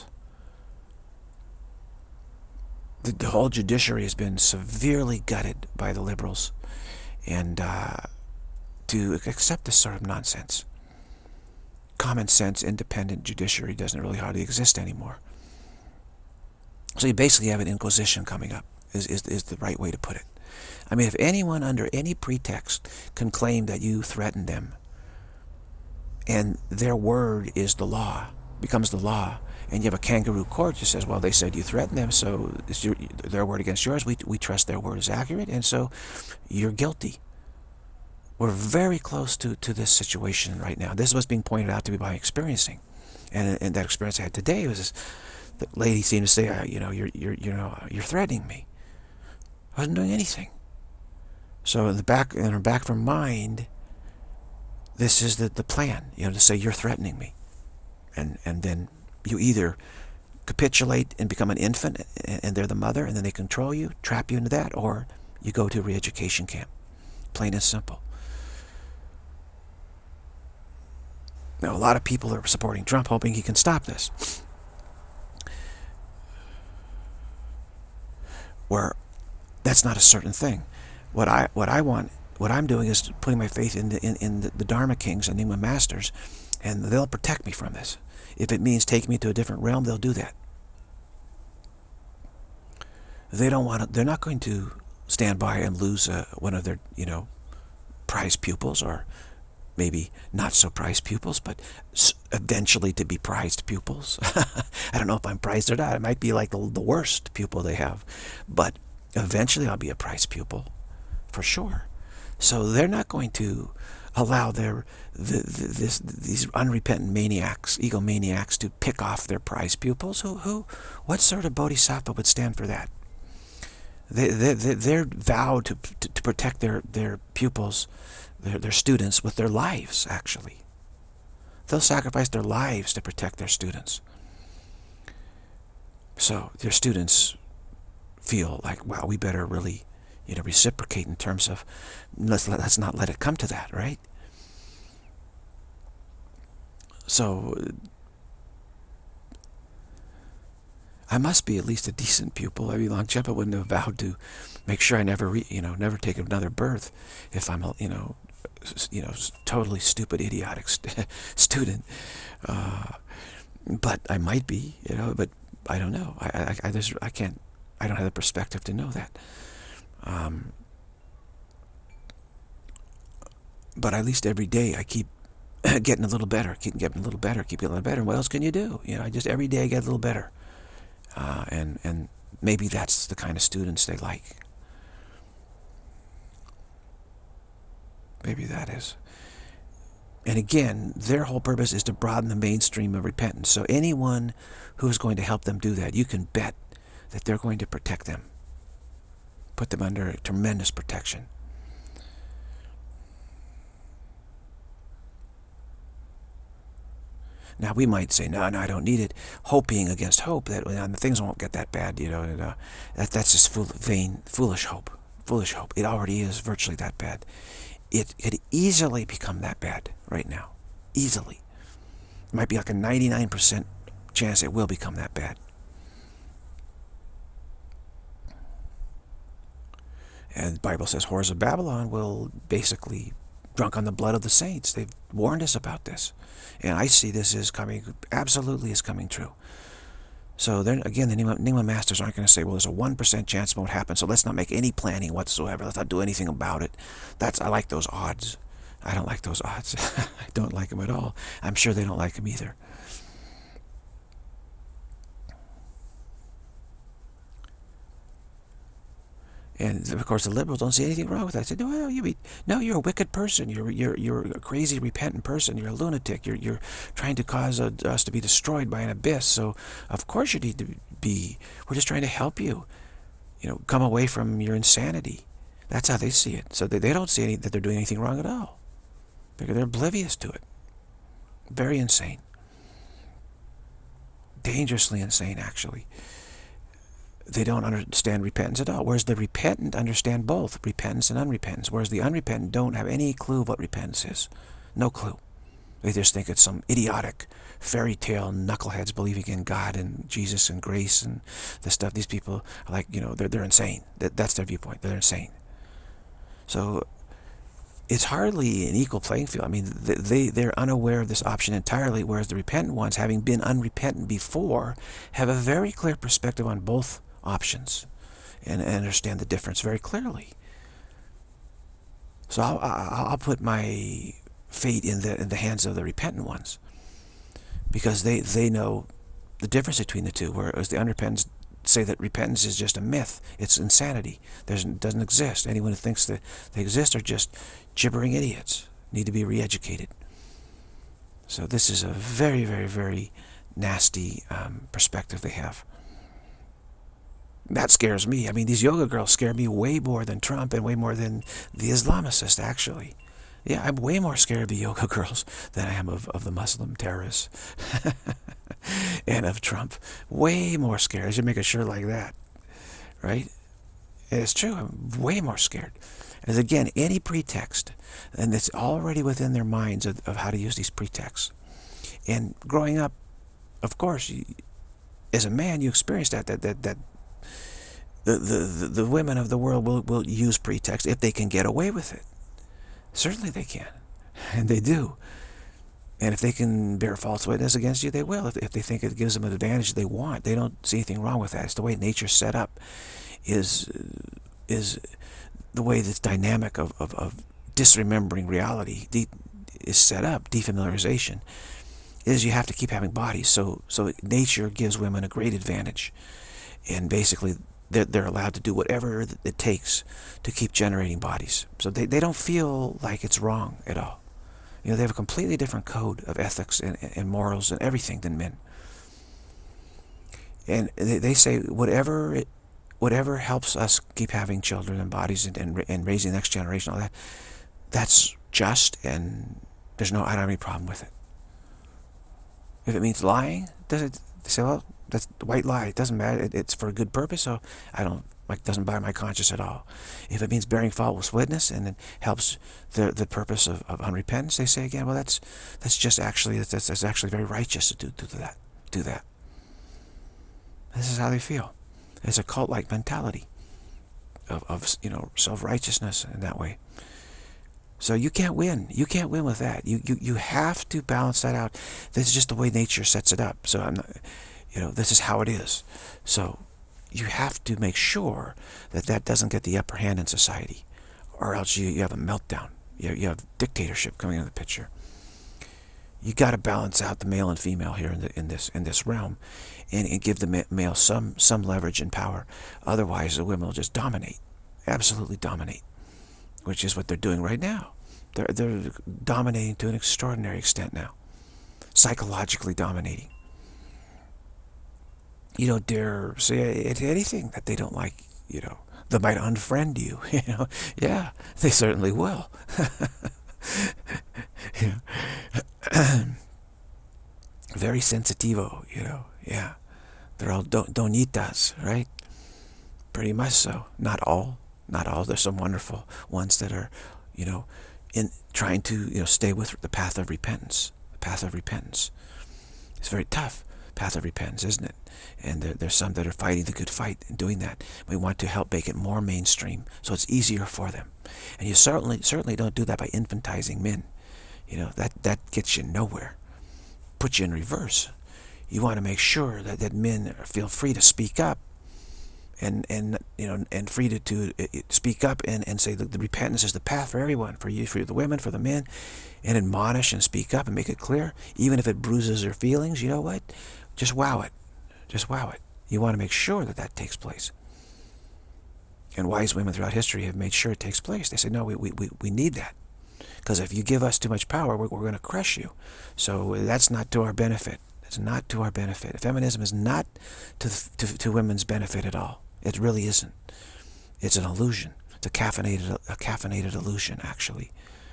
The whole judiciary has been severely gutted by the liberals. And to accept this sort of nonsense. Common sense, independent judiciary doesn't really hardly exist anymore. So you basically have an inquisition coming up, is the right way to put it. I mean, if anyone under any pretext can claim that you threatened them, and their word is the law, becomes the law, and you have a kangaroo court that says, well, they said you threatened them, so it's their word against yours, we trust their word is accurate, and so you're guilty. We're very close to this situation right now. This is what's being pointed out to me by experiencing. And that experience I had today was this, the lady seemed to say, you're threatening me. I wasn't doing anything. So in her back of her mind, this is the plan, to say you're threatening me. And then you either capitulate and become an infant, and they're the mother, and then they control you, trap you into that, or you go to a re-education camp. Plain and simple. Now, a lot of people are supporting Trump, hoping he can stop this. Where that's not a certain thing. What I'm doing is putting my faith in the Dharma Kings and Nyingma Masters, and they'll protect me from this. If it means taking me to a different realm, they'll do that. They don't want to. They're not going to stand by and lose one of their, prized pupils, or maybe not so prized pupils, but eventually to be prized pupils. I don't know if I'm prized or not. It might be like the worst pupil they have, but eventually I'll be a prized pupil, for sure. So they're not going to allow these unrepentant maniacs, egomaniacs, to pick off their prized pupils. What sort of bodhisattva would stand for that? They're vowed to protect their pupils, their students, with their lives, actually. They'll sacrifice their lives to protect their students. So their students feel like, wow, we better really, reciprocate in terms of, let's not let it come to that, right? So I must be at least a decent pupil. I mean, Longchenpa wouldn't have vowed to make sure I never take another birth if I'm totally stupid, idiotic student. But I might be, but I don't know. I can't. I don't have the perspective to know that. But at least every day I keep getting a little better, keep getting a little better. And what else can you do? Just every day I get a little better. And maybe that's the kind of students they like. Maybe that is. And again, their whole purpose is to broaden the mainstream of repentance. So anyone who is going to help them do that, you can bet that they're going to protect them. Put them under tremendous protection. Now we might say, no, I don't need it. Hoping against hope that things won't get that bad. That's just foolish hope. Foolish hope. It already is virtually that bad. It could easily become that bad right now. Easily. It might be like a 99% chance it will become that bad. And the Bible says whores of Babylon will basically drunk on the blood of the saints. They've warned us about this. And I see this as absolutely is coming true. So then again, the Nyingma Masters aren't going to say, well, there's a 1% chance it won't happen, so let's not make any planning whatsoever. Let's not do anything about it. I like those odds. I don't like those odds. I don't like them at all. I'm sure they don't like them either. And of course, the liberals don't see anything wrong with that. They say, no, you're a wicked person. You're a crazy, repentant person. You're a lunatic. You're trying to cause us to be destroyed by an abyss. So of course you need to be. We're just trying to help you. Come away from your insanity. That's how they see it. So they don't see that they're doing anything wrong at all, because they're oblivious to it. Very insane. Dangerously insane, actually. They don't understand repentance at all. Whereas the repentant understand both repentance and unrepentance. Whereas the unrepentant don't have any clue what repentance is. No clue. They just think it's some idiotic fairy tale knuckleheads believing in God and Jesus and grace and the stuff. These people are like, they're insane. That's their viewpoint. They're insane. So it's hardly an equal playing field. I mean, they're unaware of this option entirely, whereas the repentant ones, having been unrepentant before, have a very clear perspective on both options and understand the difference very clearly. So I'll put my fate in the hands of the repentant ones, because they know the difference between the two, whereas the unrepentants say that repentance is just a myth. It's insanity. It doesn't exist. Anyone who thinks that they exist are just gibbering idiots, need to be re-educated. So this is a very, very, very nasty perspective they have. That scares me. I mean, these yoga girls scare me way more than Trump and way more than the Islamicists, actually. Yeah, I'm way more scared of the yoga girls than I am of the Muslim terrorists and of Trump. Way more scared. I should make a shirt like that, right? And it's true. I'm way more scared. As again, any pretext, and it's already within their minds of how to use these pretexts. And growing up, of course, as a man, you experience that the women of the world will use pretext if they can get away with it. Certainly they can, and they do. And if they can bear false witness against you, they will. If they think it gives them an advantage they want, they don't see anything wrong with that. It's the way nature's set up, is the way this dynamic of disremembering reality is set up, defamiliarization, is you have to keep having bodies. So nature gives women a great advantage, and basically they're allowed to do whatever it takes to keep generating bodies. So they don't feel like it's wrong at all. You know, they have a completely different code of ethics and morals and everything than men. And they say whatever helps us keep having children and bodies and raising the next generation, all that, that's just, and I don't have any problem with it. If it means lying, they say, well, that's the white lie. It doesn't matter. It's for a good purpose, so doesn't bother my conscience at all. If it means bearing false witness and it helps the purpose of unrepentance, they say again, well, that's actually very righteous to do that. This is how they feel. It's a cult-like mentality of self-righteousness in that way. So you can't win. You can't win with that. You have to balance that out. This is just the way nature sets it up. So this is how it is. So you have to make sure that doesn't get the upper hand in society, or else you have a meltdown. You have dictatorship coming into the picture. You got to balance out the male and female here in this realm, and give the male some leverage and power. Otherwise, the women will just dominate, absolutely dominate, which is what they're doing right now. They're dominating to an extraordinary extent now, psychologically dominating. You don't dare say anything that they don't like. They might unfriend you. Yeah, they certainly will. Very sensitivo. Yeah, they're all donitas, right? Pretty much so. Not all. There's some wonderful ones that are, in trying to stay with the path of repentance. The path of repentance. It's very tough. Path of repentance, isn't it? And there's some that are fighting the good fight and doing that. We want to help make it more mainstream so it's easier for them. And you certainly don't do that by infantizing men. That gets you nowhere. Puts you in reverse. You want to make sure that men feel free to speak up, and free to speak up and say that the repentance is the path for everyone, for you, for the women, for the men, and admonish and speak up and make it clear, even if it bruises their feelings. You know what? Just wow it. Just wow it. You want to make sure that takes place. And wise women throughout history have made sure it takes place. They say, no, we need that. Because if you give us too much power, we're going to crush you. So that's not to our benefit. It's not to our benefit. Feminism is not to women's benefit at all. It really isn't. It's an illusion. It's a caffeinated illusion, actually.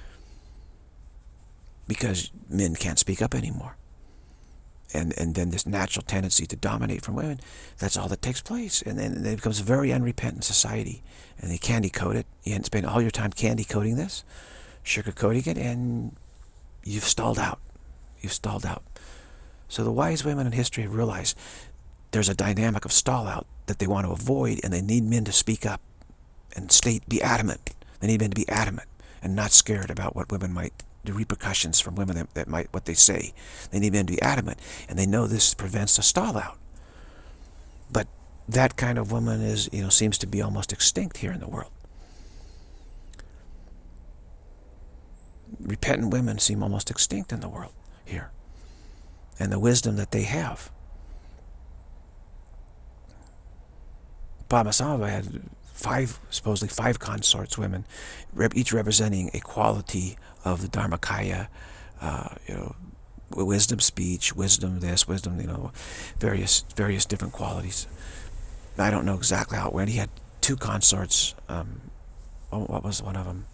Because men can't speak up anymore. And then this natural tendency to dominate from women, that's all that takes place. And then it becomes a very unrepentant society. And they candy coat it. You spend all your time candy coating this, sugarcoating it, and you've stalled out. You've stalled out. So the wise women in history have realized there's a dynamic of stall out that they want to avoid, and they need men to speak up and be adamant. They need men to be adamant and not scared about what women might, the repercussions from women that might, what they say. They need men to be adamant, and they know this prevents a stall out. But that kind of woman is, seems to be almost extinct here in the world. Repentant women seem almost extinct in the world here. And the wisdom that they have. Padmasambhava had supposedly five consorts, women, each representing a quality of the Dharmakaya, wisdom speech, wisdom this, wisdom, various different qualities. I don't know exactly how it went. He had two consorts. What was one of them?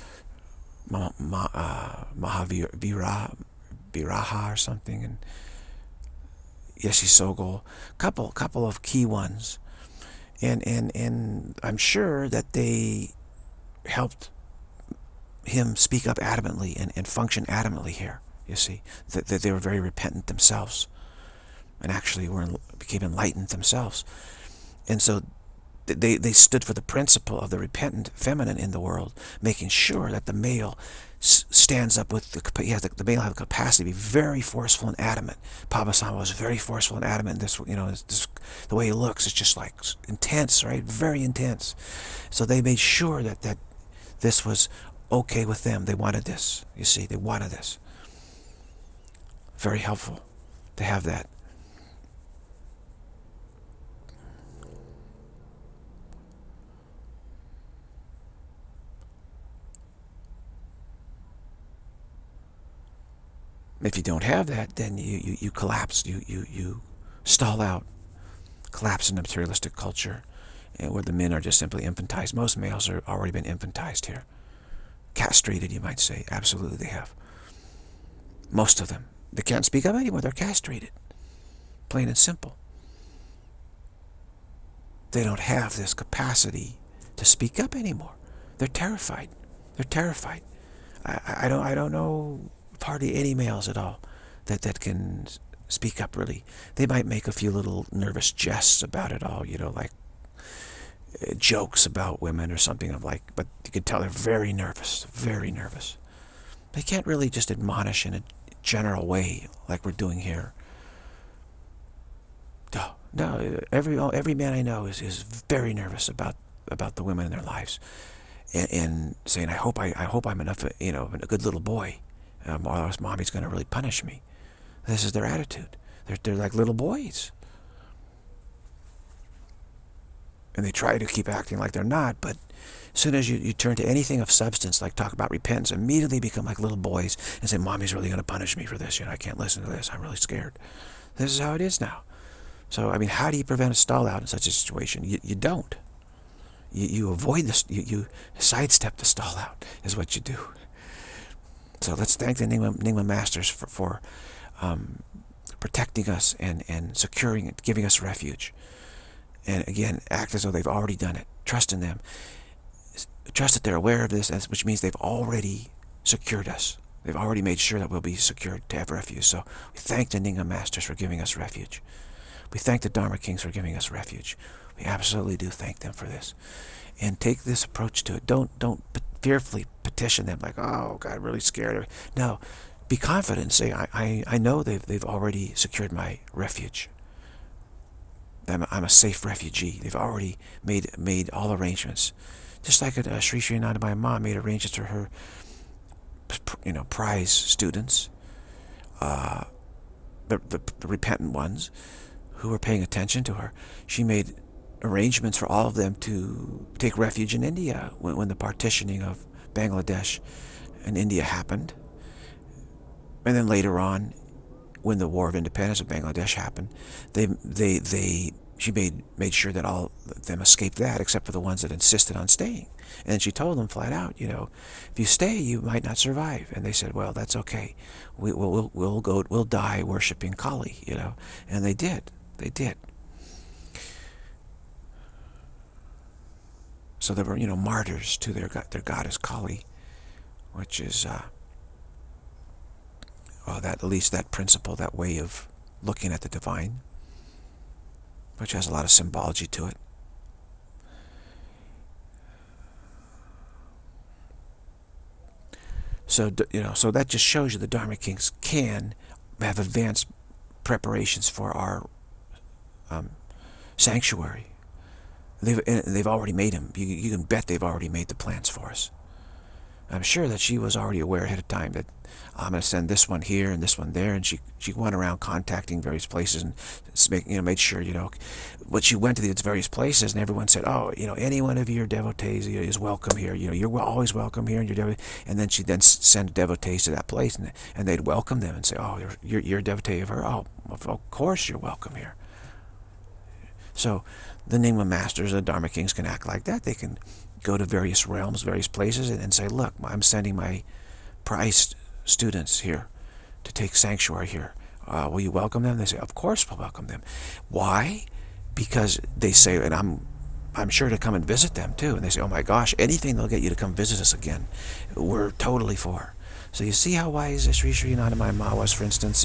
Viraha or something, and Yeshisogol. Couple of key ones. And I'm sure that they helped him speak up adamantly and function adamantly here, you see. That they were very repentant themselves and actually became enlightened themselves. And so they stood for the principle of the repentant feminine in the world, making sure that the male stands up with the male have the capacity to be very forceful and adamant. Padmasambhava was very forceful and adamant. This, the way he looks is just like intense, right? Very intense. So they made sure that this was okay with them. They wanted this. You see, they wanted this. Very helpful to have that. If you don't have that, then you collapse, you stall out, collapse in the materialistic culture, where the men are just simply infantized. Most males are already been infantized here. Castrated, you might say. Absolutely they have. Most of them. They can't speak up anymore. They're castrated. Plain and simple. They don't have this capacity to speak up anymore. They're terrified. They're terrified. I don't know hardly any males at all that can speak up really. They might make a few little nervous jests about it all, like jokes about women or something but you can tell they're very nervous, very nervous. They can't really just admonish in a general way like we're doing here. No, every man I know is very nervous about the women in their lives, and saying, I hope I'm enough, a good little boy. Or else mommy's going to really punish me. This is their attitude. They're like little boys. And they try to keep acting like they're not, but as soon as you turn to anything of substance, like talk about repentance, immediately become like little boys and say, Mommy's really going to punish me for this. I can't listen to this. I'm really scared. This is how it is now. So, how do you prevent a stall out in such a situation? You don't. You avoid this. You sidestep the stall out is what you do. So let's thank the Nyingma Masters for protecting us and securing it, giving us refuge. And again, act as though they've already done it. Trust in them. Trust that they're aware of this, which means they've already secured us. They've already made sure that we'll be secured to have refuge. So we thank the Nyingma Masters for giving us refuge. We thank the Dharma Kings for giving us refuge. We absolutely do thank them for this. And take this approach to it. Don't fearfully petition them like, oh God, I'm really scared. No, be confident and say, I know they've already secured my refuge. I'm a safe refugee. They've already made all arrangements. Just like Sri Anandamayi Ma made arrangements for her prize students, the repentant ones who were paying attention to her. She made arrangements for all of them to take refuge in India when the partitioning of Bangladesh and India happened. And then later on, when the War of Independence of Bangladesh happened, she made sure that all of them escaped that, except for the ones that insisted on staying. And she told them flat out, if you stay, you might not survive. And they said, well, that's okay. We'll die worshiping Kali, And they did. They did. So there were, martyrs to their goddess Kali, which is, at least that principle, that way of looking at the divine, which has a lot of symbology to it. So, so that just shows you the Dharma Kings can have advanced preparations for our sanctuary. They've already made them. You can bet they've already made the plans for us. I'm sure that she was already aware ahead of time that I'm going to send this one here and this one there, and she went around contacting various places and made sure, but she went to these various places and everyone said, oh, any one of your devotees is welcome here. You're always welcome here, and then she'd send devotees to that place, and they'd welcome them and say, oh, you're a devotee of her. Oh, of course you're welcome here. So the Nyingma masters, the Dharma Kings, can act like that. They can go to various realms, various places, and say, look, I'm sending my prized students here to take sanctuary here. Will you welcome them? They say, of course we'll welcome them. Why? Because they say, and I'm sure to come and visit them too. And they say, oh my gosh, anything they'll get you to come visit us again, we're totally for. So you see how wise Sri Sri Anandamayi Ma was, for instance,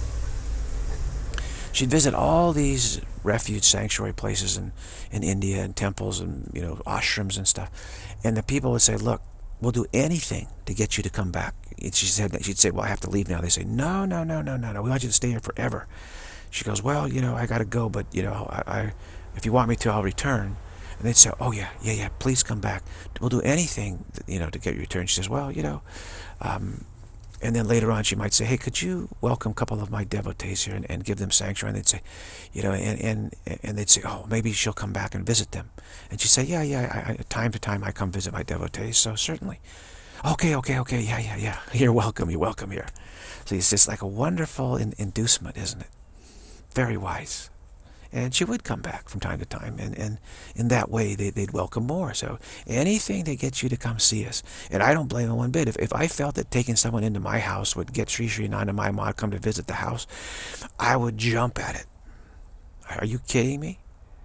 she'd visit all these refuge sanctuary places in India, and temples, and ashrams and stuff, and the people would say, look, we'll do anything to get you to come back. And she'd say, well, I have to leave now. They say, no, we want you to stay here forever. She goes, well, I got to go, but if you want me to, I'll return. And they'd say, oh yeah, please come back. We'll do anything to get you returned. She says, well, and then later on she might say, hey, could you welcome a couple of my devotees here and give them sanctuary? And they'd say, and they'd say, oh, maybe she'll come back and visit them. And she'd say, yeah, time to time I come visit my devotees, so certainly. Okay, yeah, you're welcome here. So it's just like a wonderful inducement, isn't it? Very wise. And she would come back from time to time, and in that way they'd welcome more. So anything to get you to come see us. And I don't blame them one bit. If I felt that taking someone into my house would get Sri Sri Anandamayi Ma to come to visit the house, I would jump at it. Are you kidding me?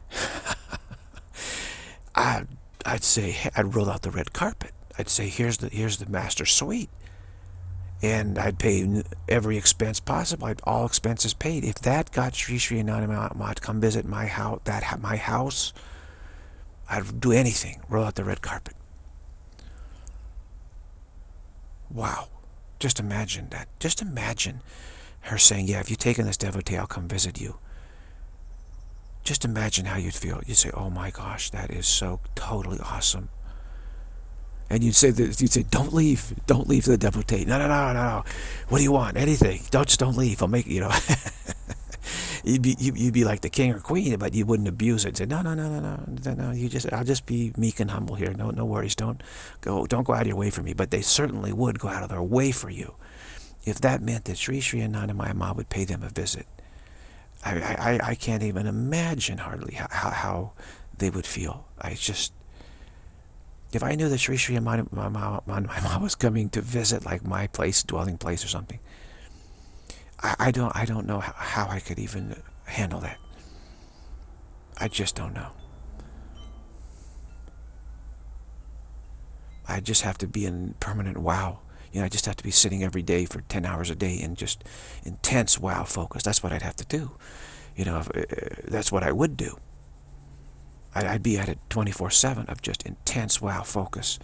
I'd say, I'd roll out the red carpet. I'd say, here's the master suite. And I'd pay every expense possible. All expenses paid. If that got Sri Sri Anandamayi Ma to come visit my house, I'd do anything. Roll out the red carpet. Wow. Just imagine that. Just imagine her saying, yeah, if you take in this devotee, I'll come visit you. Just imagine how you'd feel. You'd say, oh my gosh, that is so totally awesome. And you'd say, don't leave the devotee. No. What do you want? Anything. Don't leave. I'll make you. You'd be like the king or queen, but you wouldn't abuse it. Say, no. I'll just be meek and humble here. No worries. Don't go out of your way for me. But they certainly would go out of their way for you, if that meant that Sri Sri Anandamayi Ma would pay them a visit. I can't even imagine hardly how they would feel. If I knew that Sri Sri Anandamayi Ma was coming to visit, like my place, dwelling place or something, I don't know how I could even handle that. I just don't know. I just have to be in permanent wow. I just have to be sitting every day for 10 hours a day in just intense wow focus. That's what I'd have to do. That's what I would do. I'd be at it 24/7 of just intense wow focus.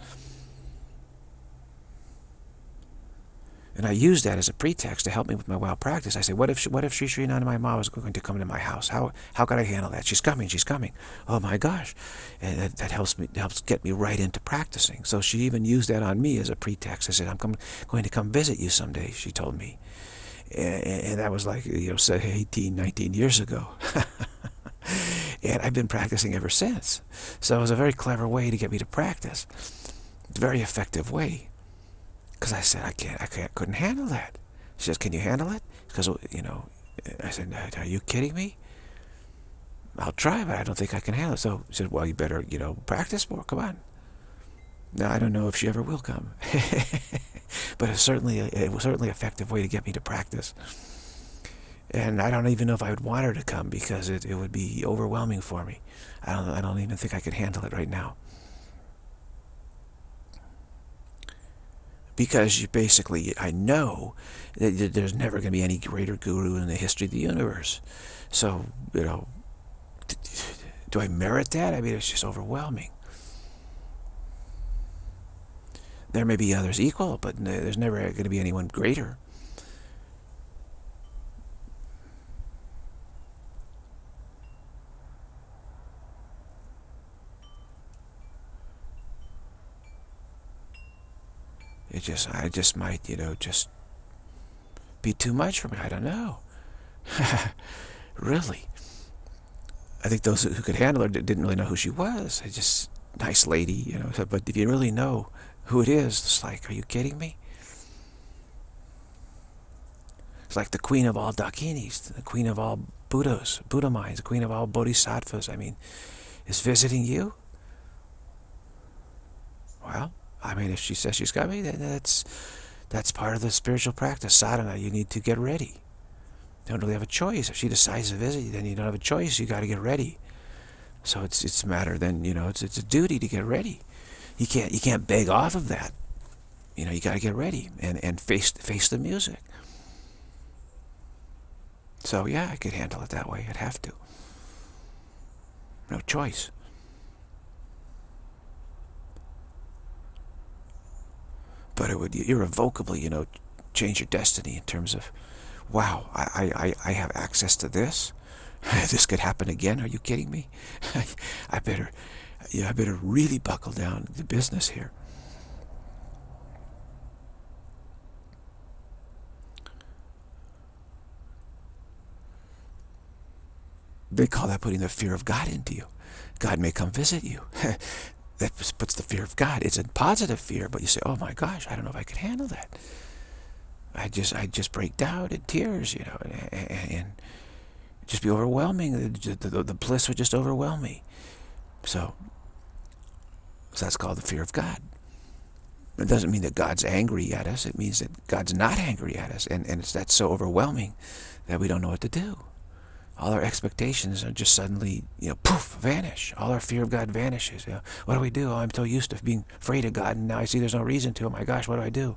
And I use that as a pretext to help me with my wow practice. I say, what if Sri Sri Anandamayi Ma was going to come to my house? How could I handle that? She's coming. Oh my gosh. And that helps get me right into practicing. So she even used that on me as a pretext. I said, I'm going to come visit you someday, she told me. And that was like, say 18, 19 years ago. And I've been practicing ever since. So it was a very clever way to get me to practice. It's a very effective way. Because I said, I couldn't handle that. She says, can you handle it? Because, I said, are you kidding me? I'll try, but I don't think I can handle it. So she said, well, you better, practice more. Come on. Now, I don't know if she ever will come. But it was certainly an effective way to get me to practice. And I don't even know if I would want her to come, because it would be overwhelming for me. I don't even think I could handle it right now. Because I know that there's never going to be any greater guru in the history of the universe. So, do I merit that? I mean, it's just overwhelming. There may be others equal, but there's never going to be anyone greater. I just might, just be too much for me. I don't know. Really. I think those who could handle her didn't really know who she was. Just nice lady, But if you really know who it is, it's like, are you kidding me? It's like the queen of all Dakinis, the queen of all Buddha minds, the queen of all Bodhisattvas. I mean, is visiting you? Well, I mean, if she says she's got me, then that's part of the spiritual practice. Sadhana, you need to get ready. You don't really have a choice. If she decides to visit you, then you don't have a choice. You got to get ready. So it's a matter then, it's a duty to get ready. You can't beg off of that. You got to get ready and face the music. So yeah, I could handle it that way. I'd have to. No choice. But it would irrevocably, change your destiny in terms of, wow, I have access to this. This could happen again. Are you kidding me? I better really buckle down the business here. They call that putting the fear of God into you. God may come visit you. That puts the fear of God. It's a positive fear, but you say, oh my gosh, I don't know if I could handle that. I just break down in tears, and just be overwhelming. The bliss would just overwhelm me. So that's called the fear of God. It doesn't mean that God's angry at us. It means that God's not angry at us, and that's so overwhelming that we don't know what to do. All our expectations are just suddenly, poof, vanish. All our fear of God vanishes. What do we do? Oh, I'm so used to being afraid of God, and now I see there's no reason to. Oh my gosh, what do I do?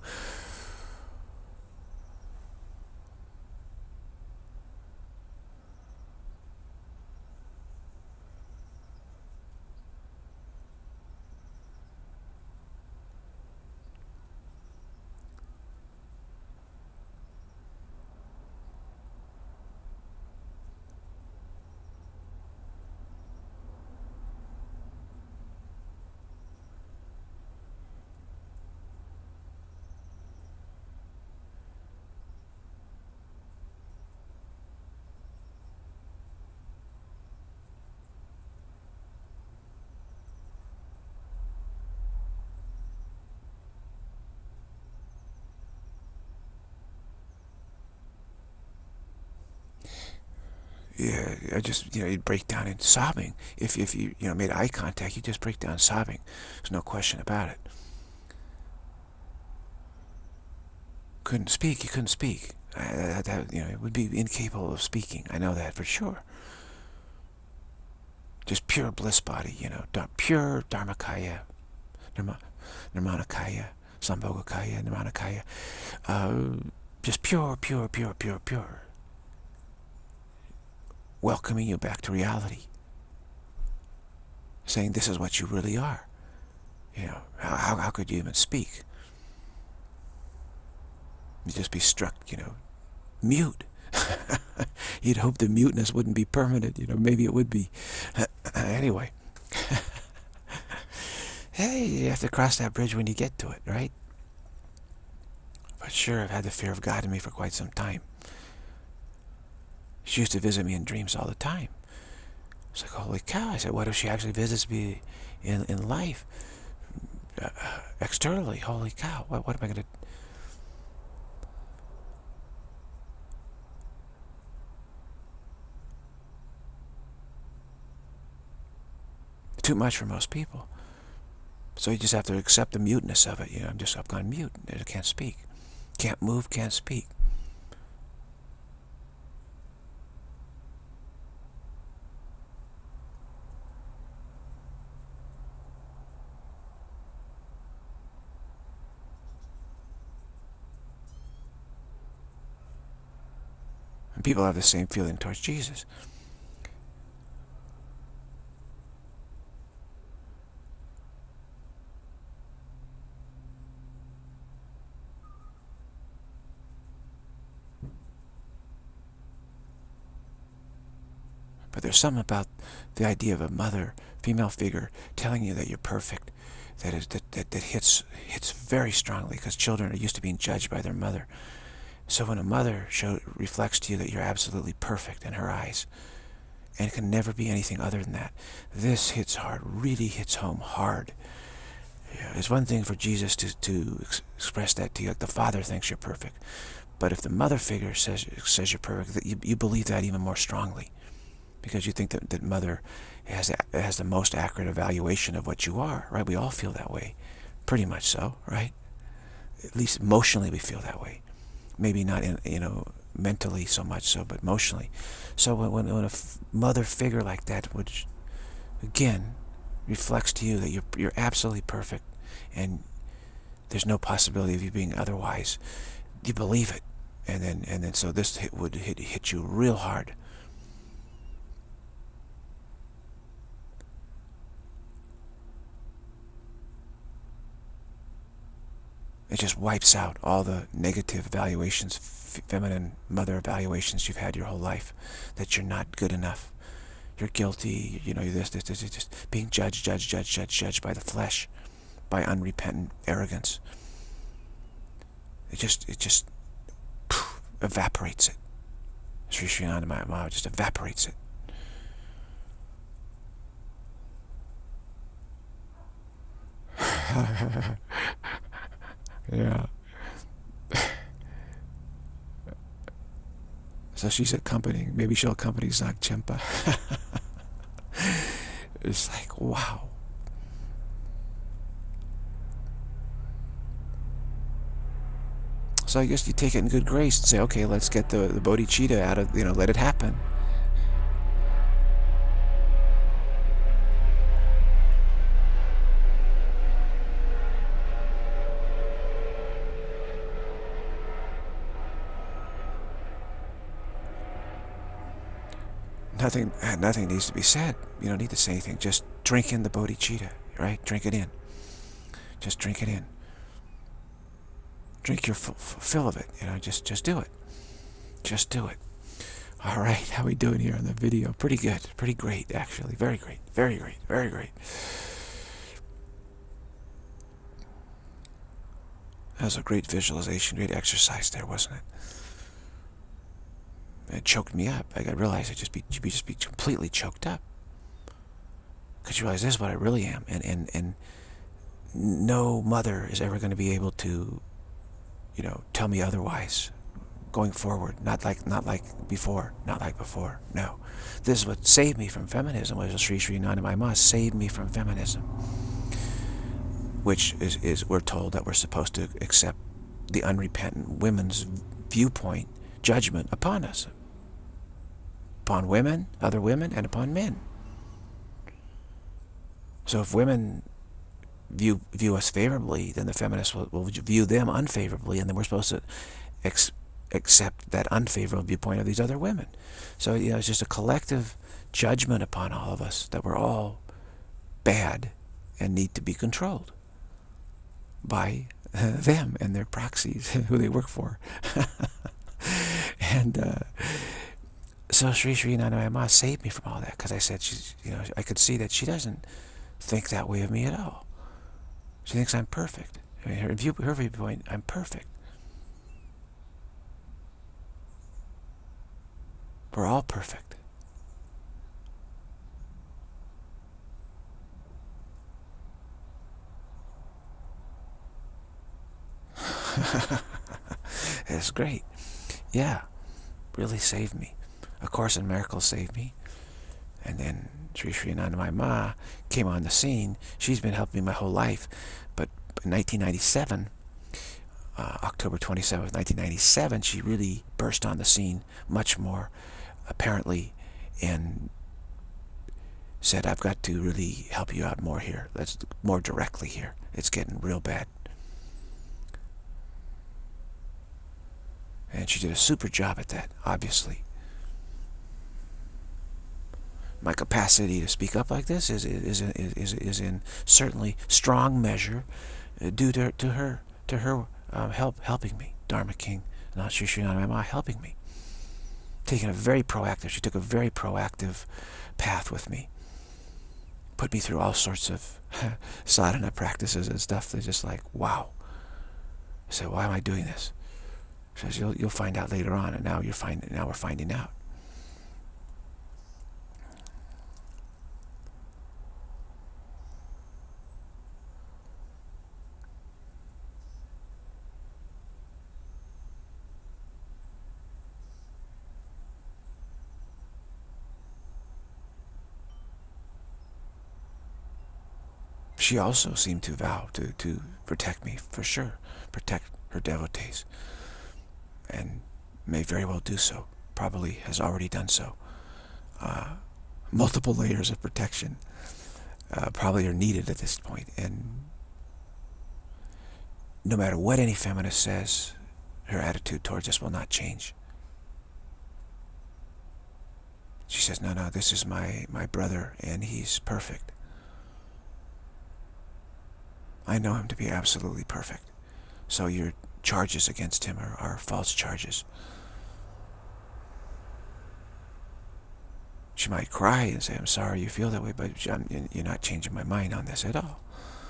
Yeah, I just, you'd break down in sobbing. If you, made eye contact, you just break down sobbing. There's no question about it. Couldn't speak, you couldn't speak. It would be incapable of speaking. I know that for sure. Just pure bliss body, pure Dharmakaya, Nirmanakaya, Sambhogakaya, Nirmanakaya. Just pure, pure, pure, pure, pure. Welcoming you back to reality. Saying this is what you really are. How could you even speak? You'd just be struck, mute. You'd hope the muteness wouldn't be permanent, maybe it would be. Anyway. Hey, you have to cross that bridge when you get to it, right? But sure, I've had the fear of God in me for quite some time. She used to visit me in dreams all the time. It's like, holy cow. I said, what if she actually visits me in life? Externally, holy cow. What am I going to... Too much for most people. So you just have to accept the muteness of it. I've gone mute. I can't speak. Can't move, can't speak. And people have the same feeling towards Jesus. But there's something about the idea of a mother, female figure, telling you that you're perfect, that hits very strongly, because children are used to being judged by their mother. So when a mother reflects to you that you're absolutely perfect in her eyes, and it can never be anything other than that, this hits hard, really hits home hard. It's one thing for Jesus to express that to you, like the Father thinks you're perfect. But if the mother figure says you're perfect, that you believe that even more strongly, because you think that mother has the most accurate evaluation of what you are, right? We all feel that way, pretty much so, right? At least emotionally we feel that way. Maybe not mentally so much so, but emotionally. So when a mother figure like that, which again reflects to you that you're absolutely perfect and there's no possibility of you being otherwise, you believe it, and then so this would hit you real hard. It just wipes out all the negative evaluations, feminine mother evaluations you've had your whole life, that you're not good enough, you're guilty, you're this, just being judged by the flesh, by unrepentant arrogance. It just evaporates it. Sri Sri Anandamayi just evaporates it. Yeah. So she's accompanying, maybe she'll accompany Zagchenpa. It's like, wow. So I guess you take it in good grace and say, okay, let's get the bodhicitta out of, let it happen. Nothing needs to be said. You don't need to say anything. Just drink in the bodhicitta, right? Drink it in. Just drink it in. Drink your fill of it. Just do it. Just do it. All right, how we doing here on the video? Pretty good. Pretty great, actually. Very great. Very great. Very great. That was a great visualization, great exercise there, wasn't it? It choked me up. I realized I'd just be completely choked up. Because you realize this is what I really am, and no mother is ever going to be able to, tell me otherwise, going forward. Not like before. Not like before. No, this is what saved me from feminism. Was Sri Sri Anandamayi Ma saved me from feminism, which is we're told that we're supposed to accept the unrepentant women's viewpoint, judgment upon us. Upon women, other women, and upon men. So if women view us favorably, then the feminists will view them unfavorably, and then we're supposed to accept that unfavorable viewpoint of these other women. So it's just a collective judgment upon all of us that we're all bad and need to be controlled by them and their proxies, who they work for. And so Sri Sri Anandamayi Ma saved me from all that, because I said, I could see that she doesn't think that way of me at all. She thinks I'm perfect. I mean, her viewpoint, I'm perfect. We're all perfect. It's great. Yeah, really saved me. A Course in Miracles saved me. And then Sri Sri Anandamayi Ma came on the scene. She's been helping me my whole life. But in 1997, October 27th, 1997, she really burst on the scene much more, apparently, and said, I've got to really help you out more here. Let's more directly here. It's getting real bad. And she did a super job at that, obviously. My capacity to speak up like this is in certainly strong measure due to her helping me. Dharma King, not Sri Sri Anandamayi Ma, helping me. She took a very proactive path with me. Put me through all sorts of sadhana practices and stuff. They're just like, wow. I said, why am I doing this? She says, you'll find out later on, and now we're finding out. She also seemed to vow to protect me, for sure, protect her devotees, and may very well do so, probably has already done so. Multiple layers of protection probably are needed at this point, and no matter what any feminist says, her attitude towards us will not change. She says, no, this is my brother, and he's perfect. I know him to be absolutely perfect. So your charges against him are false charges. She might cry and say, I'm sorry you feel that way, but you're not changing my mind on this at all.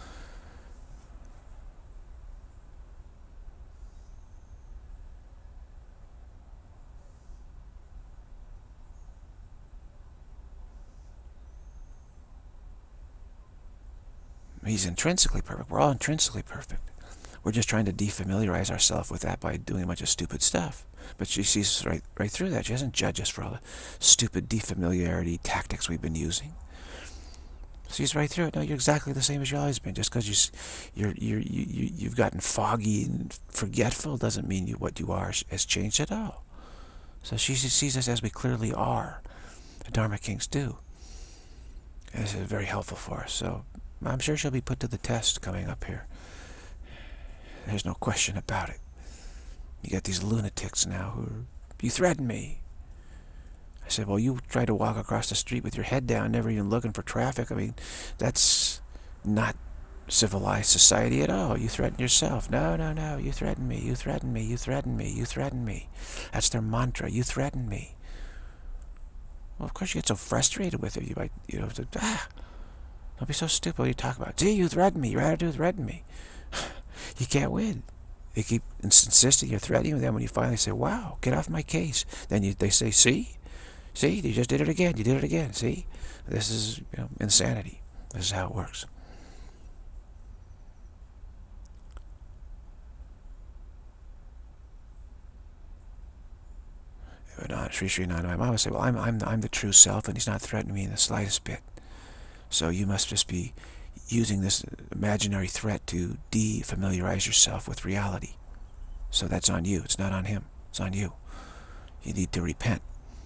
He's intrinsically perfect. We're all intrinsically perfect. We're just trying to defamiliarize ourselves with that by doing a bunch of stupid stuff. But she sees right through that. She doesn't judge us for all the stupid defamiliarity tactics we've been using. Sees right through it. No, you're exactly the same as you've always been. Just because you've gotten foggy and forgetful doesn't mean what you are has changed at all. So she sees us as we clearly are. The Dharma Kings do. And this is very helpful for us. So I'm sure she'll be put to the test coming up here. There's no question about it. You got these lunatics now who you threaten me. I said, well, you try to walk across the street with your head down, never even looking for traffic. I mean, that's not civilized society at all. You threaten yourself. No, you threaten me, you threaten me, you threaten me, you threaten me. That's their mantra, you threaten me. Well, of course you get so frustrated with it. You might, don't be so stupid. What are you talking about? See, you threaten me. Your attitude threaten me. You can't win. They keep insisting you're threatening them. Then when you finally say, wow, get off my case, then they say, see, you just did it again. You did it again. See, this is insanity. This is how it works. Sri Sri Nanda, my mom would say, well, I'm the true self, and he's not threatening me in the slightest bit. So you must just be using this imaginary threat to defamiliarize yourself with reality. So that's on you. It's not on him. It's on you. You need to repent.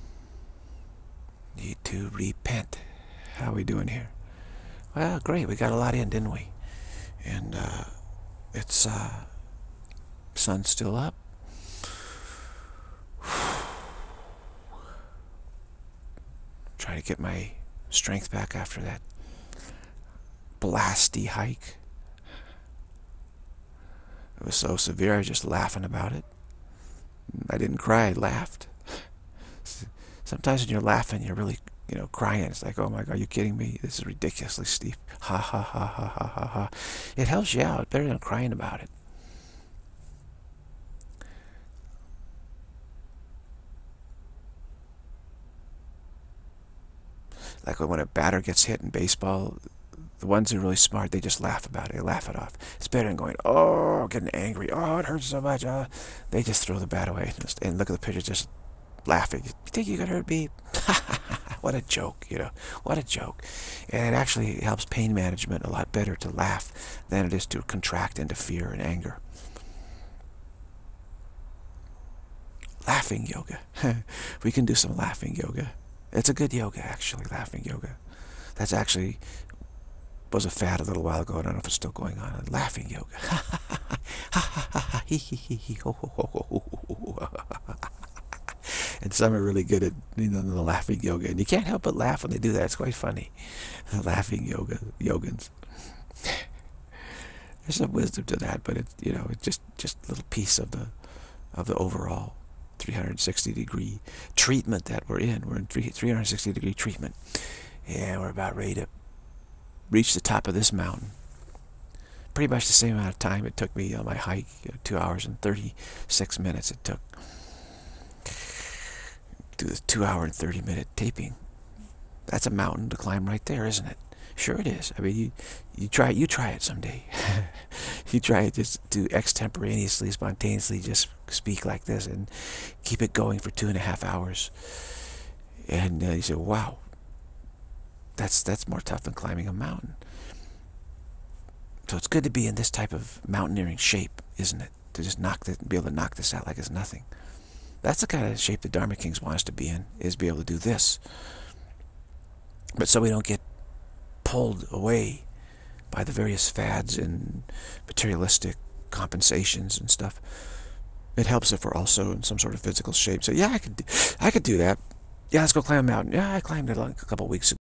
Need to repent. How are we doing here? Well, great. We got a lot in, didn't we? And it's sun's still up. Try to get my strength back after that blasty hike. It was so severe, I was just laughing about it. I didn't cry, I laughed. Sometimes when you're laughing, you're really, crying. It's like, oh my God, are you kidding me? This is ridiculously steep. Ha ha ha ha ha ha ha. It helps you out, better than crying about it. Like when a batter gets hit in baseball, the ones who are really smart, they just laugh about it. They laugh it off. It's better than going, oh, getting angry. Oh, it hurts so much. They just throw the bat away and look at the pitcher just laughing. You think you could hurt me? What a joke, What a joke. And it actually helps pain management a lot better to laugh than it is to contract into fear and anger. Laughing yoga. We can do some laughing yoga. It's a good yoga, actually, laughing yoga. That's actually was a fad a little while ago. I don't know if it's still going on. Laughing yoga. And some are really good at the laughing yoga. And you can't help but laugh when they do that. It's quite funny. The laughing yogans. There's some wisdom to that, but it's it's just a little piece of the overall 360-degree treatment that we're in. We're in 360-degree treatment. And we're about ready to reach the top of this mountain. Pretty much the same amount of time it took me on my hike, 2 hours and 36 minutes it took. Do this 2 hour and 30-minute taping. That's a mountain to climb right there, isn't it? Sure it is. I mean, you try it someday. You try it just to extemporaneously, spontaneously just speak like this and keep it going for 2.5 hours. And you say, wow, that's more tough than climbing a mountain. So it's good to be in this type of mountaineering shape, isn't it? To just be able to knock this out like it's nothing. That's the kind of shape the Dharma Kings want us to be in, is be able to do this. But so we don't get pulled away by the various fads and materialistic compensations and stuff. It helps if we're also in some sort of physical shape. So yeah, I could do that. Yeah, let's go climb a mountain. Yeah, I climbed it a couple weeks ago.